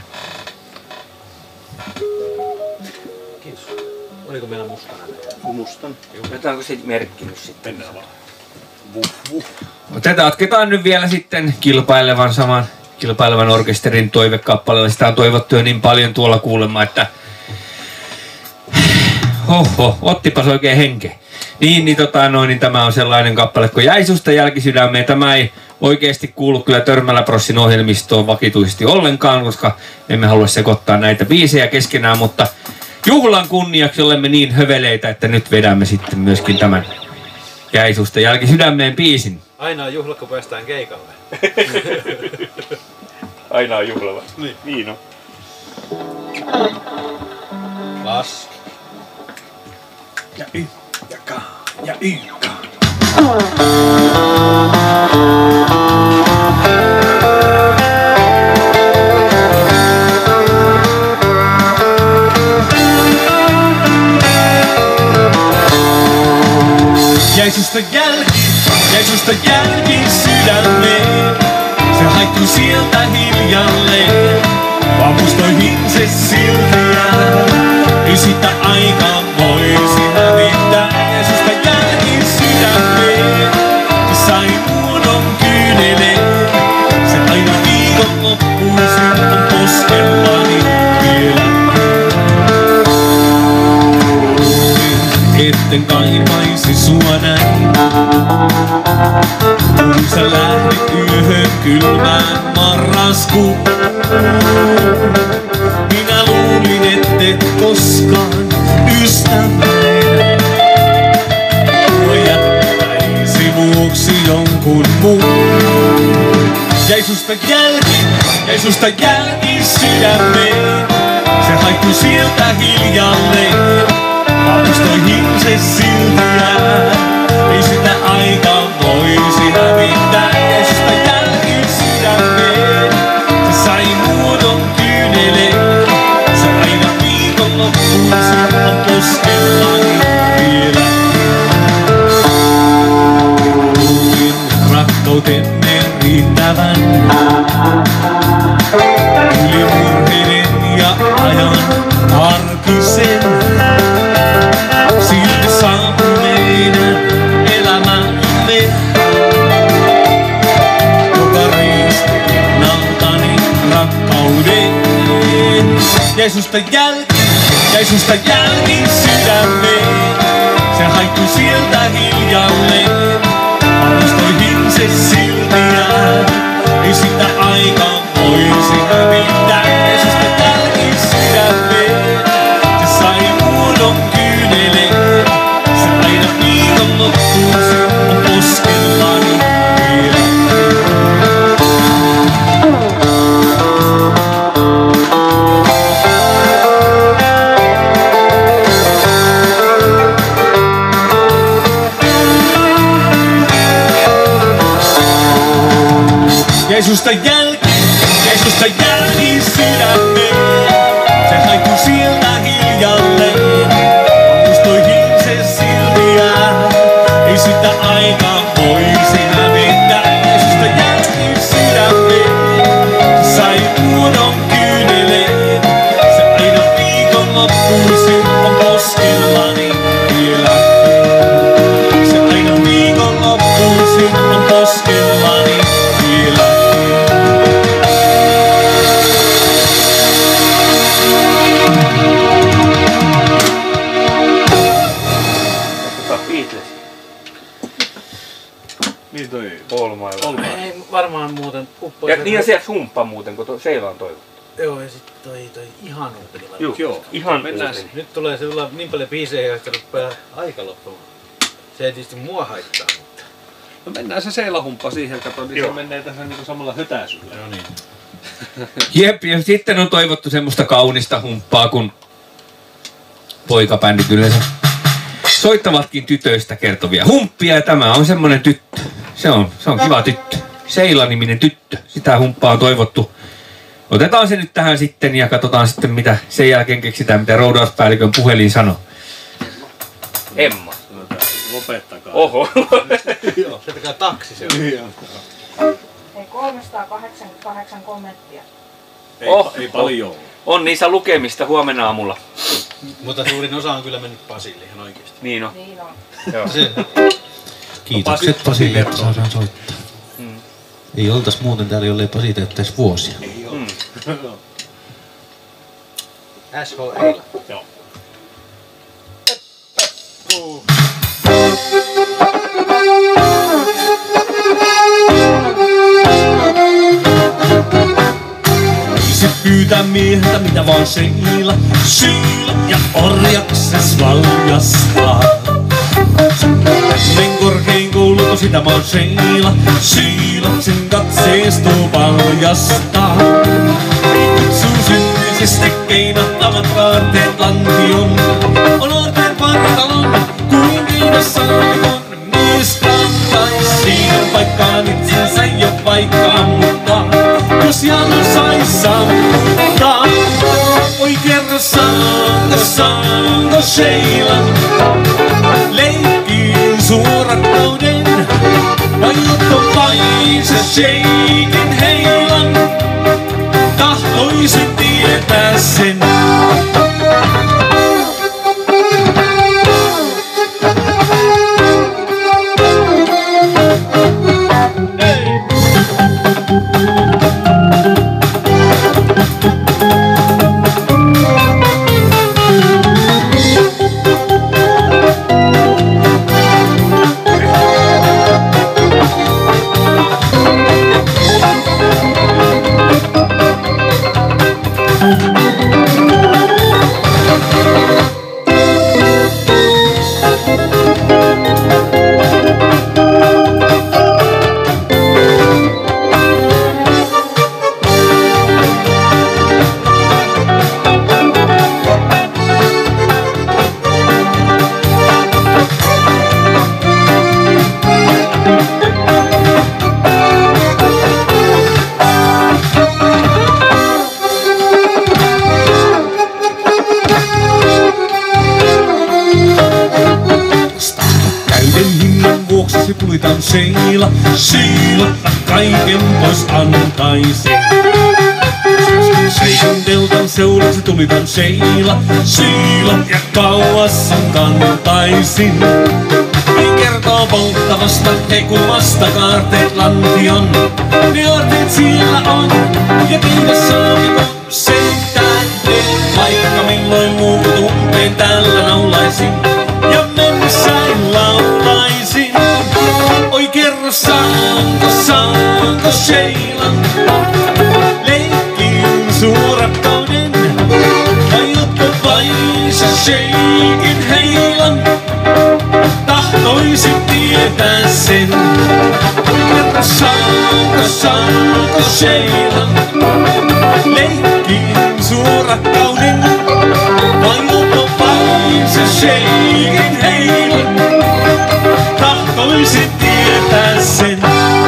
Kiitos. Oliko meillä mustana? Mustan. Otetaanko se merkki nyt sitten? Mennään vaan. Jatketaan nyt vielä sitten kilpailevan orkesterin toivekappaleella. Sitä on toivottu jo niin paljon tuolla kuulemma, että ottipas oikein henke. Niin tämä on sellainen kappale kuin Jäi susta jälkisydämeen. Tämä ei oikeasti kuulu kyllä Törmäläprossin ohjelmistoon vakituisesti ollenkaan, koska emme halua sekoittaa näitä biisejä keskenään, mutta juhlan kunniaksi olemme niin höveleitä, että nyt vedämme sitten myöskin tämän Jäi susta jälkisydämeen biisin. Aina juhla, kun päästään keikalle. Aina on juhlava. Niin on. Las. Ja y, ja ka, ja y, ka. Jäi susta jälki sydämeen. Se haittui sieltä hiljalleen. Vaan muistoihin se silti jää. Ei sitä aikaa voisi hävittää. Jäi susta jälki sydämeen. Se sai muodon kyyneleen. Se aina viikonloppuisin on poskellani vielä. Etten kaipaisi sua näin. Kun sä lähdit yöhön kylmään marraskuun. Minä luulin, ettet koskaan ystävänä tuo jättäisi vuoksi jonkun muun. Jäi susta jälki sydämeen. Se haittui sieltä hiljalleen. Muistoihin se silti jää. Ei sitä aikaa voisi hävittää. Jäi susta jälki sydämeen. Se sai muodon kyyneleen. Se aina viikonloppuisin on poskellani vielä. Luulin rakkautenne riittävän. Yli murheiden ja ajan arkisen. Silti saamme meidän elämämme, joka riisti rinnaltani rakkauden. Jäi susta jälki sydämeen. Se haittui sieltä hiljalleen. Muistoihin se silti jää. Ei sitä aikaa voisi hävittää. Jäi susta jälki sydämeen. Se sai muodon kyyneleen. Se aina viikonloppuisin on poskellani vielä. Jäi susta jälki sydämeen. Se haittui sieltä hiljalleen. Muistoihin se silti jää. Ei sitä aikaa voisi hävittää. Jäi susta jälki sydämeen. Se sai muodon kyyneleen. Se aina viikonloppuisin on poskellani vielä. Se aina viikonloppuisin on poskellani vielä. Beatles. Niin toi. Paul Myla. Ei varmaan muuten uppoa. Ja niin ja siellä humppa muuten, kun Seila on toivottu. Joo, ja sit toi ihan uuteli. Joo. Ihan Mennään uuteli. Nyt tulee sulla niin paljon biisejä, joista rupeaa aika loppumaan. Se ei tietysti mua haittaa, mutta... No mennään se seilahumppa siihen, kato, niin se menee tässä niinku samalla hötäisyllä. No niin. Jep, ja sitten on toivottu semmoista kaunista humppaa, kun poikabändit yleensä soittavatkin tytöistä kertovia humppia, ja tämä on semmonen tyttö. Se on kiva tyttö. Seila-niminen tyttö. Sitä humppaa on toivottu. Otetaan se nyt tähän sitten ja katsotaan sitten mitä sen jälkeen keksitään, mitä roudauspäällikön puhelin sanoo. Emma. Lopettakaa. Oho. Se tekee taksi se on. Hei, 388 kommenttia. Ei paljon. On niissä lukemista huomenna aamulla. Mutta suurin osa on kyllä mennyt Pasille ihan oikeesti. Niin on. Niin on. Joo. Kiitokset Pasille, että saadaan soittaa. Ei oltais muuten täällä, jollei Pasi täyttäis vuosia. SHL. Joo. Se pyytää mieheltä mitä vaan seillä ja orjakses valjastaa. Ennen korkein koulutus sitä vaan seila sen katseestuu paljastaa. Kutsuu syntisesti keinahtavat kaarteet lantion. On orteet vartalon kuin kiinnossaatikon mies kantaisi paikkaan itsensä jo paikkaan muuttaa. Jos Janu sais saavuttaa, oi kerro saanko Sheilan leikkiin suurakkauden, vai juttu vain se sheikin heilan, tahtoisin tietää sen. Tulitan seila kaiken pois antaisin. Seikin teltan seuraksi tulitan seila ja kauas sen kantaisin. Niin kertoo polttavasta hekumasta kaarteet lantion. Ne orteet siellä on ja kiinnossaamikon sen tähden. Vaikka milloin muutu tumpeen tällä naulaisin ja mennessäin laulaisin. Oi kerro saanko Sheilan leikkiin suurakkauden, vai juttu vain se sheikin heilan, tahtoisin tietää sen. Kerro saanko Sheilan leikkiin suurakkauden, vai juttu vain se sheikin heilan, tahtoisin tietää sen.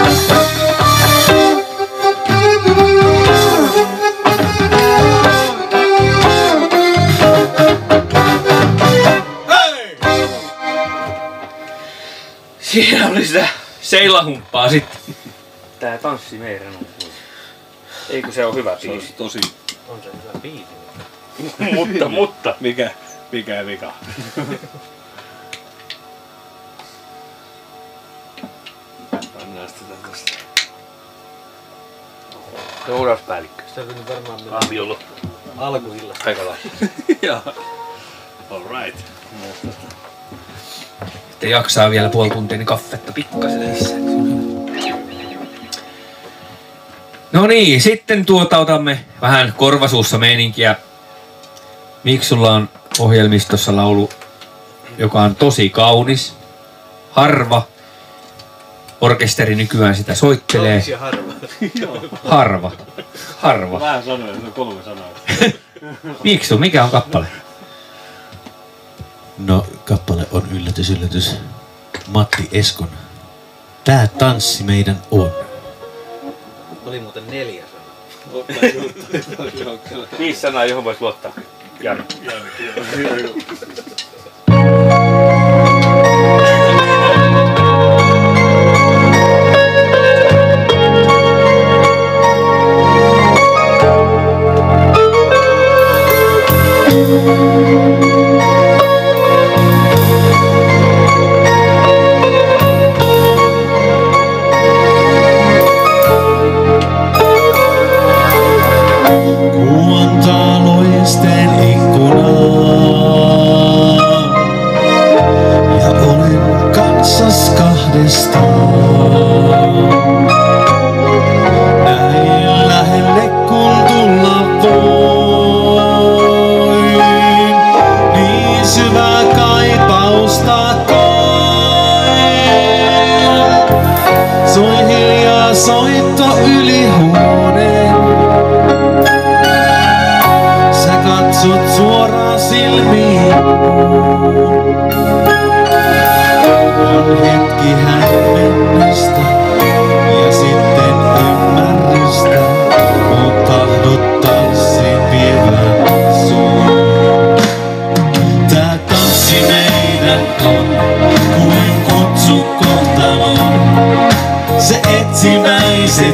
Siinä oli sitä seilahumppaa sitten. Tää tanssi meidän on. Eikö se ole hyvä Se on biisi? tosi... On se hyvä biisi. mutta. Mikä vika? Pannaan sitä tästä. Seurauspäällikkö. Sitä on varmaan mennä Ahvi on loppu. alkuillasta. Aika lailla. Joo. Alright. Sitten jaksaa vielä puoli tuntia niin kaffetta pikkasen lisää. No niin, sitten otamme vähän korvasuussa meininkiä. Miksulla on ohjelmistossa laulu, joka on tosi kaunis. Harva. Orkesteri nykyään sitä soittelee. Kaunis ja harva. Harva. Vähän sanoja, se on 3 sanaa. Miksu, mikä on kappale? No, kappale on yllätys. Matti Eskon. Tää tanssi meidän on. Oli muuten 4 sanaa. 5 sanaa, johon voisi luottaa. Jani.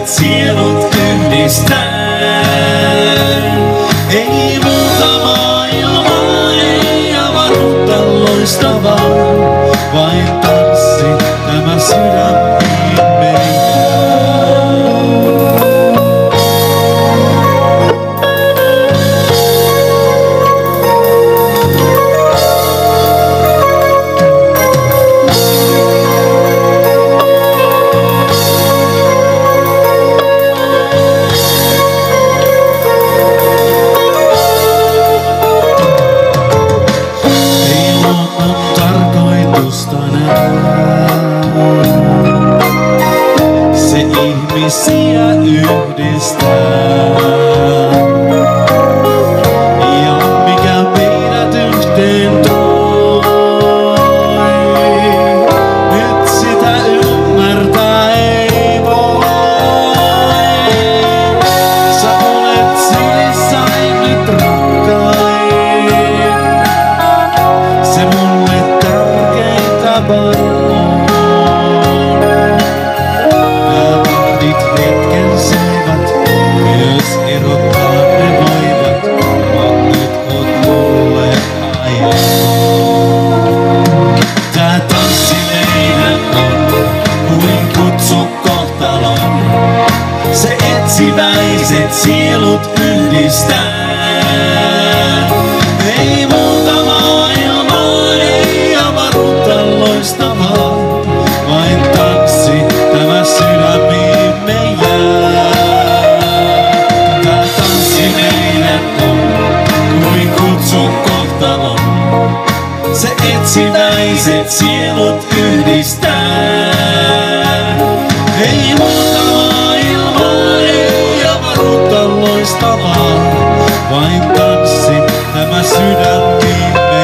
etsiväiset sielut yhdistää. Ei muuta maailmaa, ei avaruutta loistavaa, vain tanssi tämä sydämiin meidän. Se ihmisiä yhdistää. Ja mikä meidät yhteen toi, nyt sitä ymmärtää ei voi. Sä olet sylissäin nyt rakkain, se mulle tärkeintä vain. Etsiväiset sielut yhdistää. Ei muuta maailmaa, ei avaruutta loistavaa, vain tanssi tämä sydämiimme jää. Tää tanssi meidän on, kuin kutsu kohtalon. Se etsiväiset sielut yhdistää. Ei muuta maailmaa, ei avaruutta loistavaa, vain tanssi tämä sydämiimme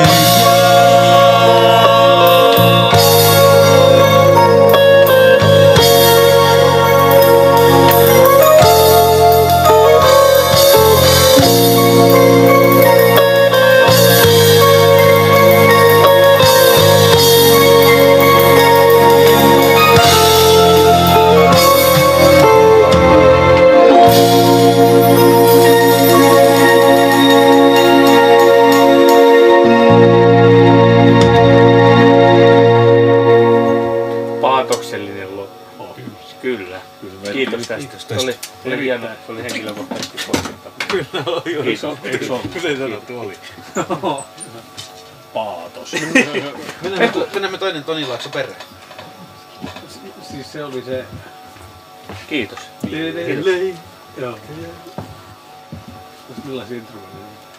Paatoksellinen loppu. Kyllä. Kiitos tästä. Se oli hienoa, se oli henkilökohtaisesti poistettava. Kyllä oli jo. Kiitos. Kuten sanottu oli. Paatos. Mennään toinen Toni Laakso perään. Siis se oli se... Kiitos. Joo. Millaisia introja?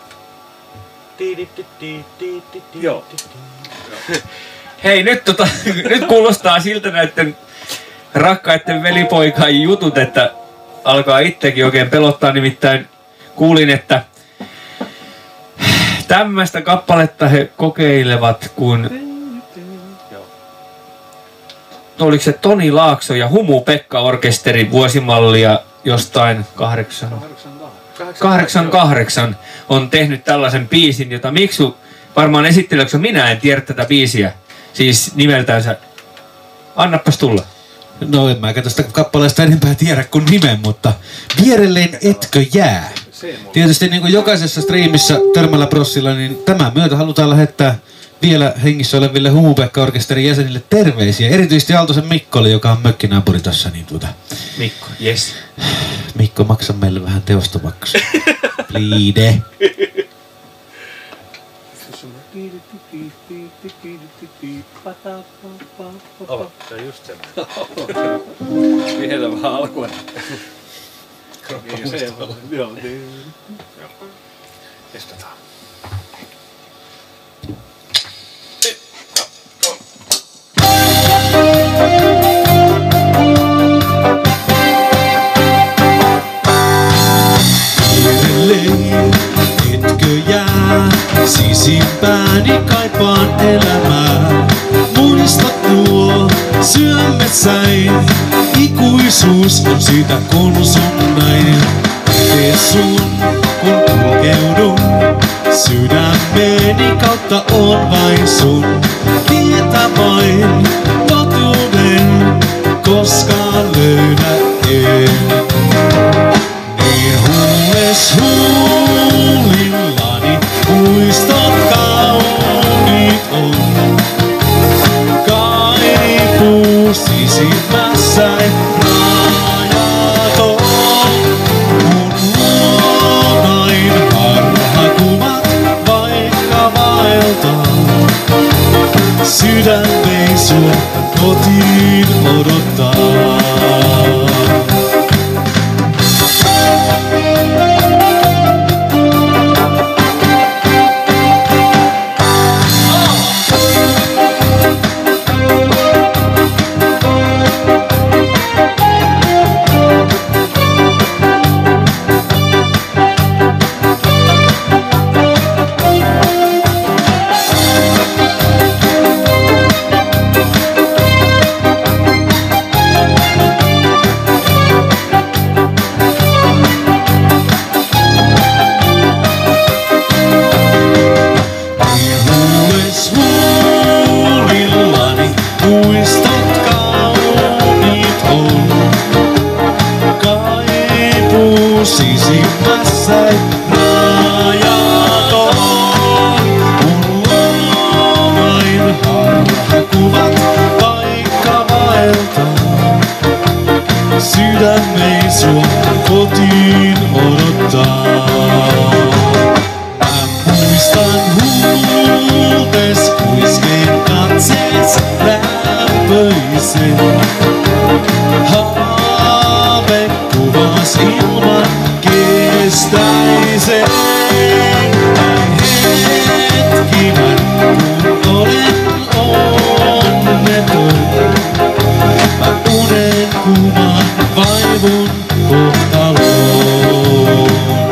Joo. Hei, nyt kuulostaa siltä näiden rakkaiden velipoikain jutut, että alkaa itsekin oikein pelottaa. Nimittäin kuulin, että tämmöistä kappaletta he kokeilevat, kun oliko se Toni Laakso ja Humu-Pekka-orkesteri vuosimallia jostain 88 on tehnyt tällaisen biisin, jota Miksu varmaan esitteleekö minä en tiedä tätä biisiä. Siis nimeltänsä. Annappas tulla. No en mäkään tästä kappaleesta enempää tiedä kuin nimen, mutta vierelleen etkö jää. Tietysti niin kuin jokaisessa striimissä Törmällä Prossilla, niin tämän myötä halutaan lähettää vielä hengissä oleville Humu-Pekka-orkesterin jäsenille terveisiä. Erityisesti Aaltosen Mikkolle, joka on mökkinaapuri tossa. Niin Mikko, yes. Mikko, maksa meille vähän teostomaksu. Liide. Se on just se. Vihelä vähän alkuun. Joo. Testataan. Etkö jää, sisimpääni kaipaan elämää. Muista tuo syömessäin, ikuisuus on siitä kun sun näin. Tee sun, kun kulkeudun, sydämeni kautta on vain sun. Tietä vain totuuden, koskaan löydä en. kotiin odottaa. Sydämei sua kotiin odottaa. Mä muistan huultes kuiskeen katsees lämpöisen. Haave kuvas ilman kestäisen. Hetkinä kun olen onneton. Mä unen kuvan vaivun kohtaloon.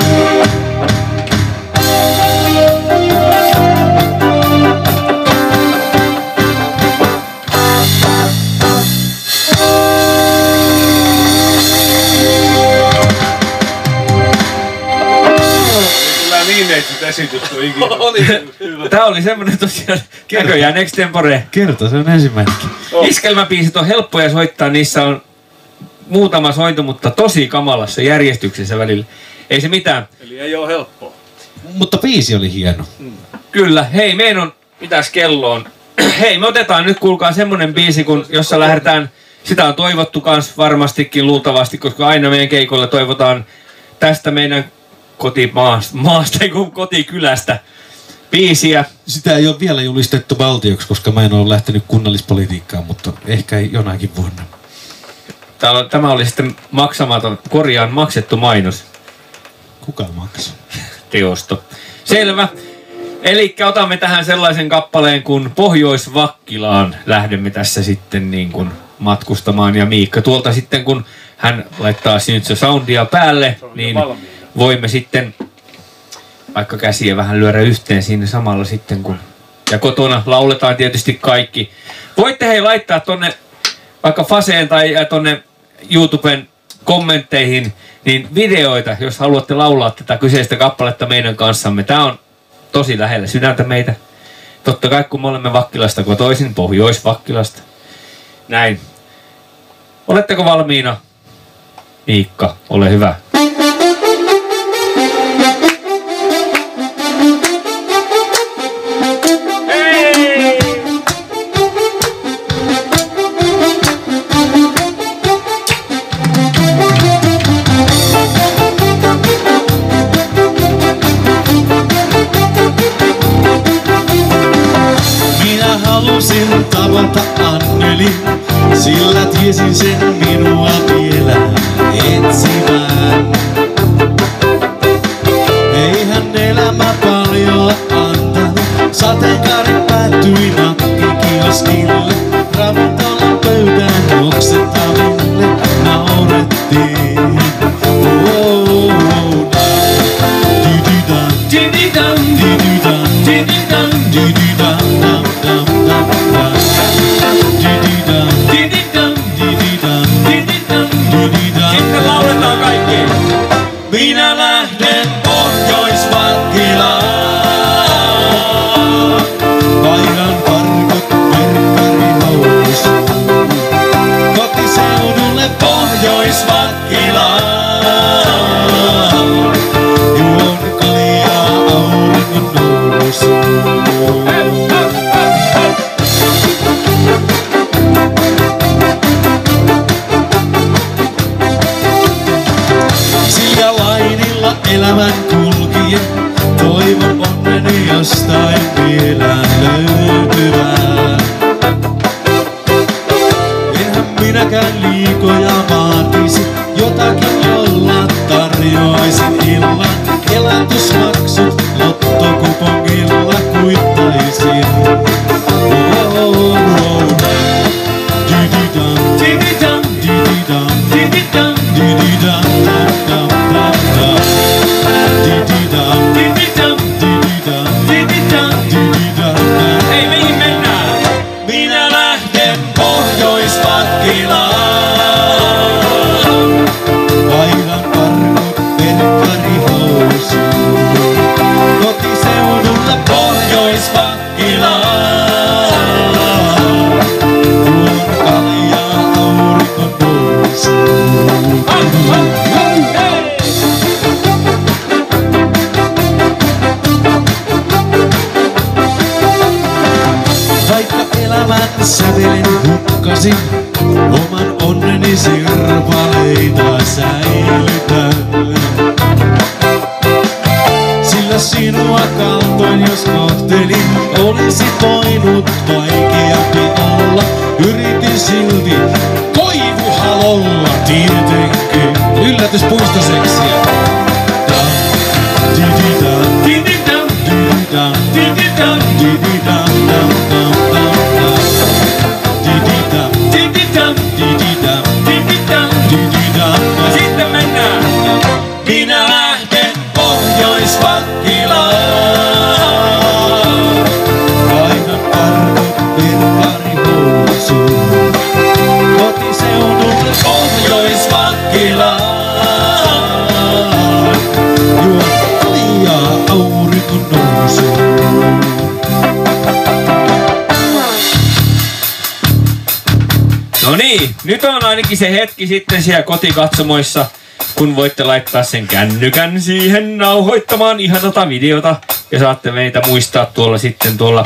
Kyllä niin neitsyt esitys kuin ikinä. Tää oli semmonen tosiaan näköjään extempore. Kerta, se on ensimmäinenkin. Iskelmäbiisit on helppoja soittaa, niissä on muutama sointu, mutta tosi kamalassa järjestyksessä välillä. Ei se mitään. Eli ei oo helppoa. Mutta biisi oli hieno. Kyllä, hei, meidän on, mitäs kello on? Hei, me otetaan nyt, kuulkaa, semmonen biisi, jossa lähdetään, sitä on toivottu kans varmastikin luultavasti, koska aina meidän keikoilla toivotaan tästä meidän maasta, kotikylästä biisiä. Sitä ei ole vielä julistettu valtioksi, koska mä en ole lähtenyt kunnallispolitiikkaan, mutta ehkä jonakin vuonna. Tämä oli sitten maksettu mainos. Kuka maksaa? Teosto. Selvä. Eli otamme tähän sellaisen kappaleen, kun Pohjois-Vakkilaan lähdemme tässä sitten niin kuin matkustamaan. Ja Miikka tuolta sitten, kun hän laittaa nyt se soundia päälle, niin voimme sitten vaikka käsiä vähän lyödä yhteen siinä samalla sitten, kun ja kotona lauletaan tietysti kaikki. Voitte hei laittaa tonne vaikka Faseen tai tonne YouTuben kommentteihin niin videoita, jos haluatte laulaa tätä kyseistä kappaletta meidän kanssamme. Tää on tosi lähellä sydäntä meitä. Totta kai kun me olemme Vakkilasta kotoisin, Pohjois-Vakkilasta. Näin. Oletteko valmiina? Miikka, ole hyvä. Halusin tavata Anneli, sillä tiesin sen minua vielä etsimään. Eihän elämä paljon antanut, sateenkaari päättyi nakkikioskille. Ravintolan pöytään oksettaville naurettiin. Sitten lauletaan kaikki. Minä lähden Pohjois-Vakkilaan. Vaihdan parkot verkkarihousuun. Kotiseudulle Pohjois-Vakkilaan. Juon kaljaa auringon nousuun. Elämän kulkien, toivon onneni jostain vielä löytyvää. minäkään liikoja vaatisi. Jotakin jolla tarjoaisin illan. Elatusmaksut lottokupongilla kuittaisin. Hei, mihin mennään? Minä lähden Pohjois-Vakkilaan. Vaihdan parkut verkkarihousuun. Kotiseudulla Pohjois-Vakkilaan. tuon kaljaa aurinko nousuun. Vaikka elämän sävelen hukkasin, oman onneni sirpaleita säilytän. Sillä sinua kaltoin jos kohtelin, olisi voinut vaikeampi olla. Yritin silti koivuhalolla tietenkin. Yllätyspuistoseksiä. Sitten mennään. Minä lähden Pohjois-Vakkilaan. Vaihdan parkut verkkarihousuun. Kotiseudulle Pohjois-Vakkilaan. juon kaljaa aurinko nousuun. No niin, nyt on ainakin se hetki sitten siellä kotikatsomoissa, kun voitte laittaa sen kännykän siihen nauhoittamaan ihanata videota. Ja saatte meitä muistaa tuolla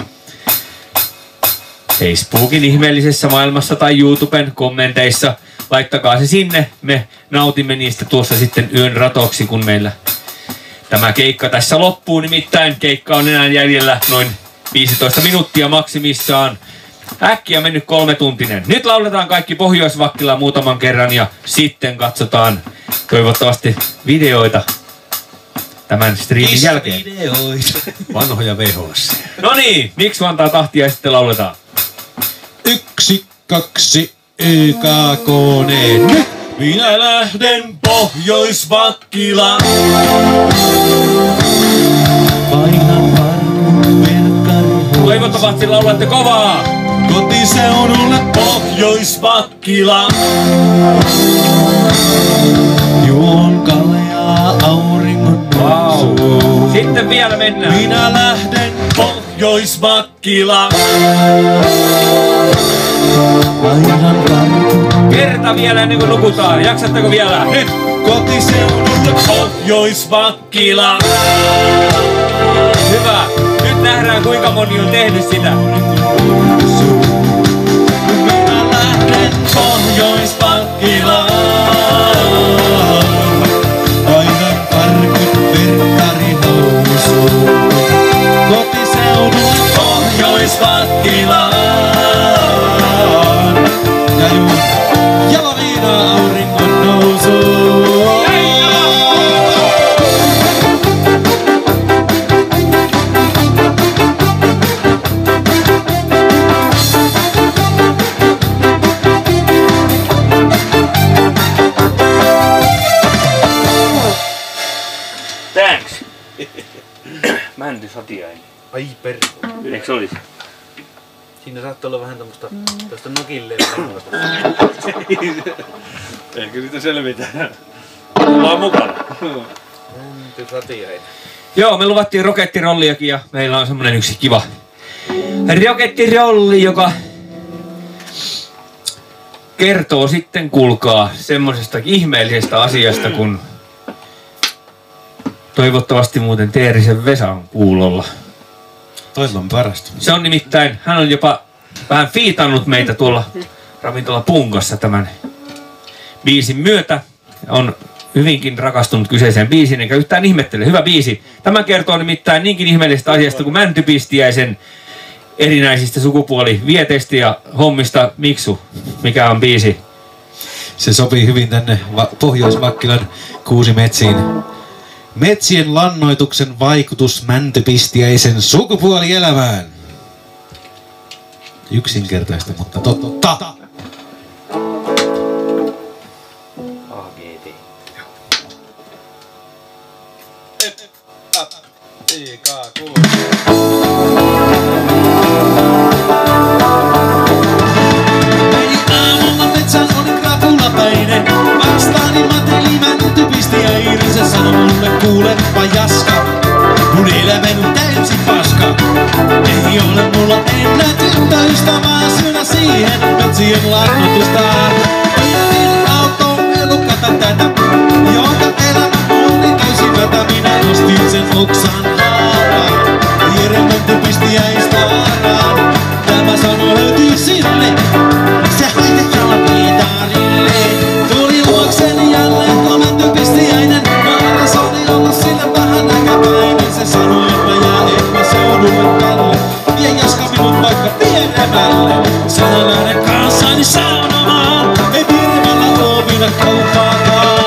Facebookin ihmeellisessä maailmassa tai YouTuben kommenteissa. Laittakaa se sinne, me nautimme niistä tuossa sitten yön ratoksi, kun meillä tämä keikka tässä loppuu. Nimittäin keikka on enää jäljellä noin 15 minuuttia maksimissaan. Äkkiä mennyt 3-tuntinen. Nyt lauletaan kaikki Pohjois-Vakkila muutaman kerran ja sitten katsotaan toivottavasti videoita tämän streamin jälkeen. Vanhoja VHS. No niin, miksi antaa tahtia ja sitten lauletaan? 1, 2, YKK:n. Nyt Minä lähden Pohjois-Vakkilaan. painan parkut verkkarihousuun. Toivottavasti laulatte kovaa! Kotiseudulle Pohjois-Vakkilaan. Juon kaljaa auringon nousuun. Sitten vielä mennään. Minä lähden Pohjois-Vakkilaan. Painan parkut Kerta vielä ennen kuin nukutaan. Jaksatteko vielä? Nyt! Kotiseudulle Pohjois-Vakkilaan. Hyvä! Nyt nähdään kuinka moni on tehnyt sitä. Minä lähden Pohjois-Vakkilaan. painan parkut verkkarihousuun. Kotiseudulle Pohjois-Vakkilaan. ja juon jaloviinaa auringon nousuun. Thanks. Mänty Satiainen. Ai perkele. Eiks olis? Siinä saattaa olla vähän tämmöstä tästä nokilleen lennosta. Ehkä siitä selvitään. Ollaan mukana. Mänty Satiainen. Joo, me luvattiin rokettirolliakin ja meillä on semmonen yksi kiva rokettirolli, joka kertoo sitten, kuulkaa, semmosesta ihmeellisestä asiasta, kun toivottavasti muuten Teerisen Vesa on kuulolla. Toivon parasta. Se on nimittäin, hän on jopa vähän fiitannut meitä tuolla ravintola Punkossa tämän biisin myötä. On hyvinkin rakastunut kyseiseen biisiin, enkä yhtään ihmettele. Hyvä biisi. Tämä kertoo nimittäin niinkin ihmeellisestä asiasta kuin Mäntypistiäisen erinäisistä sukupuolivieteistä ja hommista. Miksu, mikä on biisi? Se sopii hyvin tänne Pohjois-Vakkilan kuusimetsiin. Metsien lannoituksen vaikutus mäntypistiäisen sukupuolielämään. Yksinkertaista, mutta totta. AGT. Meni aamulla metsään, oli krapulapäinen. Vastaani mateli mäntypistiäinen. Se sanoi mulle, kuulepa jaska, mun elämäni on täysin paska. Ei ole mulla enää tyttöystävää, syynä siihen metsien lannoitustaan. Pidin autoon elukata tätä, jonka elämä oli täysin mätä. Minä ostin sen oksan haaraan, hieren mäntypistiäistä haaraan. Tämä sano löytyi sille, se haitetaan piitarille. Tuli luokseni jälleen tuo mäntypistiäinen. Maalas oli ollut sille vähän näköpäinen. Se sanoi, että mä jään, et mä seudulle tälle. Vie jaska minun vaikka pienemmälle. Sana lähden kanssani saunomaan. Ei pienemmällä oo minä kauppaakaan.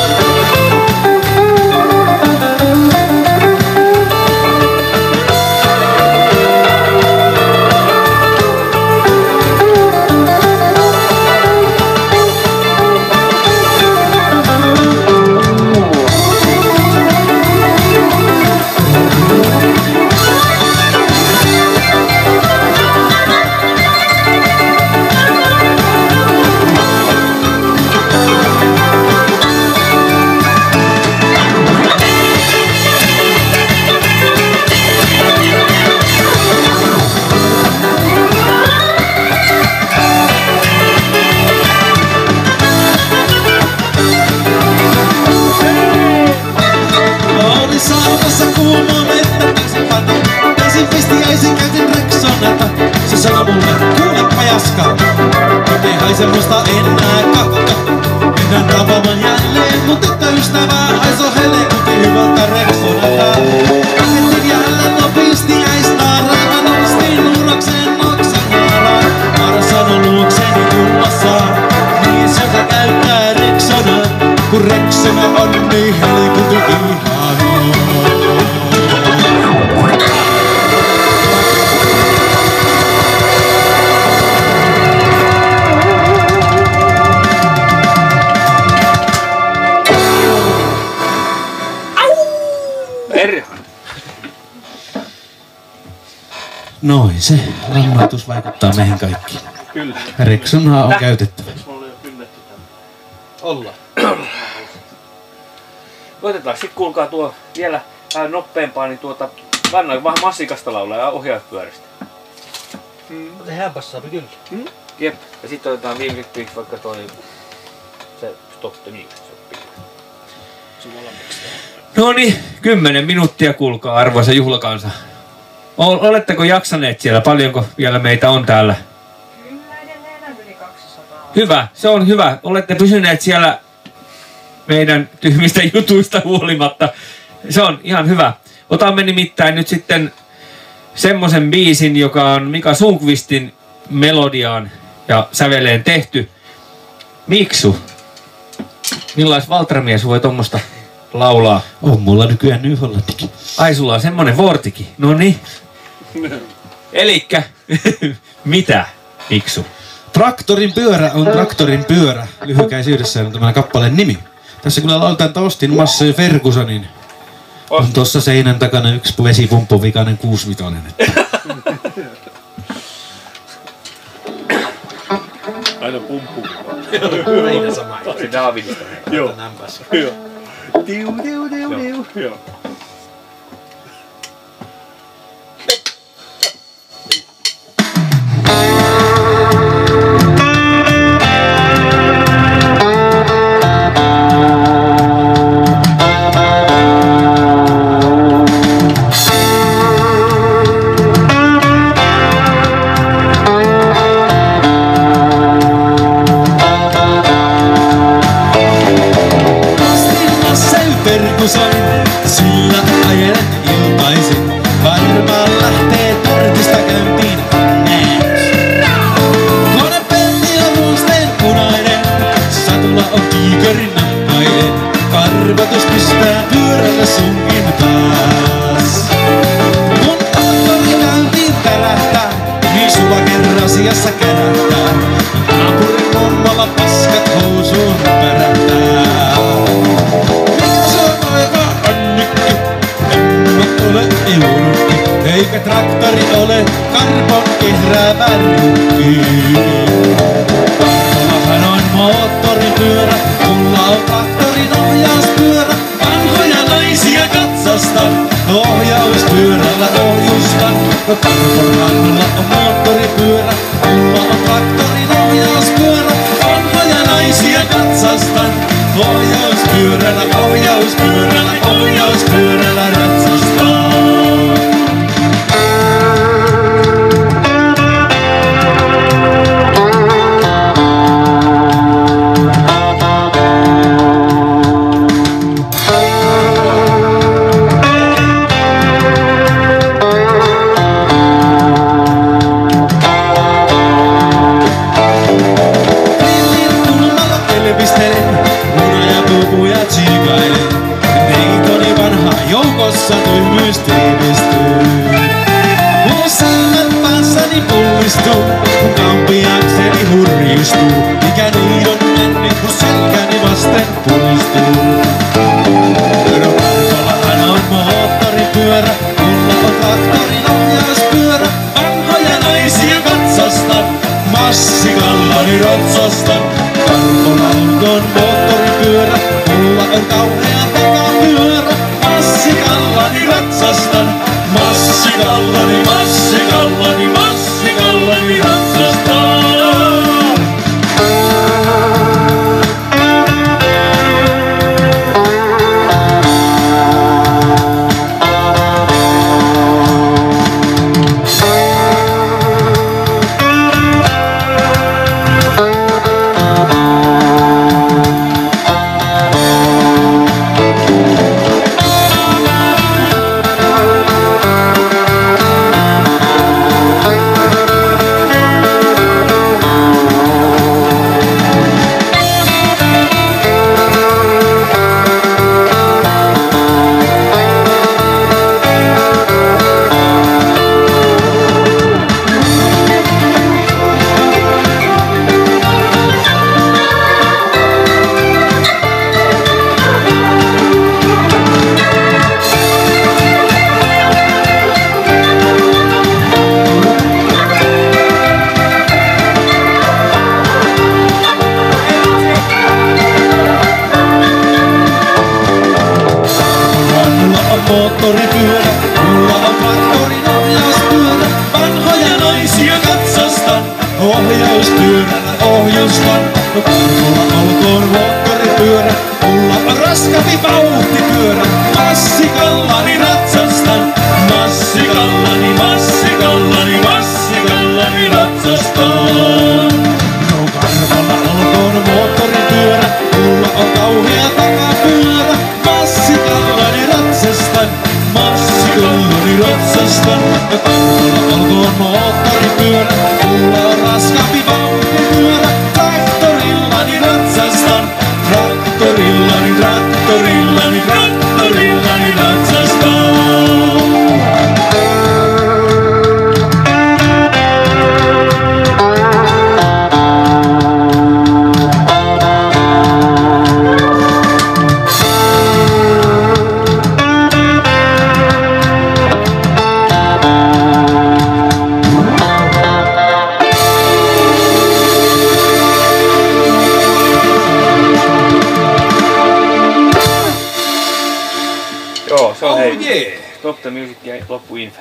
Oli saunassa kuuma vettä, taisin panna. Taisin pistiäisen, käytin Rexonata. Se sanoi mulle, kuulepa jaska, nyt ei haise musta enää kakka. Mennään tapaamaan jälleen mun tyttöystävää. Haiso helekutti hyvältä Rexonata. Lähettiin jälleen no pistiäistä. Raivan ostin uurakseen oksan haaraan. Maara sanoi luokseni tulla saa. Mies joka käyttää Rexonaa, kun Rexona on niin helekutti ihanaa. Perhan. Noin se lannoitus vaikuttaa meihin kaikkiin. Kyllä. Rexonaa on käytettävä. Mulla oli jo kynnetty tänne. Olla. Koitetaan sit kuulkaa tuo vielä vähän nopeampaa, niin kannan vähän massikasta laulaa ja ohjauspyöristä. Tehdään passaapi kyllä. Jep. Ja sit otetaan viimeiseksi vaikka toi se stoppi niin. No niin, 10 minuuttia kuulkaa arvoisa juhlakansa. Oletteko jaksaneet siellä? Paljonko vielä meitä on täällä? Kyllä edelleen on yli 200. Hyvä, se on hyvä. Olette pysyneet siellä meidän tyhmistä jutuista huolimatta. Se on ihan hyvä. Otamme nimittäin nyt sitten semmosen biisin, joka on Mika Sundqvistin melodiaan ja säveleen tehty. Miksu, millais valtramies voi tommosta laulaa? On mulla nykyään New Hollandikin. Ai sulla on semmonen vortiki. Noniin. Elikkä, mitä Miksu? Traktorin pyörä on traktorin pyörä. Lyhykäisyydessään on tämän kappaleen nimi. Tässä kyllä lauletaan, että ostin Massey Fergusonin. On tossa seinän takana yksi vesipumppovikainen 65. Aina pumppu. Aina sama. Se Davidista. Joo. Nämpäs. Joo. Tiu, tiu, tiu, tiu. Joo. Sillä ajelet iltaisin, varmaan lähtee tortista käyntiin onneeks. Konepelti on runsteen punainen, satun arvotus pistää pyörällä sunkin taas. Kun autori käyntiin tärähtää, niin sulla kerran asiassa kärähtää. Naapurin mummalla paskat housuun pärähtää. Mikä se on aivan Annikki? En mä ole Ilunukki, eikä traktori ole karbon kehräävä rukki. Karpolahan on moottoripyörä, mulla on traktorin ohjauspyörä. Vanhoja naisia katsastan, ohjauspyörällä ohjustan. Karpolahalla on moottoripyörä, mulla on traktorin ohjauspyörä. Vanhoja naisia katsastan, ohjauspyörällä, ohjauspyörällä, ohjauspyörällä ratsastan. Joukossa tyhmyys tiivistyy. Mun silmät päässäni pullistuu, kun kampiakseni hurjistuu. Mikä niidon männi, kun selkäni vasten pulistuu. Karpolahan on moottoripyörä, mulla on traktorin ohjauspyörä. Vanhoja naisia katsastan, massikallani ratsastan. Karpolahan on moottoripyörä, mulla on kauhea takapyörä. Massikallani ratsastan, massikallani, massikallani, massikallani ratsastan. Moottoripyörä, mulla on traktorin ohjauspyörä. Vanhoja naisia katsastan, ohjauspyörällä ohjustan. No Karpola olkoon moottoripyörä, mulla on raskaampi vauhtipyörä. Massikallani ratsastan, massikallani, massikallani, massikallani ratsastan. No Karpola olkoon moottoripyörä, mulla on kauhea takapyörä. Massikallani ratsastan, massikallani ratsastan. Ja Karpola olkoon moottoripyörä, mulla on raskaampi vauhtipyörä. Traktorillani ratsastan, traktorillani, traktorillani, traktorillani ratsastan. Joo, se on hei. Yeah. Stop the music ja loppu info.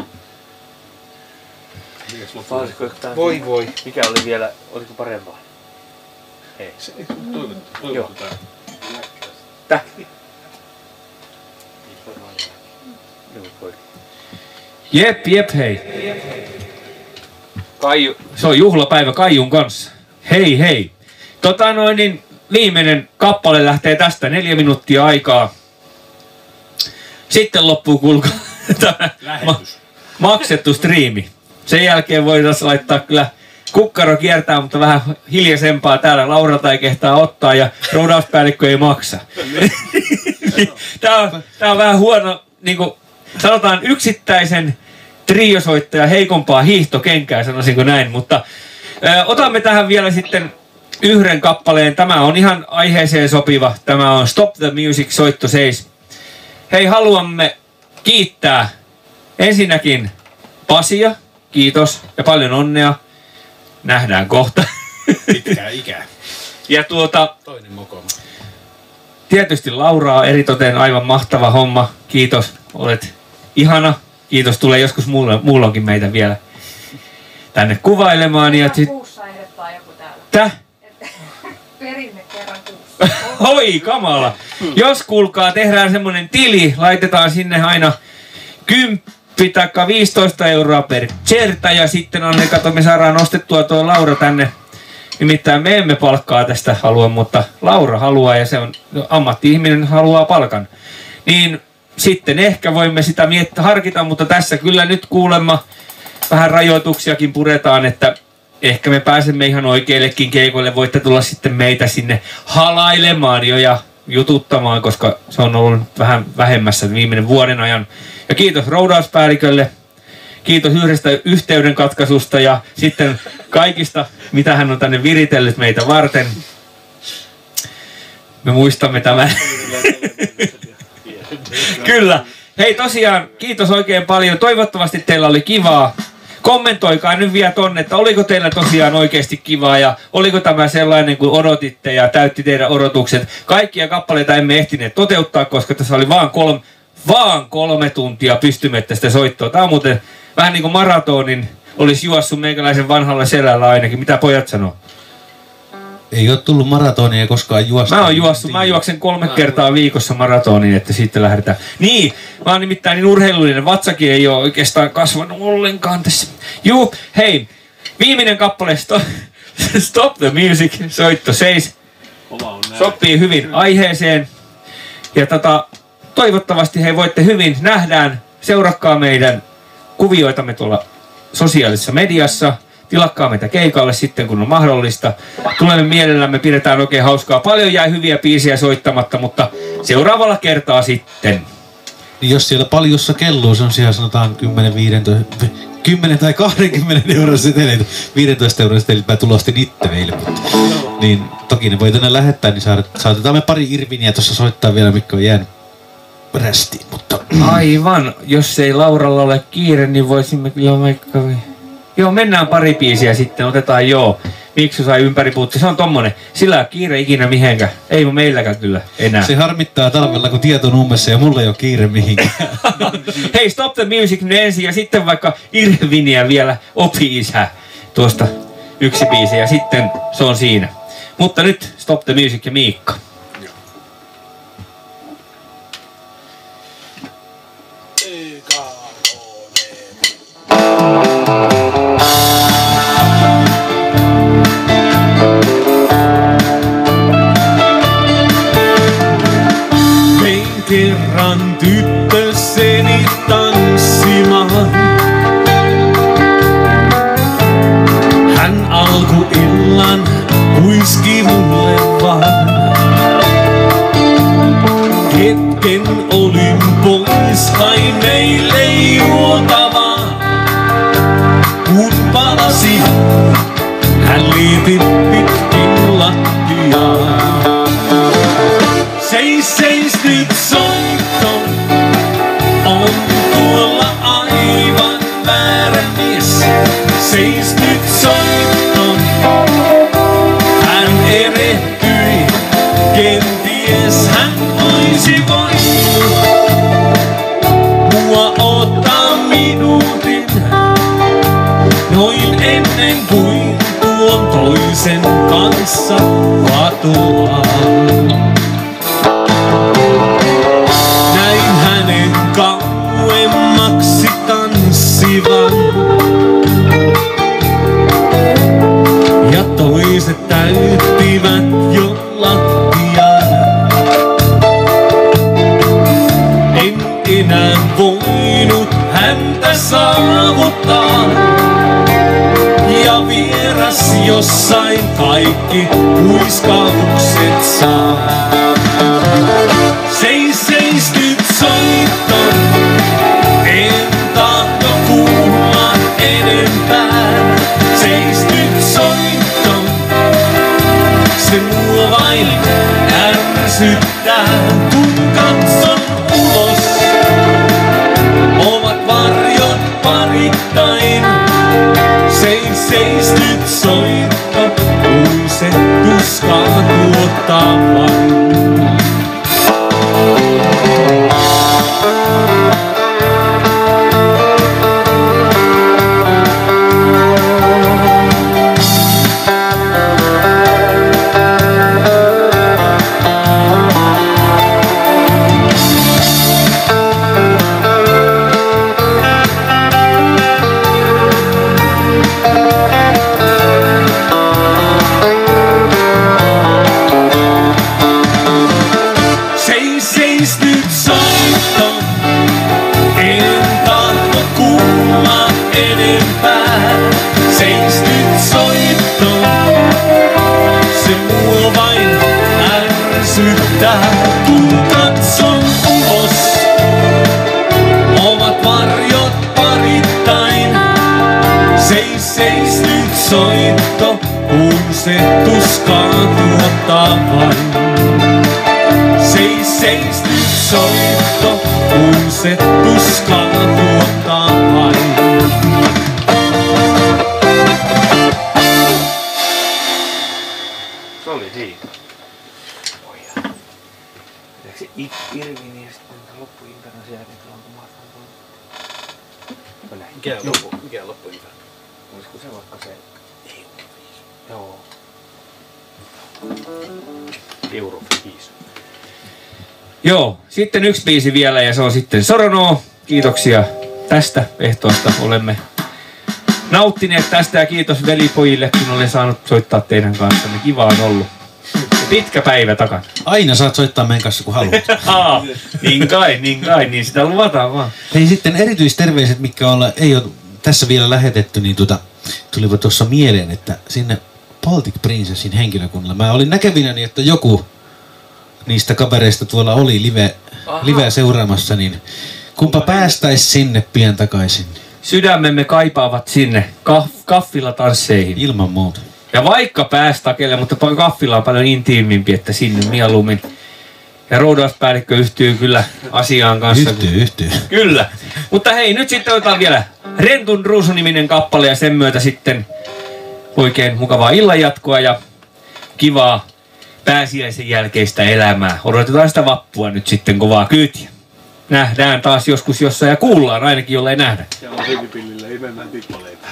Voi voi. Mikä oli vielä, oliko parempaa? Ei. Se toivottu tää. Täh? Jep, hei. Se on juhlapäivä Kaijun kanssa. Hei. Niin viimeinen kappale lähtee tästä, 4 minuuttia aikaa. Sitten loppuu kuulkaa tämä maksettu striimi. Sen jälkeen voidaan laittaa kyllä kukkaro kiertää, mutta vähän hiljaisempaa täällä. Lauralta ei kehtaa ottaa ja roudauspäällikkö ei maksa. Tää on vähän huono, niin kuin sanotaan yksittäisen triosoittaja heikompaa hiihtokenkää, sanoisinko näin. Mutta otamme tähän vielä sitten yhden kappaleen. Tämä on ihan aiheeseen sopiva. Tämä on Stop the Music, soitto 7. Hei, haluamme kiittää ensinnäkin Pasia. Kiitos ja paljon onnea. Nähdään kohta. Pitkää ikää. Ja Toinen mokoma. tietysti Lauraa eritoten aivan mahtava homma. Kiitos, olet ihana. Kiitos, tulee joskus muulloinkin meitä vielä tänne kuvailemaan. Ja Kuussa ehdottaa joku täällä. Täh? Perinne kerran kuussa. Oi, kamala. Jos kuulkaa, tehdään semmonen tili, laitetaan sinne aina 10 tai 15 euroa per certa ja sitten me saadaan nostettua tuo Laura tänne. Nimittäin me emme palkkaa tästä halua, mutta Laura haluaa ja se on ammatti-ihminen haluaa palkan. Niin sitten ehkä voimme sitä harkita, mutta tässä kyllä nyt kuulemma vähän rajoituksiakin puretaan, että ehkä me pääsemme ihan oikeillekin keikoille. Voitte tulla sitten meitä sinne halailemaan jo ja jututtamaan, koska se on ollut vähän vähemmässä viimeinen vuoden ajan. Ja kiitos roudauspäällikölle. Kiitos yhdestä yhteydenkatkaisusta ja sitten kaikista, mitä hän on tänne viritellyt meitä varten. Me muistamme tämän. Kyllä. Hei tosiaan, kiitos oikein paljon. Toivottavasti teillä oli kivaa. Kommentoikaa nyt vielä tonne, että oliko teillä tosiaan oikeasti kivaa ja oliko tämä sellainen kuin odotitte ja täytti teidän odotukset. Kaikkia kappaleita emme ehtineet toteuttaa, koska tässä oli vaan 3 tuntia pystymettä soittoa. Tämä on muuten vähän niin kuin maratonin olisi juossut meikäläisen vanhalla selällä ainakin. Mitä pojat sanoo? Ei ole tullut maratonia koskaan juosta. Mä juoksen 3 kertaa viikossa maratonin, että siitä lähdetään. Niin, mä oon nimittäin niin urheilullinen, vatsakin ei ole oikeastaan kasvanut ollenkaan tässä. Juu, hei, viimeinen kappale Stop the Music, soitto 7. Sopii hyvin aiheeseen. Ja toivottavasti hei voitte hyvin, nähdään, seurakkaa meidän kuvioitamme tuolla sosiaalisessa mediassa. Tilakkaa meitä keikalle sitten, kun on mahdollista. Tulemme mielellämme, pidetään oikein hauskaa. Paljon jäi hyviä biisejä soittamatta, mutta seuraavalla kertaa sitten. Niin jos siellä paljossa kelluu, se on siellä sanotaan 10 tai 20 euron seteleitä. 15 euron seteleitä mä tulostin itse meille. Niin toki ne voi tänne lähettää, niin saatetaan me pari Irviniä tuossa soittaa vielä, mikä on jäänyt rästiin. Mutta aivan, jos ei Lauralla ole kiire, niin voisimme kyllä vaikka... Joo, mennään pari biisiä sitten, otetaan Miksu sai ympäripuutti, se on tommonen. Sillä on kiire ikinä mihinkään. Ei meilläkään kyllä enää. Se harmittaa talvella, kun tieto on ummessa ja mulla ei ole kiire mihinkään. Hei, Stop the Music ensin ja sitten vaikka Irviniä vielä Opi-isä. Tuosta yksi biisi ja sitten se on siinä. Mutta nyt Stop the Music ja Miikka. Kerran tyttöseni tanssimaan. Hän alkuillan kuiski mulle vaan. Hetken olin pois, hain meille juotavaa. Kun palasi, hän liiti pitkin lattiaa. Seis nyt soitto, on tuolla aivan väärä mies. Seis nyt soitto, hän erehtyi, kenties hän voisi mua ottaa minuutin. Noin ennen kuin tuon toisen kanssa katoaan. Kauemmaksi tanssivan. Ja toiset täyttivät jo lattian. En enää voinut häntä saavuttaa. Ja vieras jossain kaikki huiskaukset saa. Seis nyt soiton, en tahto kuulla enempää. Seis nyt soiton, se mua vain ärsyttää. Kun katson ulos, ovat varjot parittain. Seis nyt soitto, kun se tuskaa tuottaa vain. Kun katson ulos, ovat varjot parittain. Seis nyt soitto, kun se tuskaa tuottaa vain. Seis nyt soitto, kun se tuskaa tuottaa vain. Se oli siinä. Irvin ja sitten loppuiltana siellä lankomaatan tuolla. Mikä loppuiltana? Olisiko se vaikka se Euroviisu? Joo. Euroviisu. Joo, sitten yksi biisi vielä ja se on sitten Soronoo. Kiitoksia tästä ehtoosta. Olemme nauttineet tästä ja kiitos velipojille, kun olen saanut soittaa teidän kanssanne. Kiva on ollut. Pitkä päivä takana. Aina saat soittaa meidän kanssa, kun haluat. Niin kai, niin sitä luvataan vaan. Hei, sitten erityisterveiset, mitkä ei ole tässä vielä lähetetty, niin tulivat tuossa mieleen, että sinne Baltic Princessin henkilökunnalla. Mä olin näkevinäni, että joku niistä kavereista tuolla oli liveä seuraamassa, niin kumpa päästäis sinne pian takaisin. Sydämemme kaipaavat sinne kaffilla tansseihin. Ilman muuta. Ja vaikka päästakelle, mutta kaffilla on paljon intiimimpi, että sinne mieluummin. Ja roudauspäällikkö yhtyy kyllä asiaan kanssa. Yhtyy. Kyllä. Mutta hei, nyt sitten otetaan vielä Rentun Ruusu-niminen kappale ja sen myötä sitten oikein mukavaa illanjatkoa ja kivaa pääsiäisen jälkeistä elämää. Odotetaan sitä vappua nyt sitten kovaa kyytiä. Nähdään taas joskus jossain ja kuullaan ainakin, jollei nähdä. Ja on hevipillillä, ei mennään tippaleita.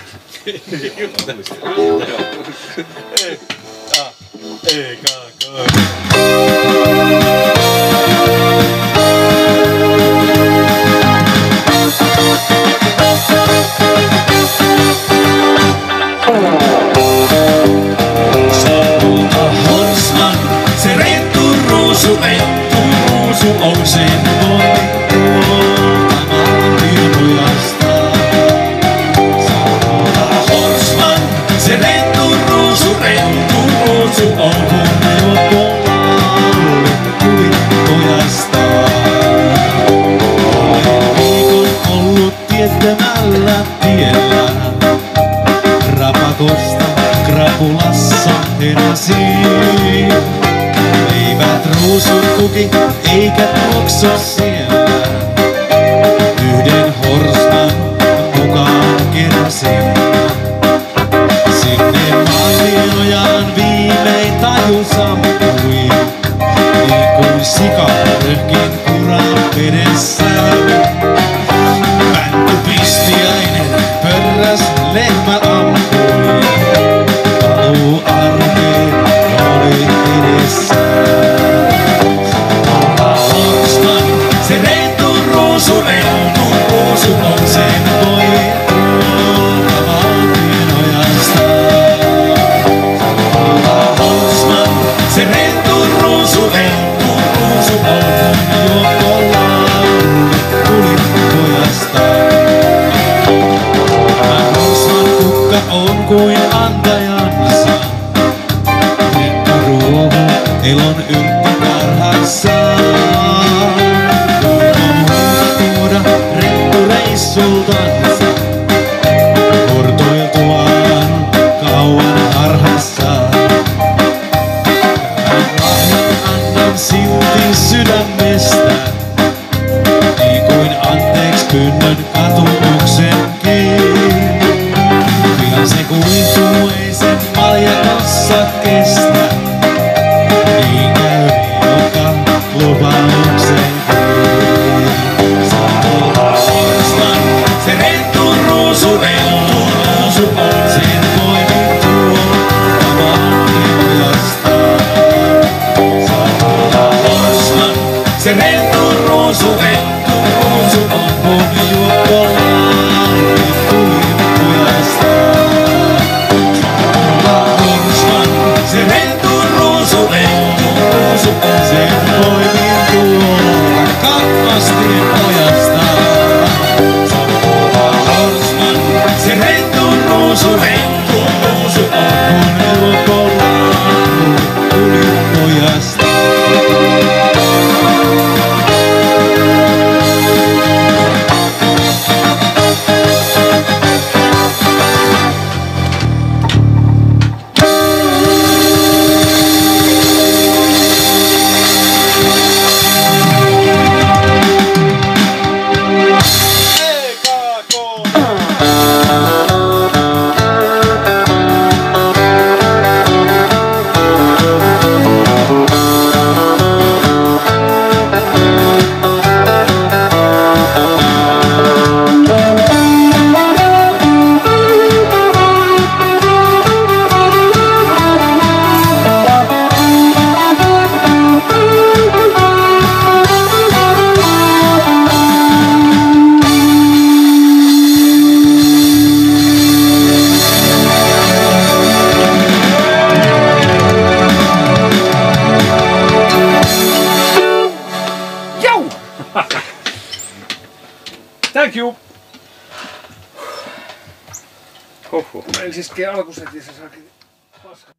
Horsman, se Rentun Ruusu on sen voi tuotamaan ilmojasta. Horsman, se Rentun Ruusu on kunniottomalle tuli pojasta. Olen viikon ollut tiettämällä tiellä, rapakosta krapulassa heräsin. Eivät ruusun kuki eikä tuoksu siellä. Yhden horsman mukaan keräsin. Sinne maaliojaan viimein taju sammui. Niin kuin sika röhkin kuran vedessä. Mänty pistiäinen pörräs lehmä ampui. Paluu arkeen oli edessä. Se Rentun Ruusu on sen voi tuotamaan pienojasta. Horsman, se Rentun Ruusu on ruusu, rentu ruusu on mun juopolaari huippujasta. Horsman, se rentu ruusu on sen voimin tuolla kakkastien pojasta. Horsman, se rentu ruusu on mun juopolaari huippujasta. Thank you. Huhhuh. Mä en siis alkusetissä saakin paska.